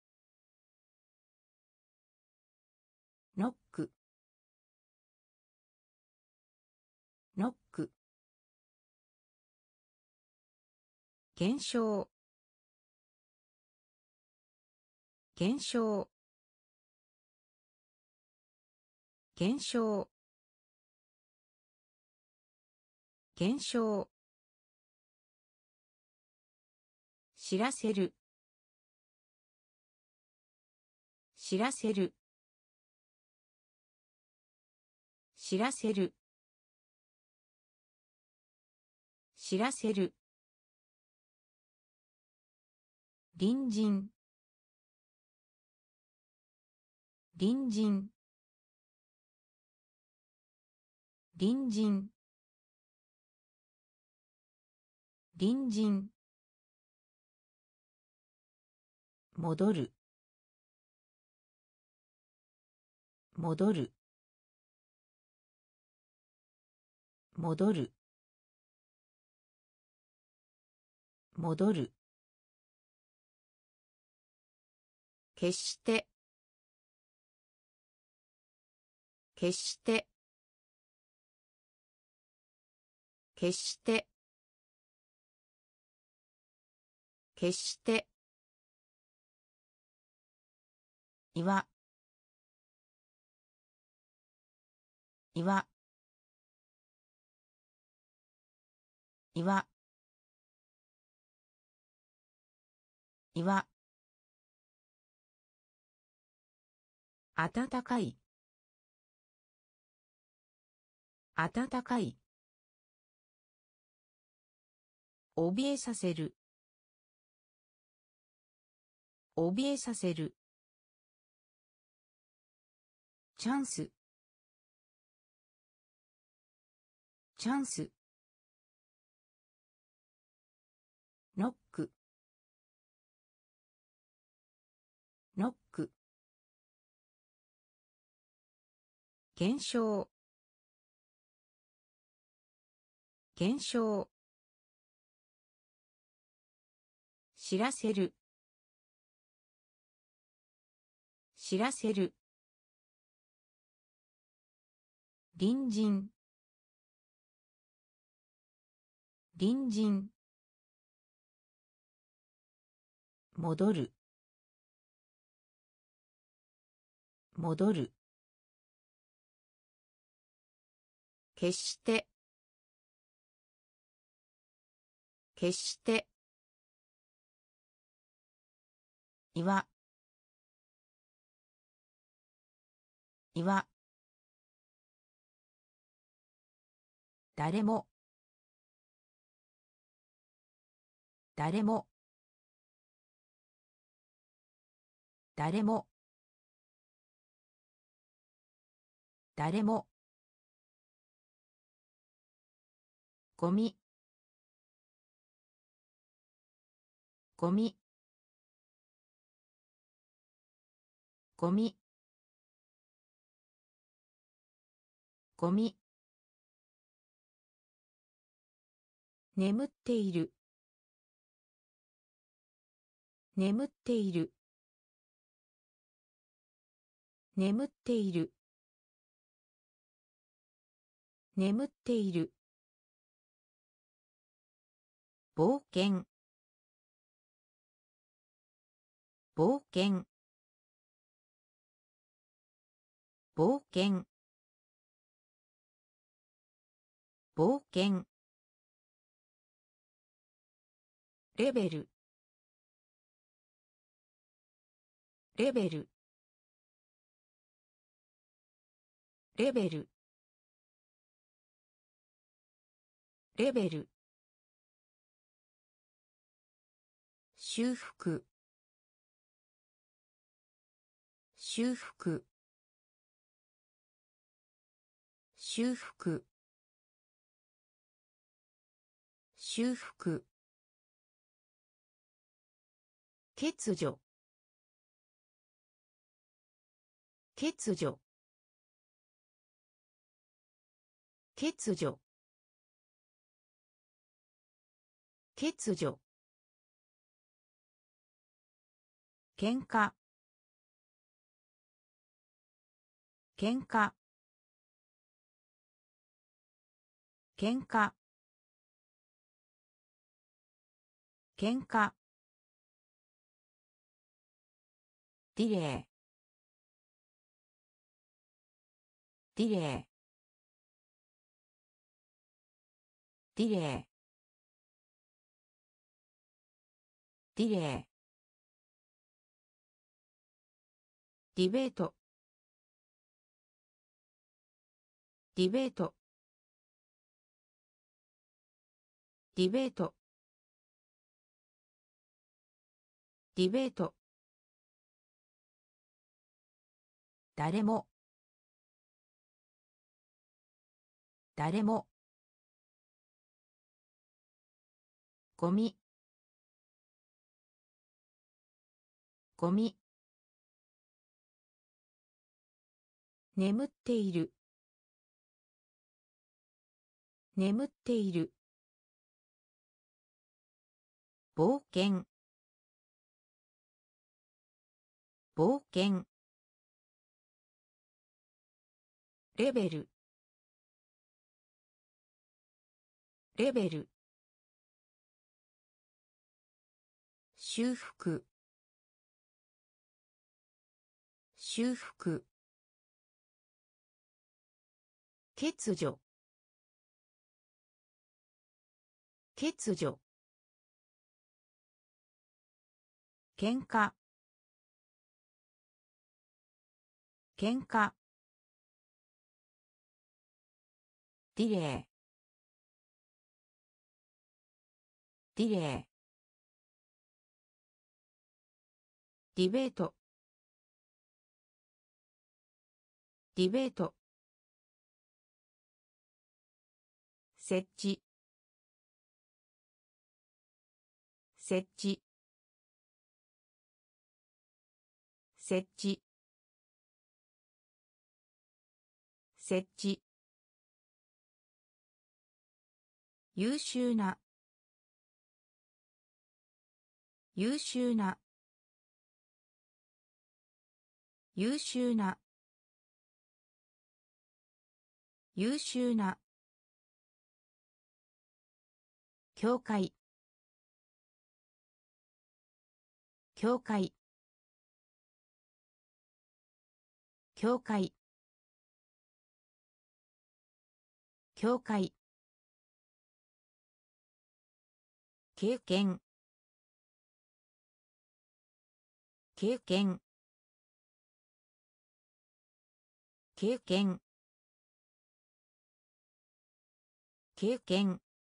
ノックノック減少減少減少減少知らせる知らせる知らせる知らせる隣人隣人隣人隣人戻る戻る戻る戻る決して決して決して決して岩岩岩岩暖かい暖かい怯えさせる怯えさせるチャンスチャンスノックノック減少減少知らせる知らせる隣人隣人戻る戻る決して決して岩岩誰も誰も誰も誰もゴミゴミゴミゴミ眠っている眠っている眠っている眠っている冒険冒険冒険冒険レベルレベルレベルレベル修復修復修復修復欠如欠如欠如欠如喧嘩喧嘩喧嘩喧嘩ディレイディレイディレイディレイディベートディベートディベートディベート誰も誰もゴミゴミ眠っている眠っている冒険冒険レベルレベル修復修復欠如欠如喧嘩喧嘩ディレイディレイディベートディベート設置設置設置設置優秀な優秀な優秀な優秀な教会教会教会教会経験経験経験経験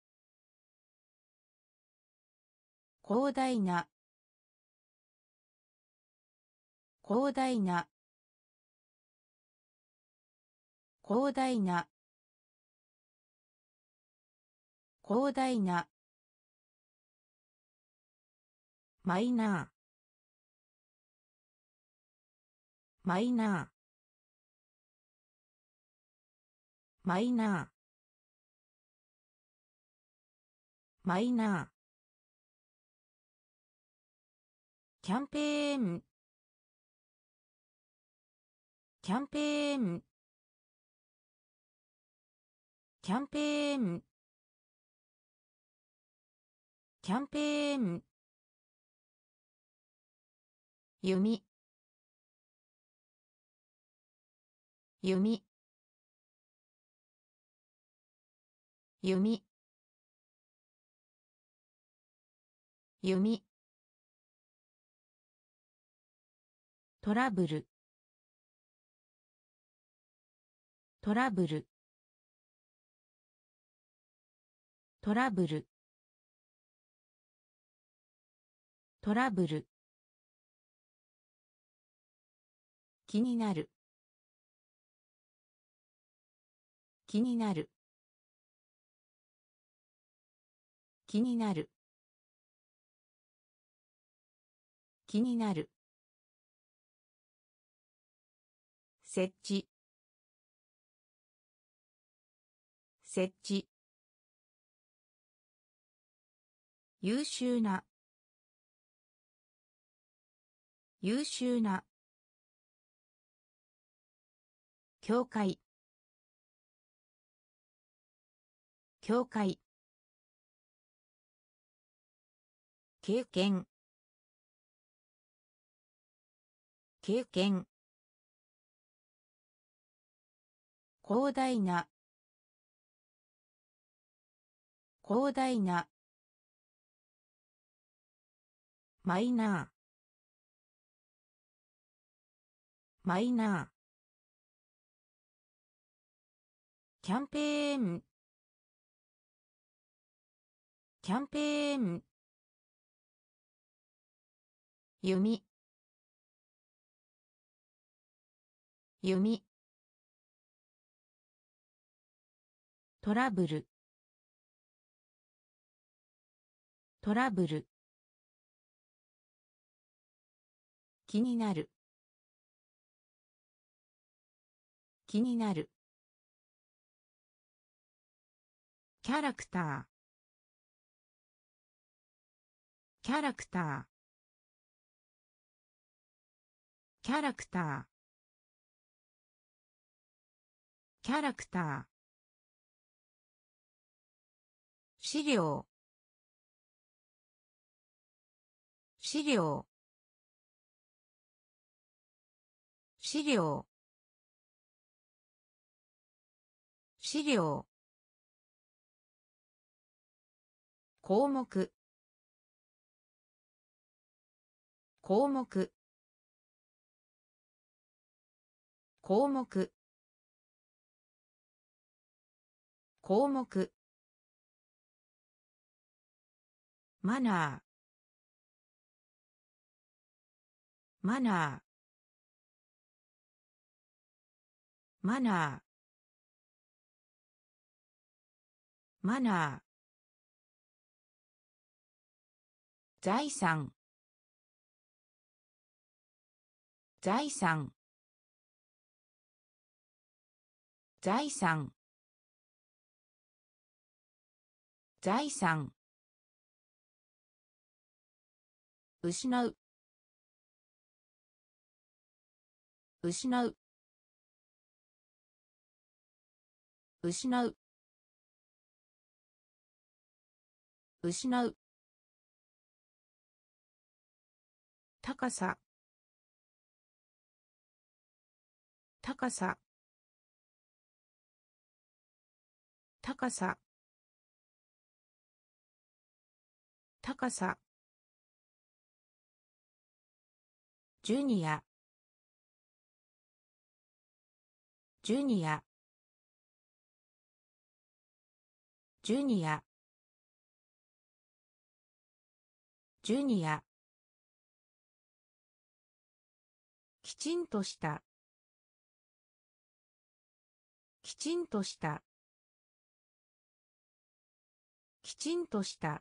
広大な広大な広大な広大なマイナーマイナーマイナーマイナーキャンペーンキャンペーンキャンペーンキャンペーン弓弓弓弓トラブルトラブルトラブルトラブル気になる気になる気になる気になる設置設置優秀な優秀な教会教会経験経験広大な広大なマイナーマイナーキャンペーンキャンペーン弓弓トラブルトラブル気になる気になるキャラクターキャラクターキャラクターキャラクター資料資料資料資料項目項目項目項目マナーマナーマナーマナー財産財産財産財産失う失う失う失う高さ高さ高さ高さジュニアジュニアジュニアジュニアきちんとしたきちんとしたきちんとした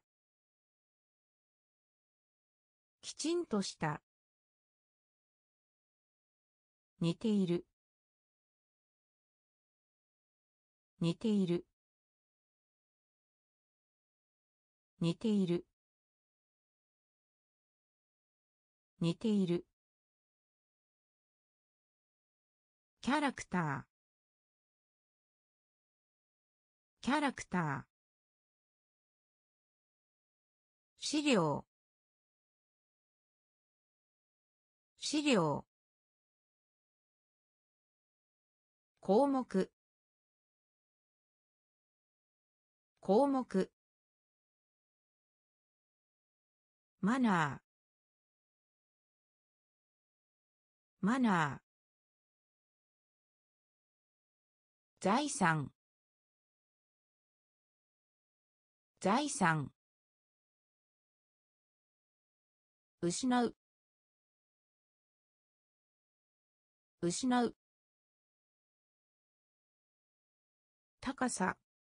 きちんとした似ている似ている似ている似ているキャラクターキャラクター資料資料項目項目マナーマナー財産財産失う失う高さ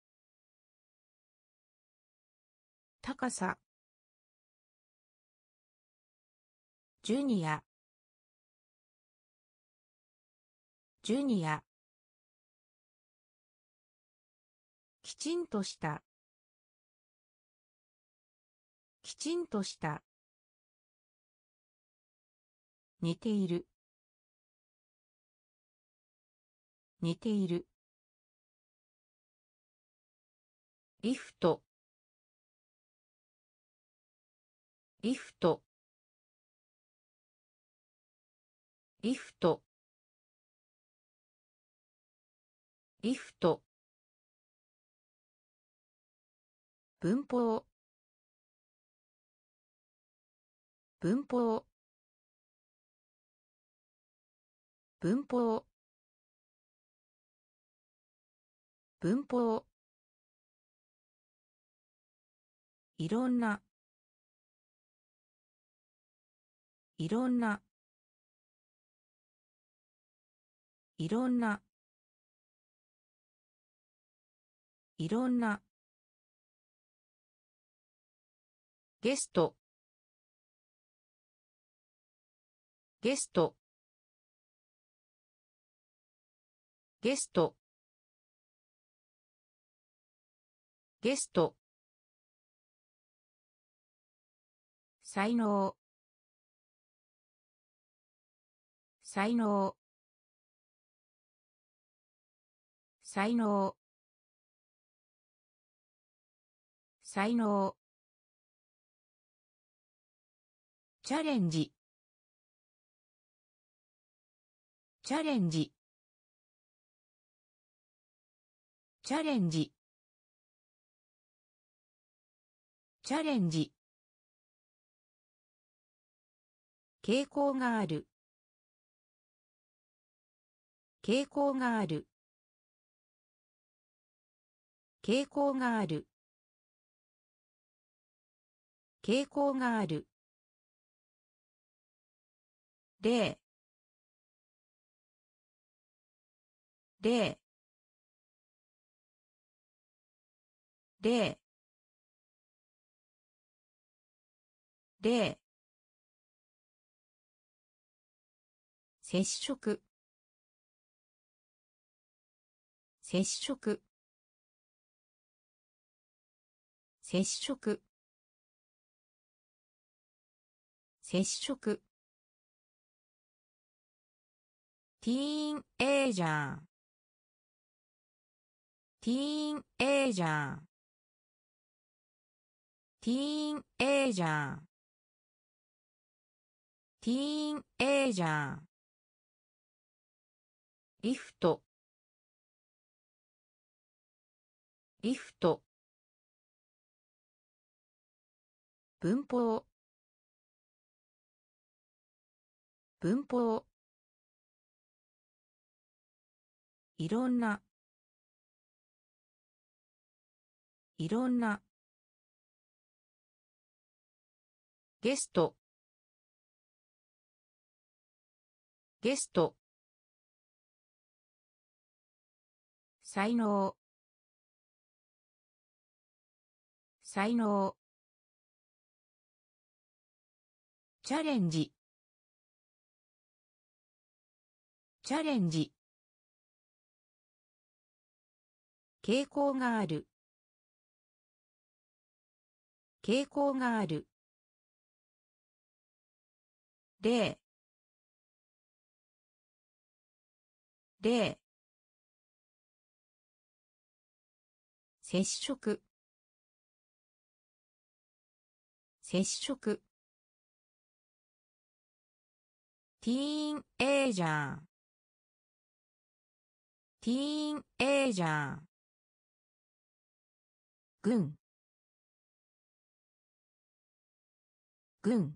高さジュニアジュニアきちんとしたきちんとした似ている似ているリフトリフトリフトリフト文法文法文法文法いろんないろんないろんないろんなゲストゲストゲストゲスト才能才能才能才能チャレンジチャレンジチャレンジチャレンジ傾向がある傾向がある傾向がある傾向がある例例例例接触接触接触接触ティーンエイジャーティーンエイジャーティーンエイジャーティーンエイジャーリフトリフト文法文法いろんないろんなゲストゲスト才能才能チャレンジチャレンジ傾向がある傾向がある例例接触接触ティーンエイジャーティーンエイジャー軍軍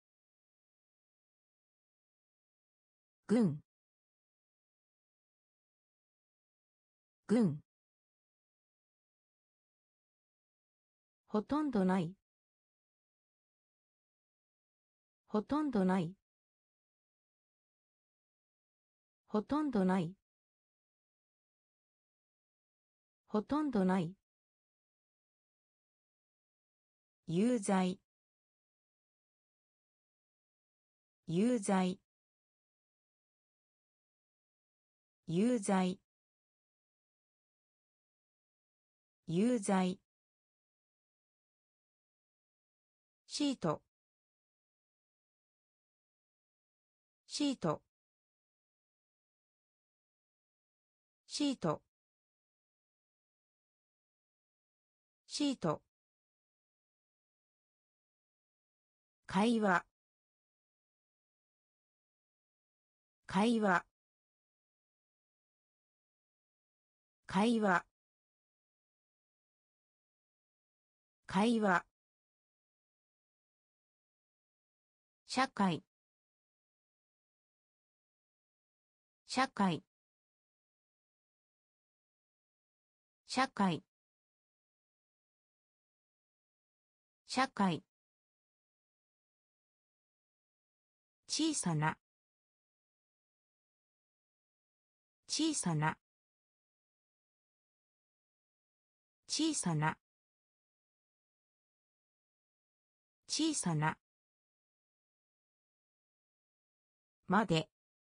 軍軍ほとんどないほとんどないほとんどないほとんどない有罪有罪有罪有罪シートシートシートシート会話会話会話会話社会社会社会社会小さな小さな小さな小さなまで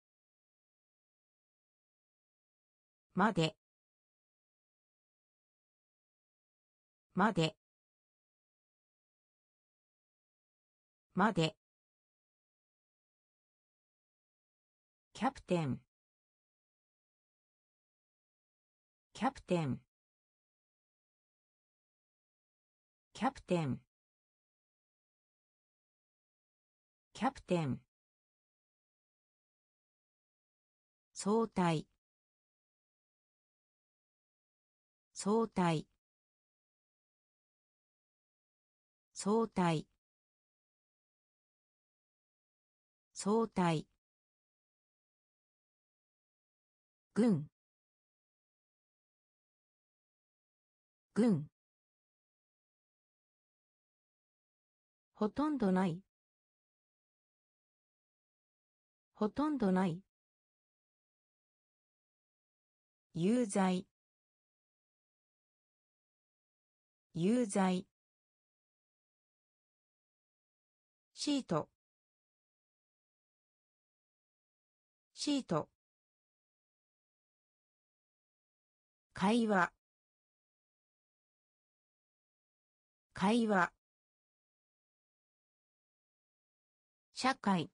までまでまでキャプテンキャプテンキャプテンキャプテン相対相対相対相対軍軍ほとんどないほとんどない有罪有罪シートシート会話会話社会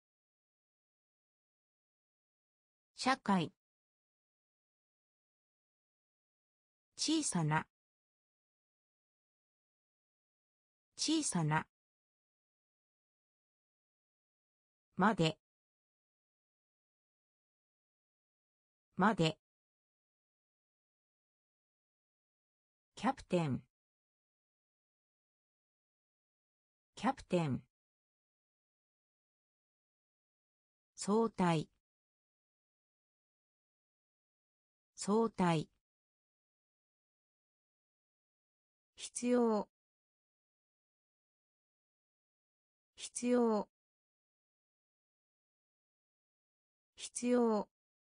社会小さな小さなまでまでキャプテンキャプテン相対相対必要必要必要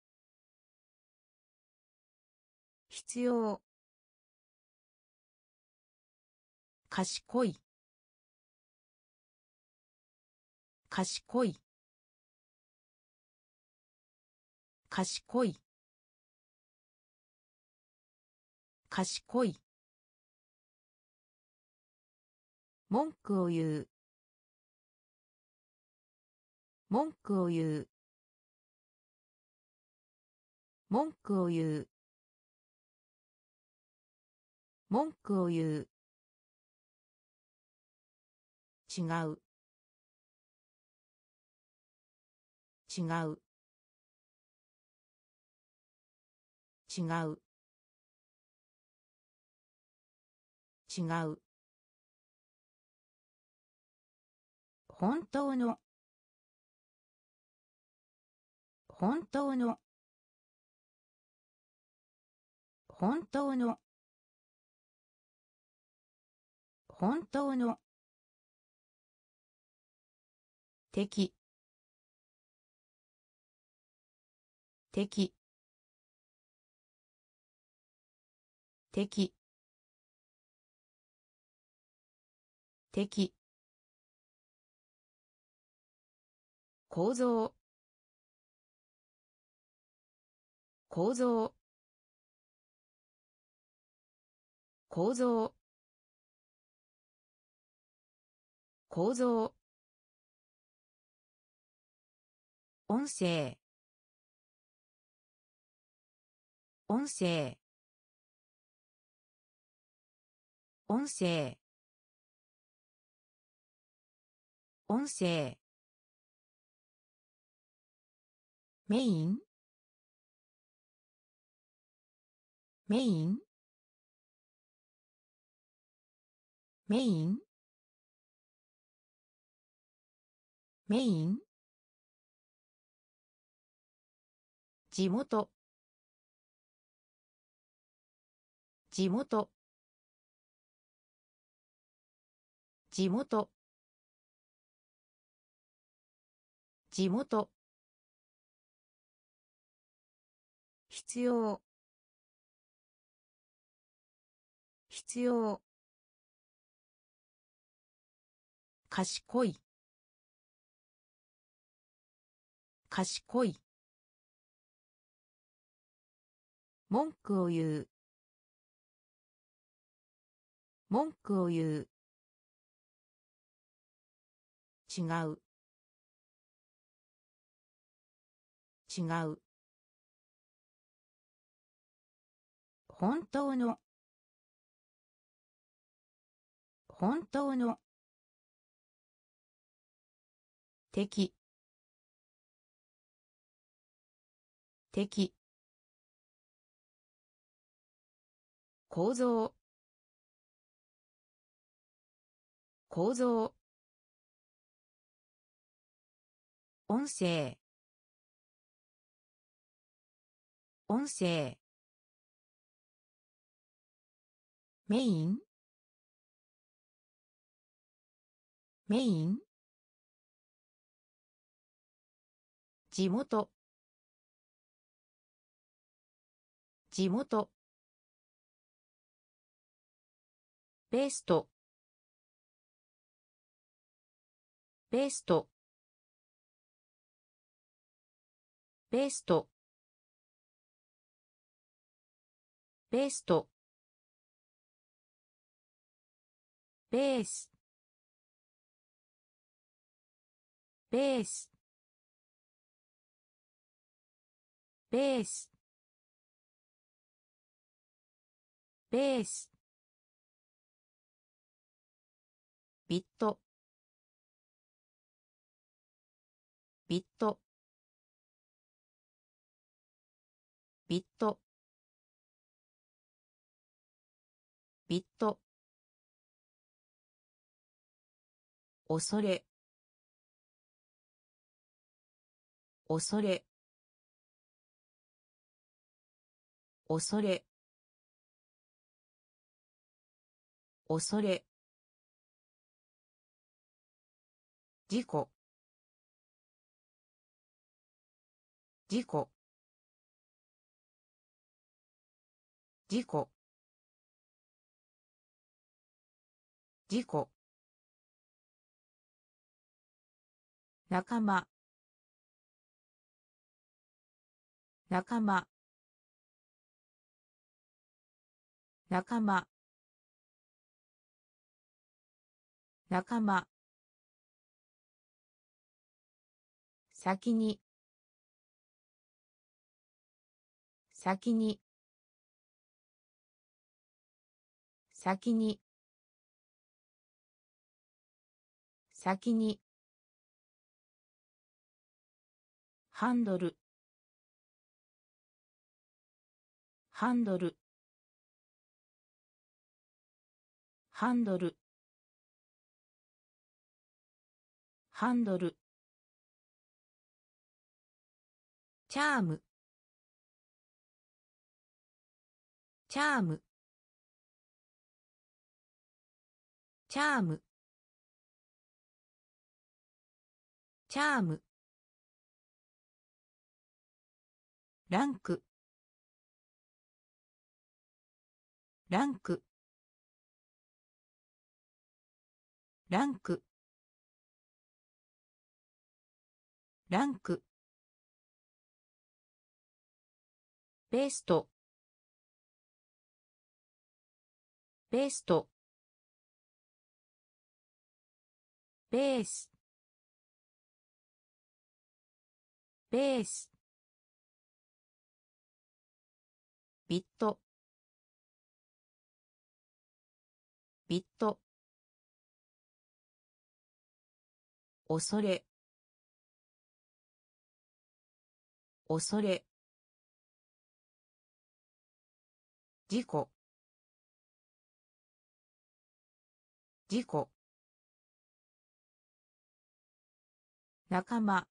必要賢い賢い賢い賢い文句を言う文句を言う文句を言う文句を言う違う違う違う違う本当の本当の本当の本当の敵敵敵敵構造構造構造構造音声音声音声音声メインメインメインメイン地元地元地元地元必要必要賢い賢い文句を言う文句を言う違う違う本当の本当の敵敵構造構造音声音声メインメイン地元地元ベストベストベストベストベースベースベースベースビットビットビットビット恐れ恐れ恐れ恐れ事故事故事故事故仲間仲間仲間仲間先に先に先に先にハンドルハンドルハンドルハンドルチャームチャームチャームチャームランクランクランクランクベストベストベースベースビットビット恐れ恐れ事故事故仲間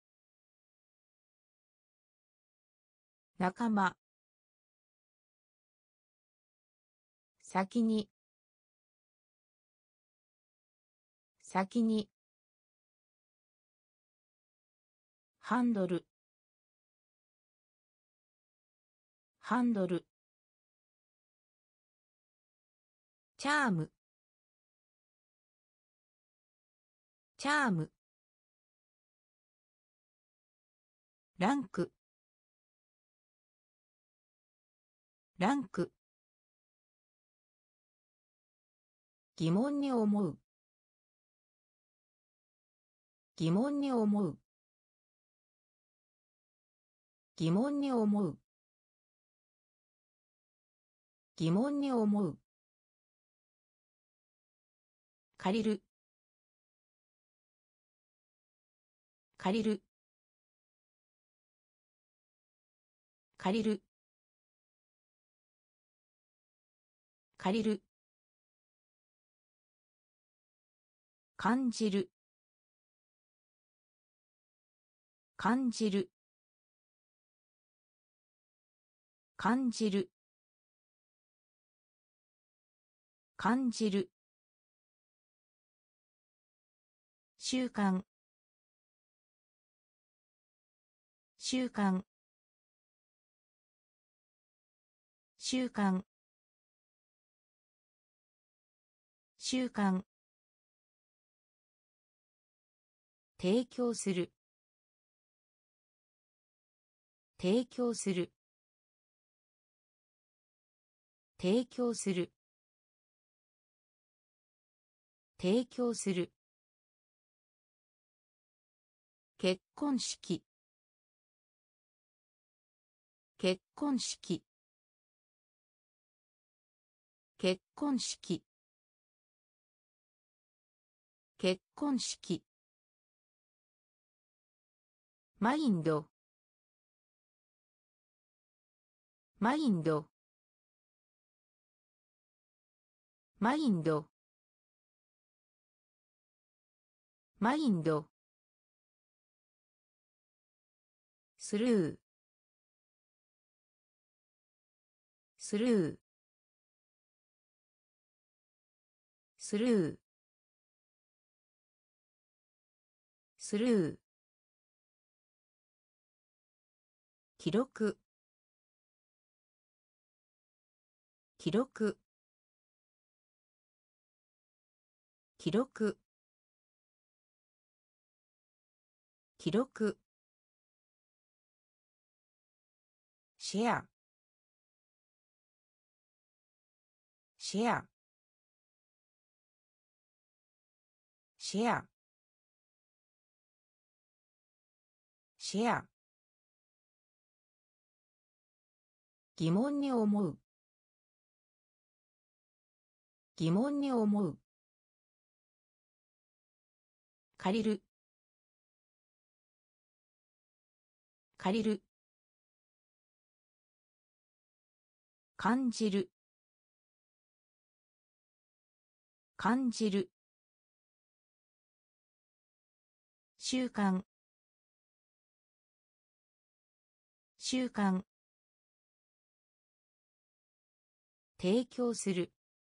仲間先に先にハンドルハンドルチャームチャームランクランク疑問に思う疑問に思う疑問に思う疑問に思う借りる借りる借りる借りる感じる感じる感じる感じる習慣習慣習慣習慣提供する提供する提供する提供する結婚式結婚式結婚式結婚式マインドマインドマインドマインドスルースルースルースルー記録記録記録記録シェアシェアシェアシェア疑問に思う疑問に思う借りる借りる感じる感じる習慣習慣提供する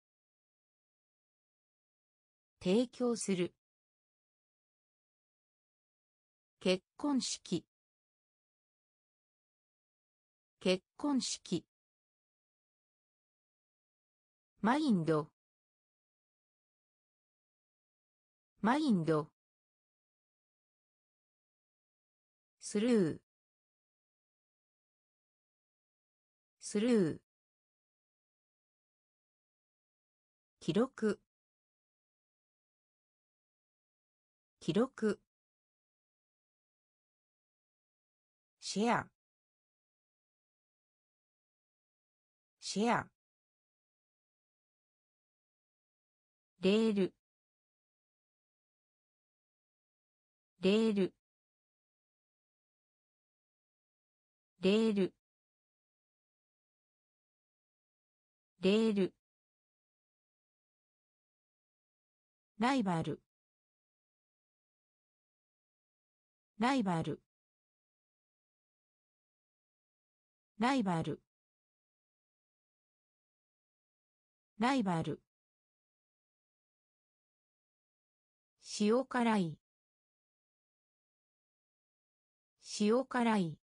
提供する結婚式結婚式マインドマインドスルースルー記録記録シェアシェアレールレールレールレールライバルライバルライバルライバル塩辛い塩辛い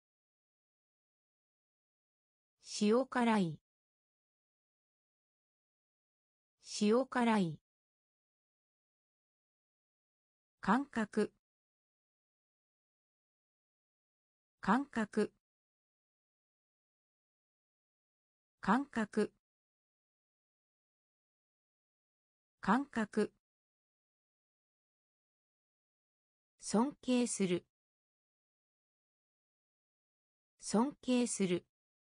塩辛い塩辛い感覚感覚感覚感覚尊敬する尊敬する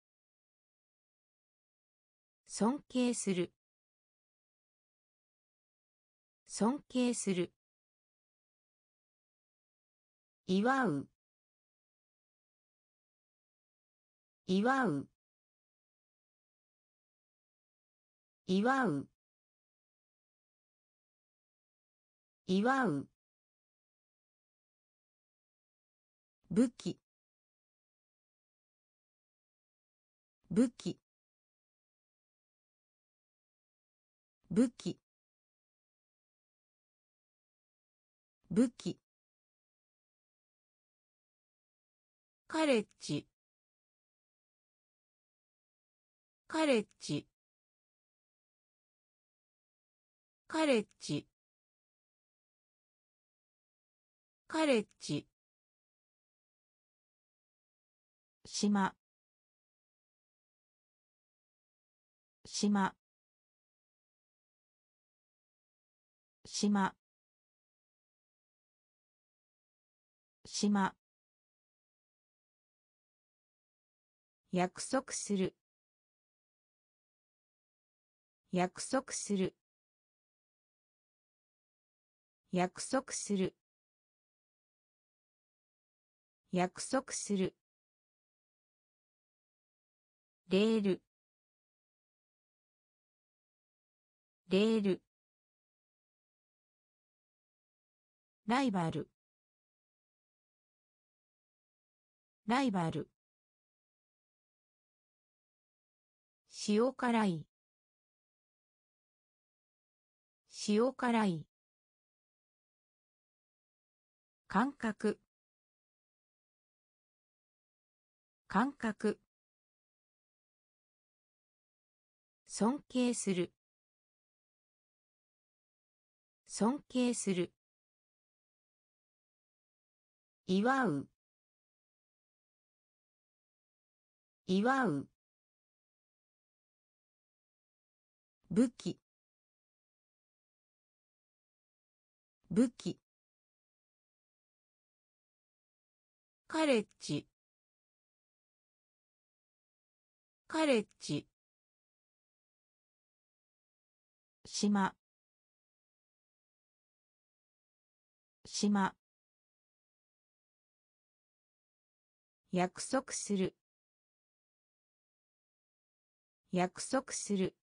尊敬する尊敬する祝う祝う祝う祝う武器武器武器武器カレッジカレッジカレッジカレッジ島島島島約束する約束する約束する約束するレールレールライバルライバル塩辛い塩辛い感覚感覚尊敬する尊敬する祝う祝う武器武器カレッジカレッジ島島約束する約束する